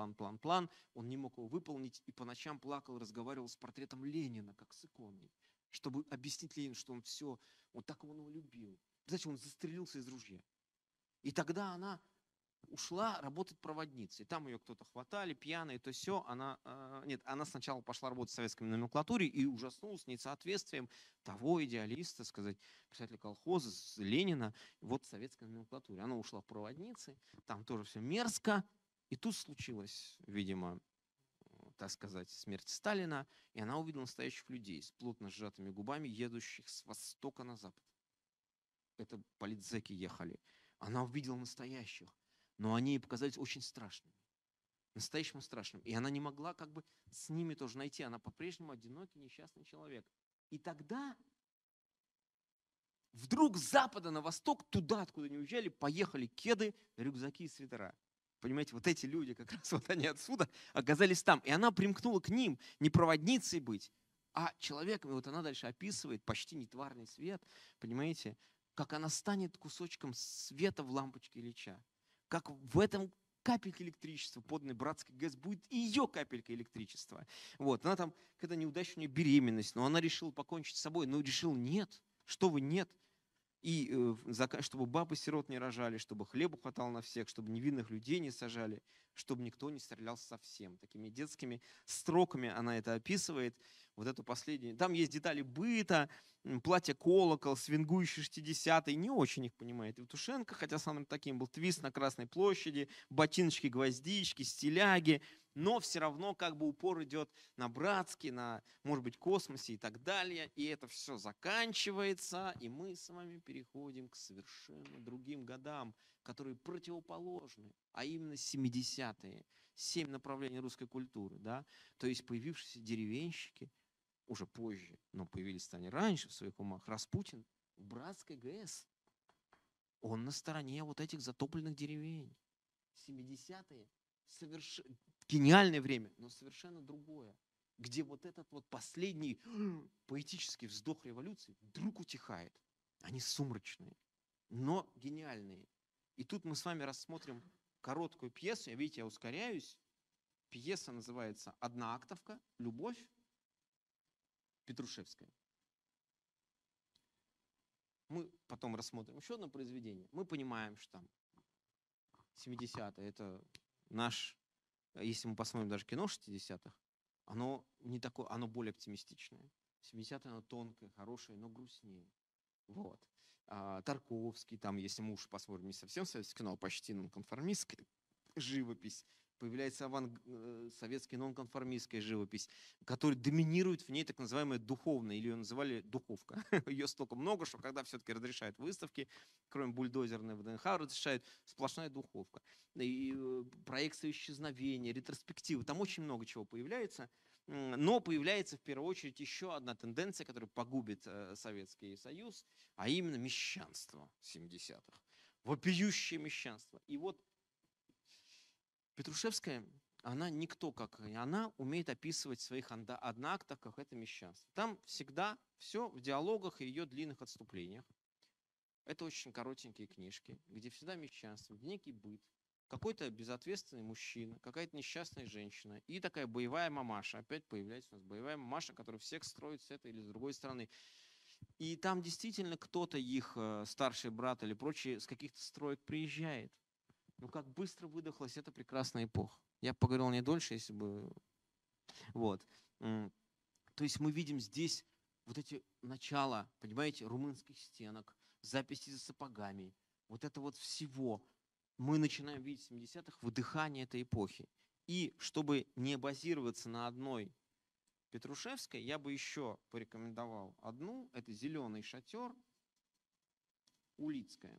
Он не мог его выполнить и по ночам плакал, разговаривал с портретом Ленина, как с иконой, чтобы объяснить Ленину, что он все, вот так он его любил. Знаете, он застрелился из ружья. И тогда она ушла работать проводницей. Там ее кто-то хватали, пьяные, то все. Она сначала пошла работать в советской номенклатуре и ужаснулась несоответствием того идеалиста, сказать, писателя колхоза, Ленина, вот в советской номенклатуре. Она ушла в проводницы, там тоже все мерзко. И тут случилось, видимо, так сказать, смерть Сталина, и она увидела настоящих людей с плотно сжатыми губами, едущих с востока на запад. Это политзеки ехали. Она увидела настоящих, но они ей показались очень страшными. Настоящим страшным. И она не могла как бы с ними тоже найти. Она по-прежнему одинокий, несчастный человек. И тогда вдруг с запада на восток, туда, откуда они уезжали, поехали кеды, рюкзаки и свитера. Понимаете, вот эти люди, как раз вот они отсюда оказались там. И она примкнула к ним, не проводницей быть, а человеком. И вот она дальше описывает почти нетварный свет, понимаете, как она станет кусочком света в лампочке Ильича. Как в этом капельке электричества, поданной братской ГЭС, будет и ее капелька электричества. Вот, она там, когда неудачная у нее беременность, но она решила покончить с собой, но решила нет, что вы, нет. И чтобы бабы-сирот не рожали, чтобы хлеба хватало на всех, чтобы невинных людей не сажали, чтобы никто не стрелял совсем. Такими детскими строками она это описывает. Вот эту последнюю. Там есть детали быта, платье-колокол, свингующий 60-й. Не очень их понимает Евтушенко, хотя самым таким был твист на Красной площади, ботиночки-гвоздички, стиляги. Но все равно как бы упор идет на братский, на, может быть, космосе и так далее. И это все заканчивается, и мы с вами переходим к совершенно другим годам, которые противоположны, а именно 70-е. 7 направлений русской культуры, да? То есть появившиеся деревенщики, уже позже, но появились они раньше в своих умах, Распутин в братской ГЭС. Он на стороне вот этих затопленных деревень. 70-е гениальное время, но совершенно другое, где вот этот вот последний поэтический вздох революции вдруг утихает. Они сумрачные, но гениальные. И тут мы с вами рассмотрим короткую пьесу. Видите, я ускоряюсь. Пьеса называется «Одноактовка. Любовь» Петрушевская. Мы потом рассмотрим еще одно произведение. Мы понимаем, что там 70-е это наш, если мы посмотрим даже кино 60-х, оно не такое, оно более оптимистичное. 70-е оно тонкое, хорошее, но грустнее. Вот. Тарковский, там, если мы уж посмотрим не совсем советское кино, а почти нонконформистская живопись, появляется советская нонконформистская живопись, которая доминирует в ней так называемая духовная, или ее называли духовка. Ее столько много, что когда все-таки разрешают выставки, кроме бульдозерной ВДНХ, разрешают сплошная духовка. И проекция исчезновения, ретроспективы, там очень много чего появляется. Но появляется в первую очередь еще одна тенденция, которая погубит Советский Союз, а именно мещанство 70-х. Вопиющее мещанство. И вот Петрушевская, она никто как и она умеет описывать в своих одноактах, как это мещанство. Там всегда все в диалогах и ее длинных отступлениях. Это очень коротенькие книжки, где всегда мещанство, некий быт, какой-то безответственный мужчина, какая-то несчастная женщина и такая боевая мамаша. Опять появляется у нас боевая мамаша, которая всех строит с этой или с другой стороны. И там действительно кто-то, их старший брат или прочие, с каких-то строек приезжает. Ну, как быстро выдохлась эта прекрасная эпоха. Я поговорил не дольше, если бы... Вот. То есть мы видим здесь вот эти начала, понимаете, румынских стенок, записи за сапогами, вот это вот всего. Мы начинаем видеть в 70-х выдыхание этой эпохи. И чтобы не базироваться на одной Петрушевской, я бы еще порекомендовал одну. Это «Зеленый шатер» Улицкая.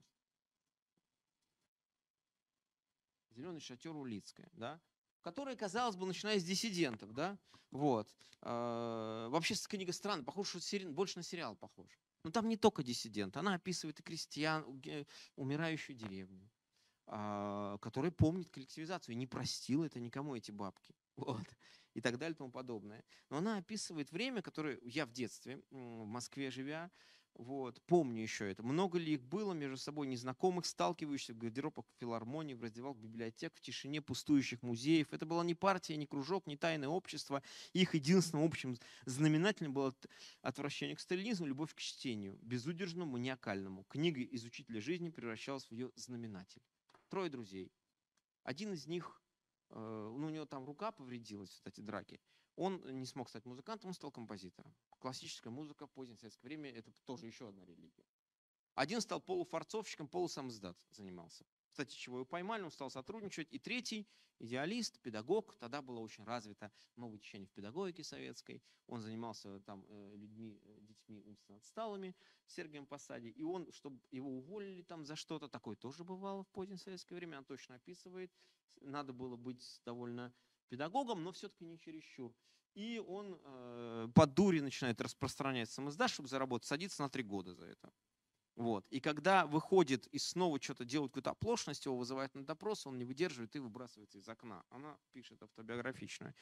«Зеленый шатер» Улицкая, да? Которая, казалось бы, начиная с диссидентов, да? Вот. Вообще книга странная, похоже, что больше на сериал похож. Но там не только диссидент, она описывает и крестьян, умирающую деревню, который помнит коллективизацию и не простил это никому, эти бабки. Вот. И так далее и тому подобное. Но она описывает время, которое я в детстве, в Москве живя, вот, помню еще это. Много ли их было между собой незнакомых, сталкивающихся в гардеробах филармонии, в раздевалках библиотек, в тишине пустующих музеев. Это была не партия, не кружок, не тайное общество. Их единственным общим знаменателем было отвращение к сталинизму, любовь к чтению, безудержному, маниакальному. Книга из учителя жизни превращалась в ее знаменатель. 3 друзей. Один из них, у него там рука повредилась в эти драки. Он не смог стать музыкантом, он стал композитором. Классическая музыка в позднее советское время – это тоже еще одна религия. Один стал полуфорцовщиком, полусамиздат занимался. Кстати, чего его поймали, он стал сотрудничать. И третий – идеалист, педагог. Тогда было очень развито новое течение в педагогике советской. Он занимался там детьми умственно отсталыми, Сергием Посади. И он, чтобы его уволили там за что-то, такое тоже бывало в позднее советское время, он точно описывает. Надо было быть довольно педагогом, но все-таки не чересчур. И он по дуре начинает распространять самиздат, чтобы заработать, садится на 3 года за это. Вот. И когда выходит и снова что-то делает, какую-то оплошность, его вызывают на допрос, он не выдерживает и выбрасывается из окна. Она пишет автобиографичную.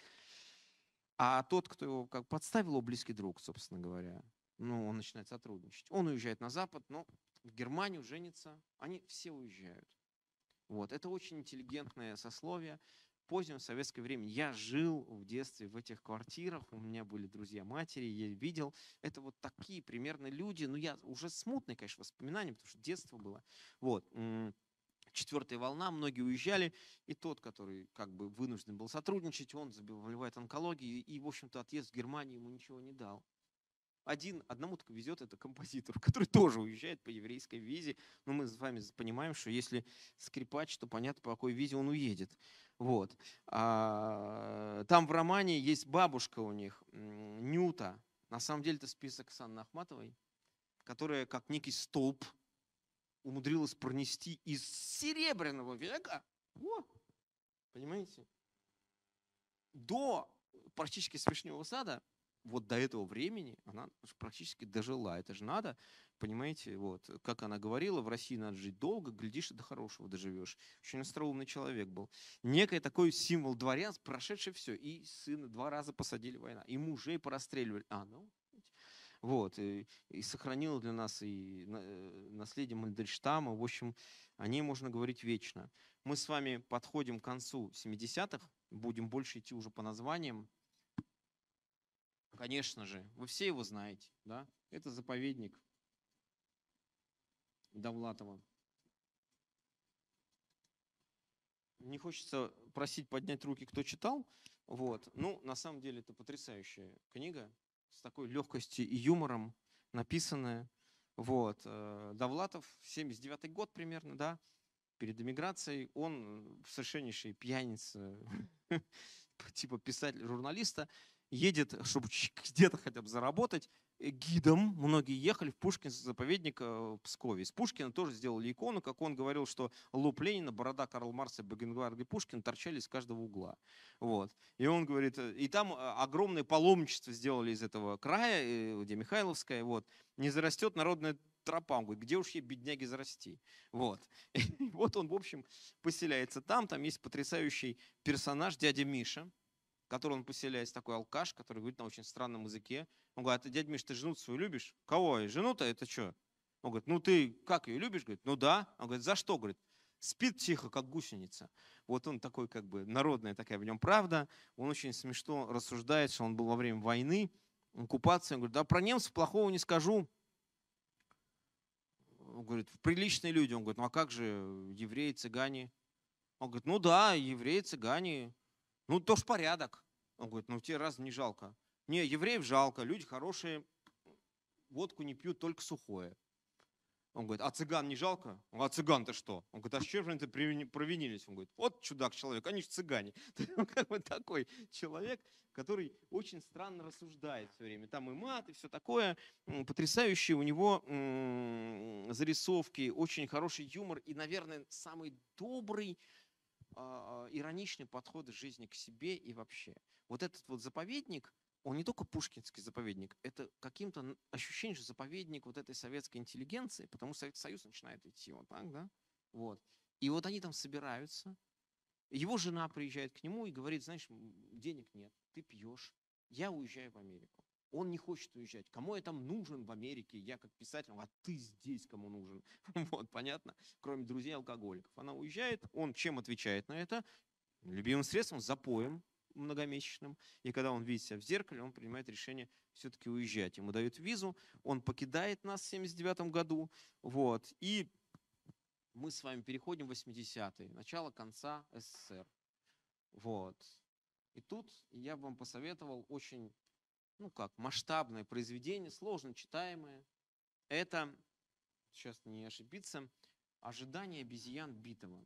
А тот, кто его как подставил, его близкий друг, собственно говоря, он начинает сотрудничать. Он уезжает на Запад, но в Германию женится. Они все уезжают. Вот. Это очень интеллигентное сословие. В позднем советское время я жил в детстве в этих квартирах, у меня были друзья матери, я видел. Это вот такие примерно люди, я уже смутные, конечно, воспоминания, потому что детство было. Вот. 4-я волна, многие уезжали, и тот, который как бы вынужден был сотрудничать, он заболевает онкологией, и, в общем-то, отъезд в Германию ему ничего не дал. Одному так везет, это композитор, который тоже уезжает по еврейской визе. Но мы с вами понимаем, что если скрипач, то понятно, по какой визе он уедет. Вот. Там в романе есть бабушка у них, Нюта. На самом деле это список с Анной Ахматовой, которая как некий столб умудрилась пронести из Серебряного века, понимаете, до практически с Вишневого сада. Вот до этого времени она практически дожила. Это же надо, понимаете, вот, как она говорила, в России надо жить долго, глядишь, и до хорошего доживешь. Очень остроумный человек был. Некий такой символ дворян, прошедший все. И сына 2 раза посадили война, и мужей порастреливали. Вот, и сохранила для нас и наследие Мандельштама. В общем, о ней можно говорить вечно. Мы с вами подходим к концу 70-х, будем больше идти уже по названиям. Конечно же, вы все его знаете, да? Это заповедник Довлатова. Не хочется просить поднять руки, кто читал. Вот. Ну, на самом деле, это потрясающая книга с такой легкостью и юмором написанная. Вот. Довлатов, 79-й год примерно, да, перед эмиграцией. Он совершеннейший пьяница, типа писатель-журналиста, едет, чтобы где-то хотя бы заработать, гидом. Многие ехали в Пушкинский заповедник в Пскове. Из Пушкина тоже сделали икону, как он говорил, что лоб Ленина, борода Карла Маркса, Бакенбард и Пушкин торчали из каждого угла. Вот. И он говорит, и там огромное паломничество сделали из этого края, где Михайловская, вот, не зарастет народная тропа. Он говорит, где уж ей, бедняги, зарасти. Вот. И вот он, в общем, поселяется там. Там есть потрясающий персонаж, дядя Миша, который он поселяется, такой алкаш, который говорит на очень странном языке. Он говорит, а дядя Миш, ты жену свою любишь? Кого? Жену-то это что? Он говорит, ну ты как ее любишь? Говорит, ну да. Он говорит, за что? Говорит, спит тихо, как гусеница. Вот он такой, как бы, народная такая в нем правда. Он очень смешно рассуждает, что он был во время войны, оккупации. Он говорит, да про немцев плохого не скажу. Он говорит, приличные люди. Он говорит, ну а как же евреи, цыгане? Он говорит, ну да, евреи, цыгане. Ну, тоже порядок. Он говорит, ну тебе раз не жалко. Не, евреев жалко, люди хорошие, водку не пьют, только сухое. Он говорит, а цыган не жалко? Он говорит, а цыган-то что? Он говорит, а с чем же они провинились? Он говорит, вот чудак человек, они же цыгане. Он как бы такой человек, который очень странно рассуждает все время. Там и мат, и все такое. Потрясающие у него зарисовки, очень хороший юмор и, наверное, самый добрый, ироничный подход к жизни, к себе и вообще. Вот этот вот заповедник, он не только пушкинский заповедник, это каким-то ощущением, что заповедник вот этой советской интеллигенции, потому что Советский Союз начинает идти вот так, да? Вот. И вот они там собираются, его жена приезжает к нему и говорит, знаешь, денег нет, ты пьешь, я уезжаю в Америку. Он не хочет уезжать. Кому я там нужен в Америке? Я как писатель, а ты здесь кому нужен? Вот, понятно? Кроме друзей-алкоголиков. Она уезжает, он чем отвечает на это? Любимым средством, запоем многомесячным. И когда он видит себя в зеркале, он принимает решение все-таки уезжать. Ему дают визу, он покидает нас в 1979 году. Вот. И мы с вами переходим в 80-е, начало конца СССР. Вот. И тут я бы вам посоветовал очень, ну как, масштабное произведение, сложно читаемое. Это, сейчас не ошибиться, «Ожидание обезьян» Битова.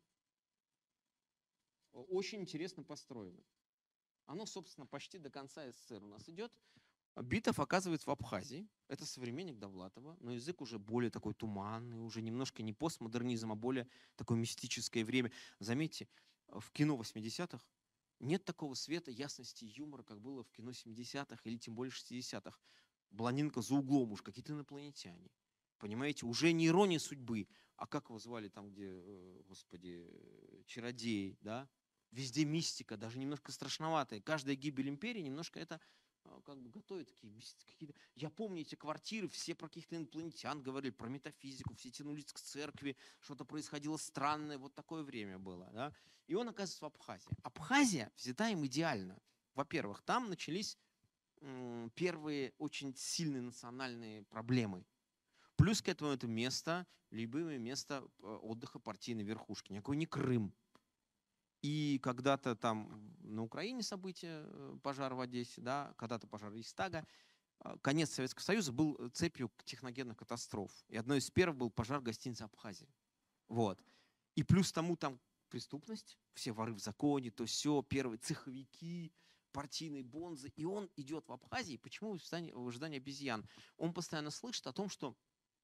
Очень интересно построено. Оно, собственно, почти до конца СССР у нас идет. Битов оказывается в Абхазии. Это современник Довлатова, но язык уже более такой туманный, уже немножко не постмодернизм, а более такое мистическое время. Заметьте, в кино 80-х нет такого света, ясности юмора, как было в кино 70-х или тем более 60-х. Блондинка за углом уж, какие-то инопланетяне. Понимаете, уже не ирония судьбы, а как его звали там, где, господи, чародей, да? Везде мистика, даже немножко страшноватая. Каждая гибель империи немножко это как бы готовит такие какие-то. Я помню эти квартиры, все про каких-то инопланетян говорили, про метафизику, все тянулись к церкви, что-то происходило странное, вот такое время было. Да? И он оказывается в Абхазии. Абхазия взята им идеально. Во-первых, там начались первые очень сильные национальные проблемы. Плюс к этому это место, любимое место отдыха партийной верхушки. Никакой не Крым. И когда-то там на Украине события, пожар в Одессе, да, когда-то пожар Рейхстага. Конец Советского Союза был цепью техногенных катастроф. И одной из первых был пожар гостиницы Абхазии. Вот. И плюс тому там преступность, все воры в законе, то все, первые цеховики, партийные бонзы. И он идет в Абхазии. Почему в ожидании обезьян? Он постоянно слышит о том, что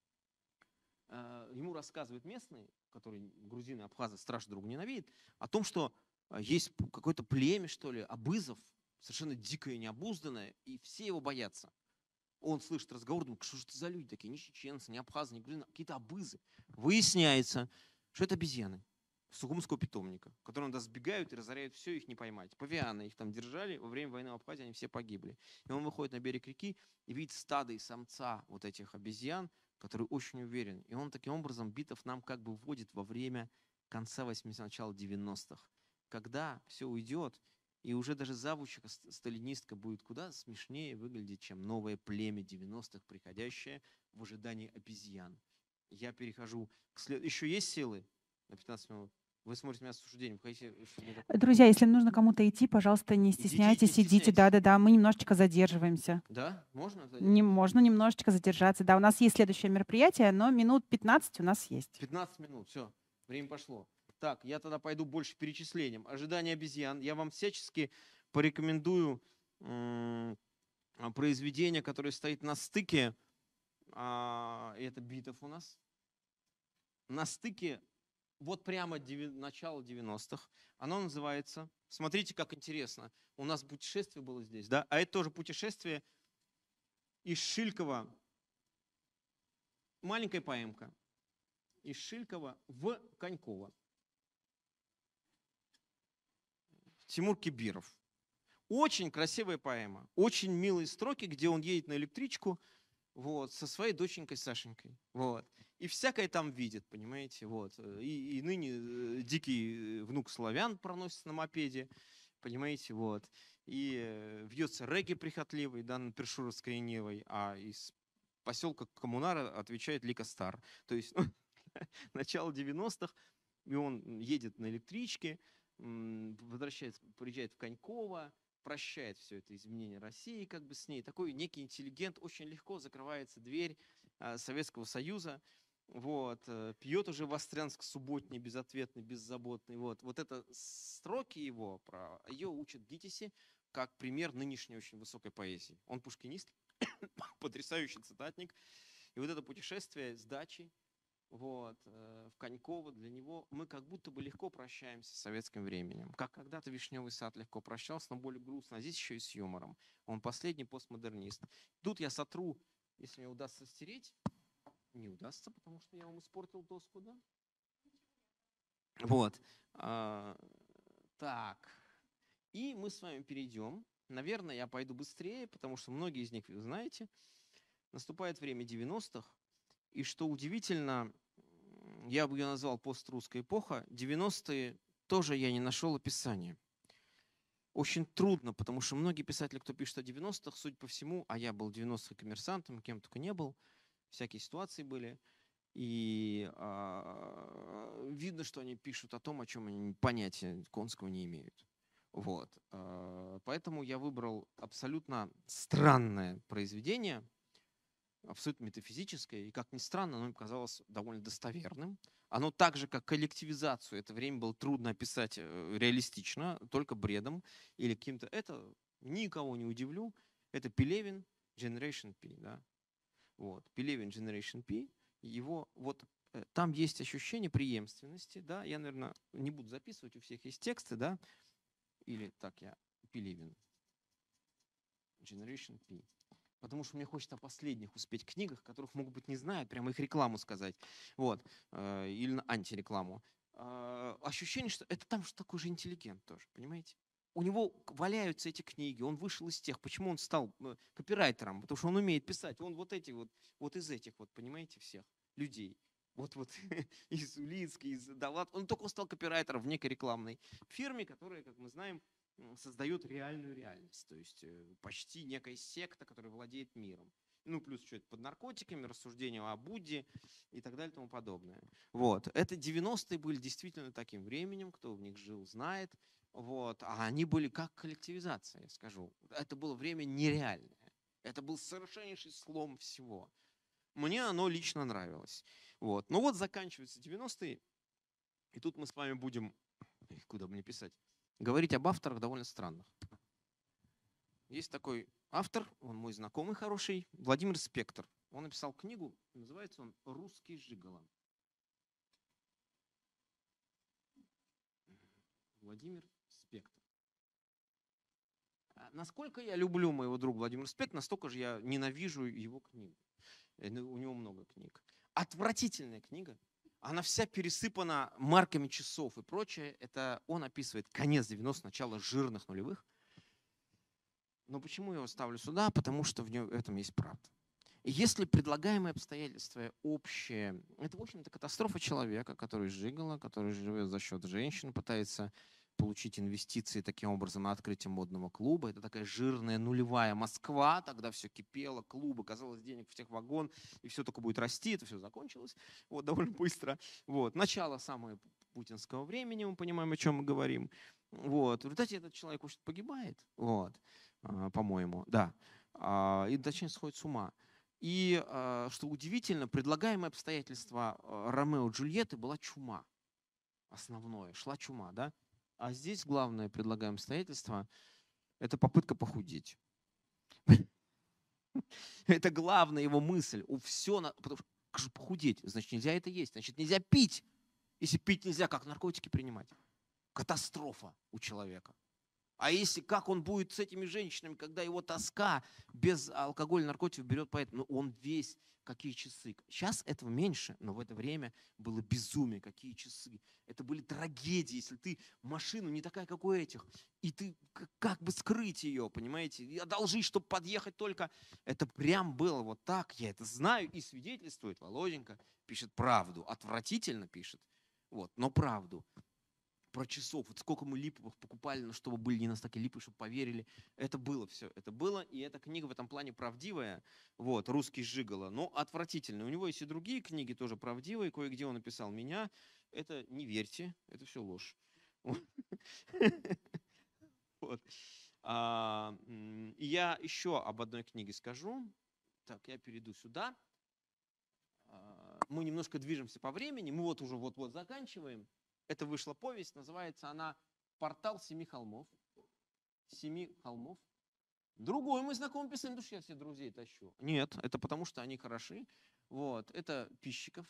ему рассказывают местные, которые грузины, абхазы страшно друг ненавидят, о том, что есть какое-то племя, что ли, абызов, совершенно дикое, необузданное, и все его боятся. Он слышит разговор, думает, что же это за люди такие, не чеченцы, не абхазы, не грузины, а какие-то абызы. Выясняется, что это обезьяны. Сухумского питомника, в котором сбегают и разоряют все, их не поймать. Павианы их там держали, во время войны в Абхазии они все погибли. И он выходит на берег реки и видит стадо и самца вот этих обезьян, который очень уверен. И он таким образом Битов нам как бы вводит во время конца 80-х, начала 90-х, когда все уйдет, и уже даже завучка сталинистка будет куда смешнее выглядеть, чем новое племя 90-х, приходящее в ожидании обезьян. Я перехожу к следующему. Еще есть силы на 15 минут? Вы смотрите меня с осуждением. Друзья, если нужно кому-то идти, пожалуйста, не стесняйтесь, идите. Да-да-да, мы немножечко задерживаемся. Да? Можно? Можно немножечко задержаться. Да, у нас есть следующее мероприятие, но минут 15 у нас есть. 15 минут, все, время пошло. Так, я тогда пойду больше перечислением. Ожидание обезьян. Я вам всячески порекомендую произведение, которое стоит на стыке. Это Битов у нас. На стыке, вот прямо начало 90-х. Оно называется, смотрите, как интересно. У нас путешествие было здесь, да? А это тоже путешествие из Шилькова. Маленькая поэмка. Из Шилькова в Коньково. Тимур Кибиров. Очень красивая поэма. Очень милые строки, где он едет на электричку вот, со своей доченькой Сашенькой. Вот. И всякое там видит, понимаете. Вот. И ныне дикий внук славян проносится на мопеде, понимаете. Вот. И вьется регги прихотливый, да, над Першуровской Невой, а из поселка Коммунара отвечает Лика Стар. То есть начало 90-х, и он едет на электричке, возвращается, приезжает в Коньково, прощает все это изменение России как бы с ней. Такой некий интеллигент, очень легко закрывается дверь Советского Союза, вот, пьет уже Вострянск субботний, безответный, беззаботный. Вот это строки его, ее учат ГИТИСе как пример нынешней очень высокой поэзии. Он пушкинист, потрясающий цитатник. И вот это путешествие с дачи вот, в Коньково, для него мы как будто бы легко прощаемся с советским временем. Как когда-то Вишневый сад легко прощался, но более грустно, а здесь еще и с юмором. Он последний постмодернист. Тут я сотру, если мне удастся стереть. Не удастся, потому что я вам испортил доску, да? Вот. Так. И мы с вами перейдем. Наверное, я пойду быстрее, потому что многие из них вы знаете. Наступает время 90-х. И что удивительно, я бы ее назвал пострусская эпоха, 90-е тоже я не нашел описания. Очень трудно, потому что многие писатели, кто пишет о 90-х, судя по всему, а я был 90-х коммерсантом, кем только не был, всякие ситуации были, и видно, что они пишут о том, о чем они понятия конского не имеют. Вот. Поэтому я выбрал абсолютно странное произведение, абсолютно метафизическое, и, как ни странно, оно мне казалось довольно достоверным. Оно так же, как коллективизацию, это время было трудно описать реалистично, только бредом или каким-то... Это никого не удивлю. Это Пелевин, Generation P. Да? Вот. Пелевин, Generation P. Его вот там есть ощущение преемственности. Да? Я, наверное, не буду записывать, у всех есть тексты, да? Или так я, Пелевин, Generation P. Потому что мне хочется о последних успеть книгах, которых, могут быть, не знают, прямо их рекламу сказать. Вот. Или на антирекламу. Ощущение, что это там же такой же интеллигент тоже, понимаете? У него валяются эти книги, он вышел из тех. Почему он стал копирайтером? Потому что он умеет писать. Он вот эти вот из этих вот, понимаете, всех людей. Вот из Улицкой, из Далат. Он только стал копирайтером в некой рекламной фирме, которая, как мы знаем, создает реальную реальность, то есть почти некая секта, которая владеет миром. Ну, плюс что-то под наркотиками, рассуждения о Будде и так далее и тому подобное. Вот. Это 90-е были действительно таким временем, кто в них жил, знает. Вот. А они были как коллективизация, я скажу. Это было время нереальное. Это был совершеннейший слом всего. Мне оно лично нравилось. Вот. Ну вот заканчиваются 90-е, и тут мы с вами будем... Куда мне писать? Говорить об авторах довольно странных. Есть такой автор, он мой знакомый хороший, Владимир Спектр. Он написал книгу, называется он «Русский Жиголо». Владимир Спектр. Насколько я люблю моего друга Владимира Спектра, настолько же я ненавижу его книгу. У него много книг. Отвратительная книга. Она вся пересыпана марками часов и прочее. Это он описывает конец 90-х, начало жирных нулевых. Но почему я его ставлю сюда? Потому что в этом есть правда. И если предлагаемые обстоятельства общие, это, в общем-то, катастрофа человека, который жигало, который живет за счет женщин, пытается получить инвестиции таким образом на открытие модного клуба. Это такая жирная нулевая Москва, тогда все кипело, клубы, казалось, денег всех вагон, и все только будет расти, это все закончилось вот, довольно быстро. Вот. Начало самого путинского времени, мы понимаем, о чем мы говорим. Вот. В результате этот человек погибает, вот, по-моему, да, и точнее сходит с ума. И, что удивительно, предлагаемое обстоятельство Ромео и Джульетты была чума. Основное, шла чума, да? А здесь главное предлагаемое обстоятельство – это попытка похудеть. Это главная его мысль. Потому что похудеть, значит, нельзя это есть, значит, нельзя пить. Если пить нельзя, как наркотики принимать? Катастрофа у человека. А если как он будет с этими женщинами, когда его тоска без алкоголя, наркотиков берет поэт, ну он весь, какие часы. Сейчас этого меньше, но в это время было безумие, какие часы. Это были трагедии, если ты машину не такая, как у этих, и ты как бы скрыть ее, понимаете, и одолжить, чтобы подъехать только. Это прям было вот так, я это знаю и свидетельствует. Володенька пишет правду, отвратительно пишет, вот, но правду. Про часов, вот сколько мы липовых покупали, но чтобы были не нас такие липы, чтобы поверили. Это было все, это было, и эта книга в этом плане правдивая, вот, «Русский жигало», но отвратительная. У него есть и другие книги тоже правдивые, кое-где он написал «Меня». Это не верьте, это все ложь. И я еще об одной книге скажу. Так, я перейду сюда. Мы немножко движемся по времени, мы вот уже вот-вот заканчиваем. Это вышла повесть, называется она «Портал семи холмов». Семи холмов. Другой мой знакомый писатель, потому что я все друзей тащу. Нет, это потому что они хороши. Вот, это Пищиков.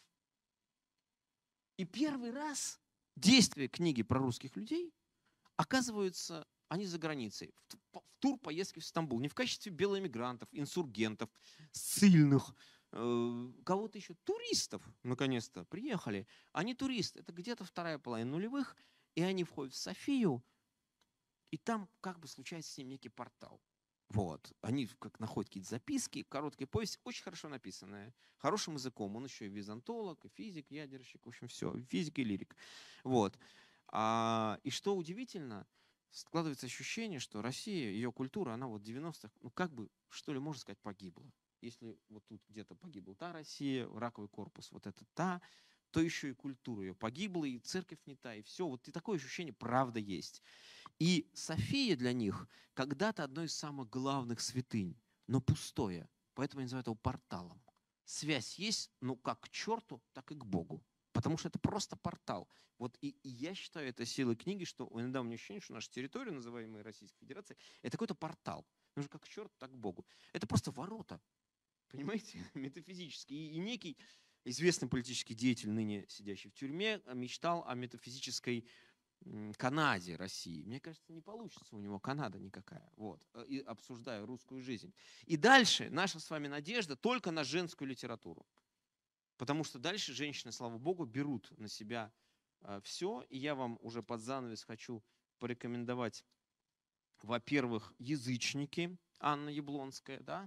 И первый раз действие книги про русских людей оказываются они за границей. В тур поездки в Стамбул. Не в качестве белоэмигрантов, инсургентов, ссыльных, кого-то еще. Туристов, наконец-то, приехали. Они туристы. Это где-то вторая половина нулевых. И они входят в Софию. И там как бы случается с ним некий портал. Вот. Они как находят какие-то записки, короткая повесть, очень хорошо написанная, хорошим языком. Он еще и византолог, и физик, ядерщик, в общем, все. Физик и лирик. Вот. И что удивительно, складывается ощущение, что Россия, ее культура, она вот в 90-х, ну как бы, что ли, можно сказать, погибла. Если вот тут где-то погибла та Россия, раковый корпус, вот это та, то еще и культура ее погибла, и церковь не та, и все. Вот и такое ощущение, правда, есть. И София для них когда-то одно из самых главных святынь, но пустое. Поэтому они называют его порталом. Связь есть, ну как к черту, так и к Богу. Потому что это просто портал. Вот и я считаю это силой книги, что иногда у меня ощущение, что наша территория, называемая Российской Федерацией, это какой-то портал. Ну же как к черту, так к Богу. Это просто ворота. Понимаете? Метафизический. И некий известный политический деятель, ныне сидящий в тюрьме, мечтал о метафизической Канаде России. Мне кажется, не получится у него Канада никакая. Вот. И обсуждая русскую жизнь. И дальше наша с вами надежда только на женскую литературу. Потому что дальше женщины, слава богу, берут на себя все. И я вам уже под занавес хочу порекомендовать, во-первых, «Язычники» Анна Яблонская. Да?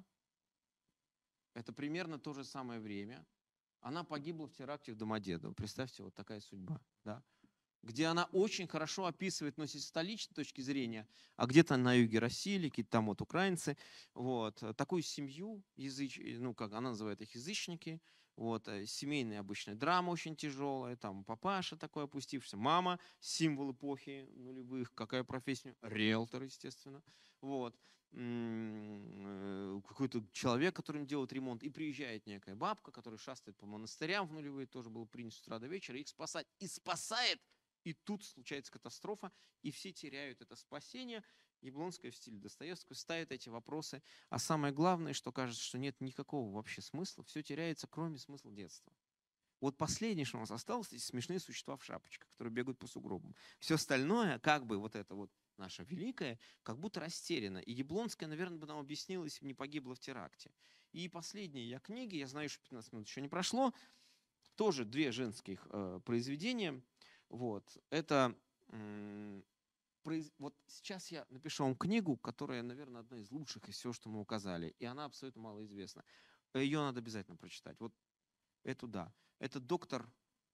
Это примерно то же самое время. Она погибла в теракте в Домодедово. Представьте, вот такая судьба. Да? Где она очень хорошо описывает, но с столичной точки зрения, а где-то на юге России, какие-то там вот украинцы, вот, такую семью, ну, как она называет их, язычники, вот, семейная обычная драма очень тяжелая, там папаша такой опустившийся, мама, символ эпохи нулевых, какая профессия? Риэлтор, естественно, вот, какой-то человек, которым делают ремонт, и приезжает некая бабка, которая шастает по монастырям в нулевые, тоже было принято с утра до вечера, их спасать, и спасает. И тут случается катастрофа, и все теряют это спасение. Яблонская в стиле Достоевского ставит эти вопросы. А самое главное, что кажется, что нет никакого вообще смысла, все теряется, кроме смысла детства. Вот последнее, что у нас осталось, эти смешные существа в шапочках, которые бегают по сугробам. Все остальное, как бы вот это вот наше великое, как будто растеряно. И Яблонская, наверное, бы нам объяснила, если бы не погибла в теракте. И последние я книги, я знаю, что 15 минут еще не прошло, Тоже две женских произведения. Вот. Это вот сейчас я напишу вам книгу, которая, наверное, одна из лучших из всего, что мы указали. И она абсолютно малоизвестна. Ее надо обязательно прочитать. Вот эту, да. Это доктор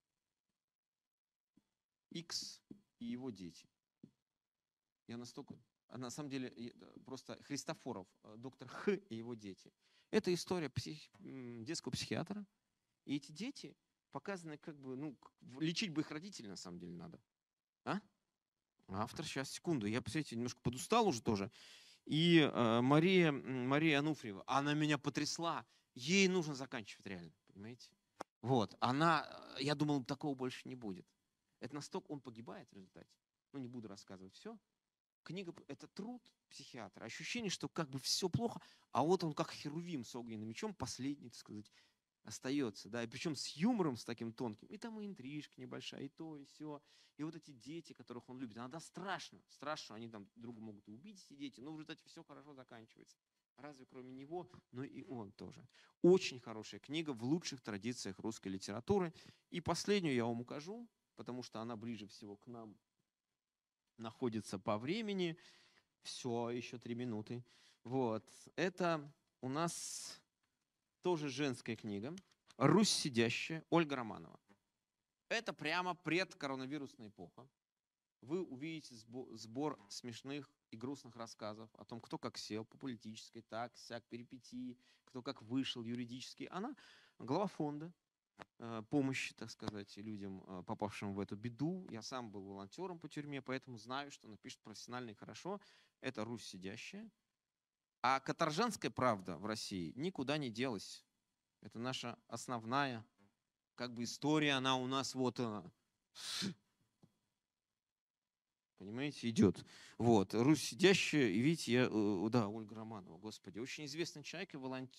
Икс и его дети. Я настолько... На самом деле, просто Христофоров, доктор Х и его дети. Это история детского психиатра. И эти дети показаны как бы, ну, лечить бы их родителей на самом деле надо. А? Автор, сейчас, секунду. Я, посмотрите, немножко подустал уже тоже. И Мария Ануфриева, она меня потрясла. Ей нужно заканчивать реально, понимаете? Вот, я думал, такого больше не будет. Это настолько он погибает в результате. Ну, не буду рассказывать все. Книга – это труд психиатра. Ощущение, что как бы все плохо, а вот он как херувим с огненным мечом, последний, так сказать, остается. Да? И причем с юмором, с таким тонким. И там и интрижка небольшая, и то, и все. И вот эти дети, которых он любит. Иногда страшно, что они там друга могут убить, эти дети, но в результате все хорошо заканчивается. Разве кроме него, но и он тоже. Очень хорошая книга в лучших традициях русской литературы. И последнюю я вам укажу, потому что она ближе всего к нам находится по времени. Все, еще 3 минуты. Вот. Это у нас тоже женская книга. «Русь сидящая», Ольга Романова. Это прямо предкоронавирусная эпоха. Вы увидите сбор смешных и грустных рассказов о том, кто как сел по политической, так, сяк, перипетии, кто как вышел юридически. Она глава фонда помощи, так сказать, людям, попавшим в эту беду. Я сам был волонтером по тюрьме, поэтому знаю, что она пишет профессионально и хорошо. Это «Русь сидящая». А каторжанская правда в России никуда не делась. Это наша основная как бы история, она у нас вот она. Понимаете, идет. Вот. «Русь сидящая», и видите, да, Ольга Романова, господи, очень известный человек,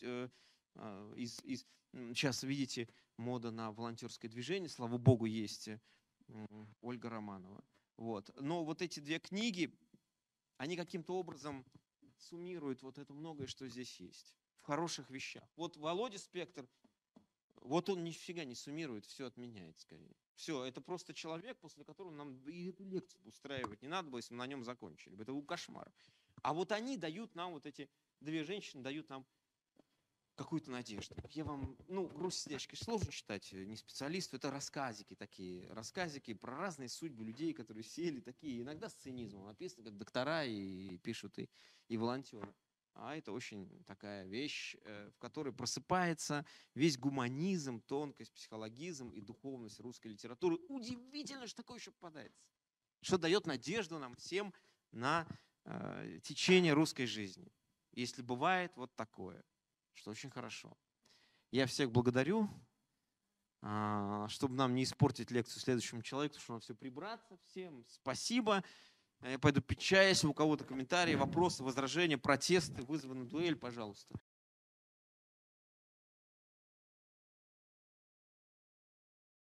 сейчас, видите, мода на волонтерское движение, слава богу, есть Ольга Романова. Вот. Но вот эти две книги, они каким-то образом суммируют вот это многое, что здесь есть. В хороших вещах. Вот Володя Спектр, вот он нифига не суммирует, все отменяет скорее. Все, это просто человек, после которого нам и эту лекцию устраивать не надо было, если мы на нем закончили. Это кошмар. А вот они дают нам, вот эти две женщины дают нам какую-то надежду. Я вам, «Русь сидящая», конечно, сложно читать, не специалисту, это рассказики такие, рассказики про разные судьбы людей, которые сели такие, иногда с цинизмом написаны, как доктора и пишут, и волонтеры. А это очень такая вещь, в которой просыпается весь гуманизм, тонкость, психологизм и духовность русской литературы. Удивительно, что такое еще попадается. Что дает надежду нам всем на течение русской жизни. Если бывает вот такое, что очень хорошо. Я всех благодарю, чтобы нам не испортить лекцию следующему человеку, потому что надо все прибраться. Всем спасибо. Я пойду пить чай, если у кого-то комментарии, вопросы, возражения, протесты, вызваны дуэль, пожалуйста.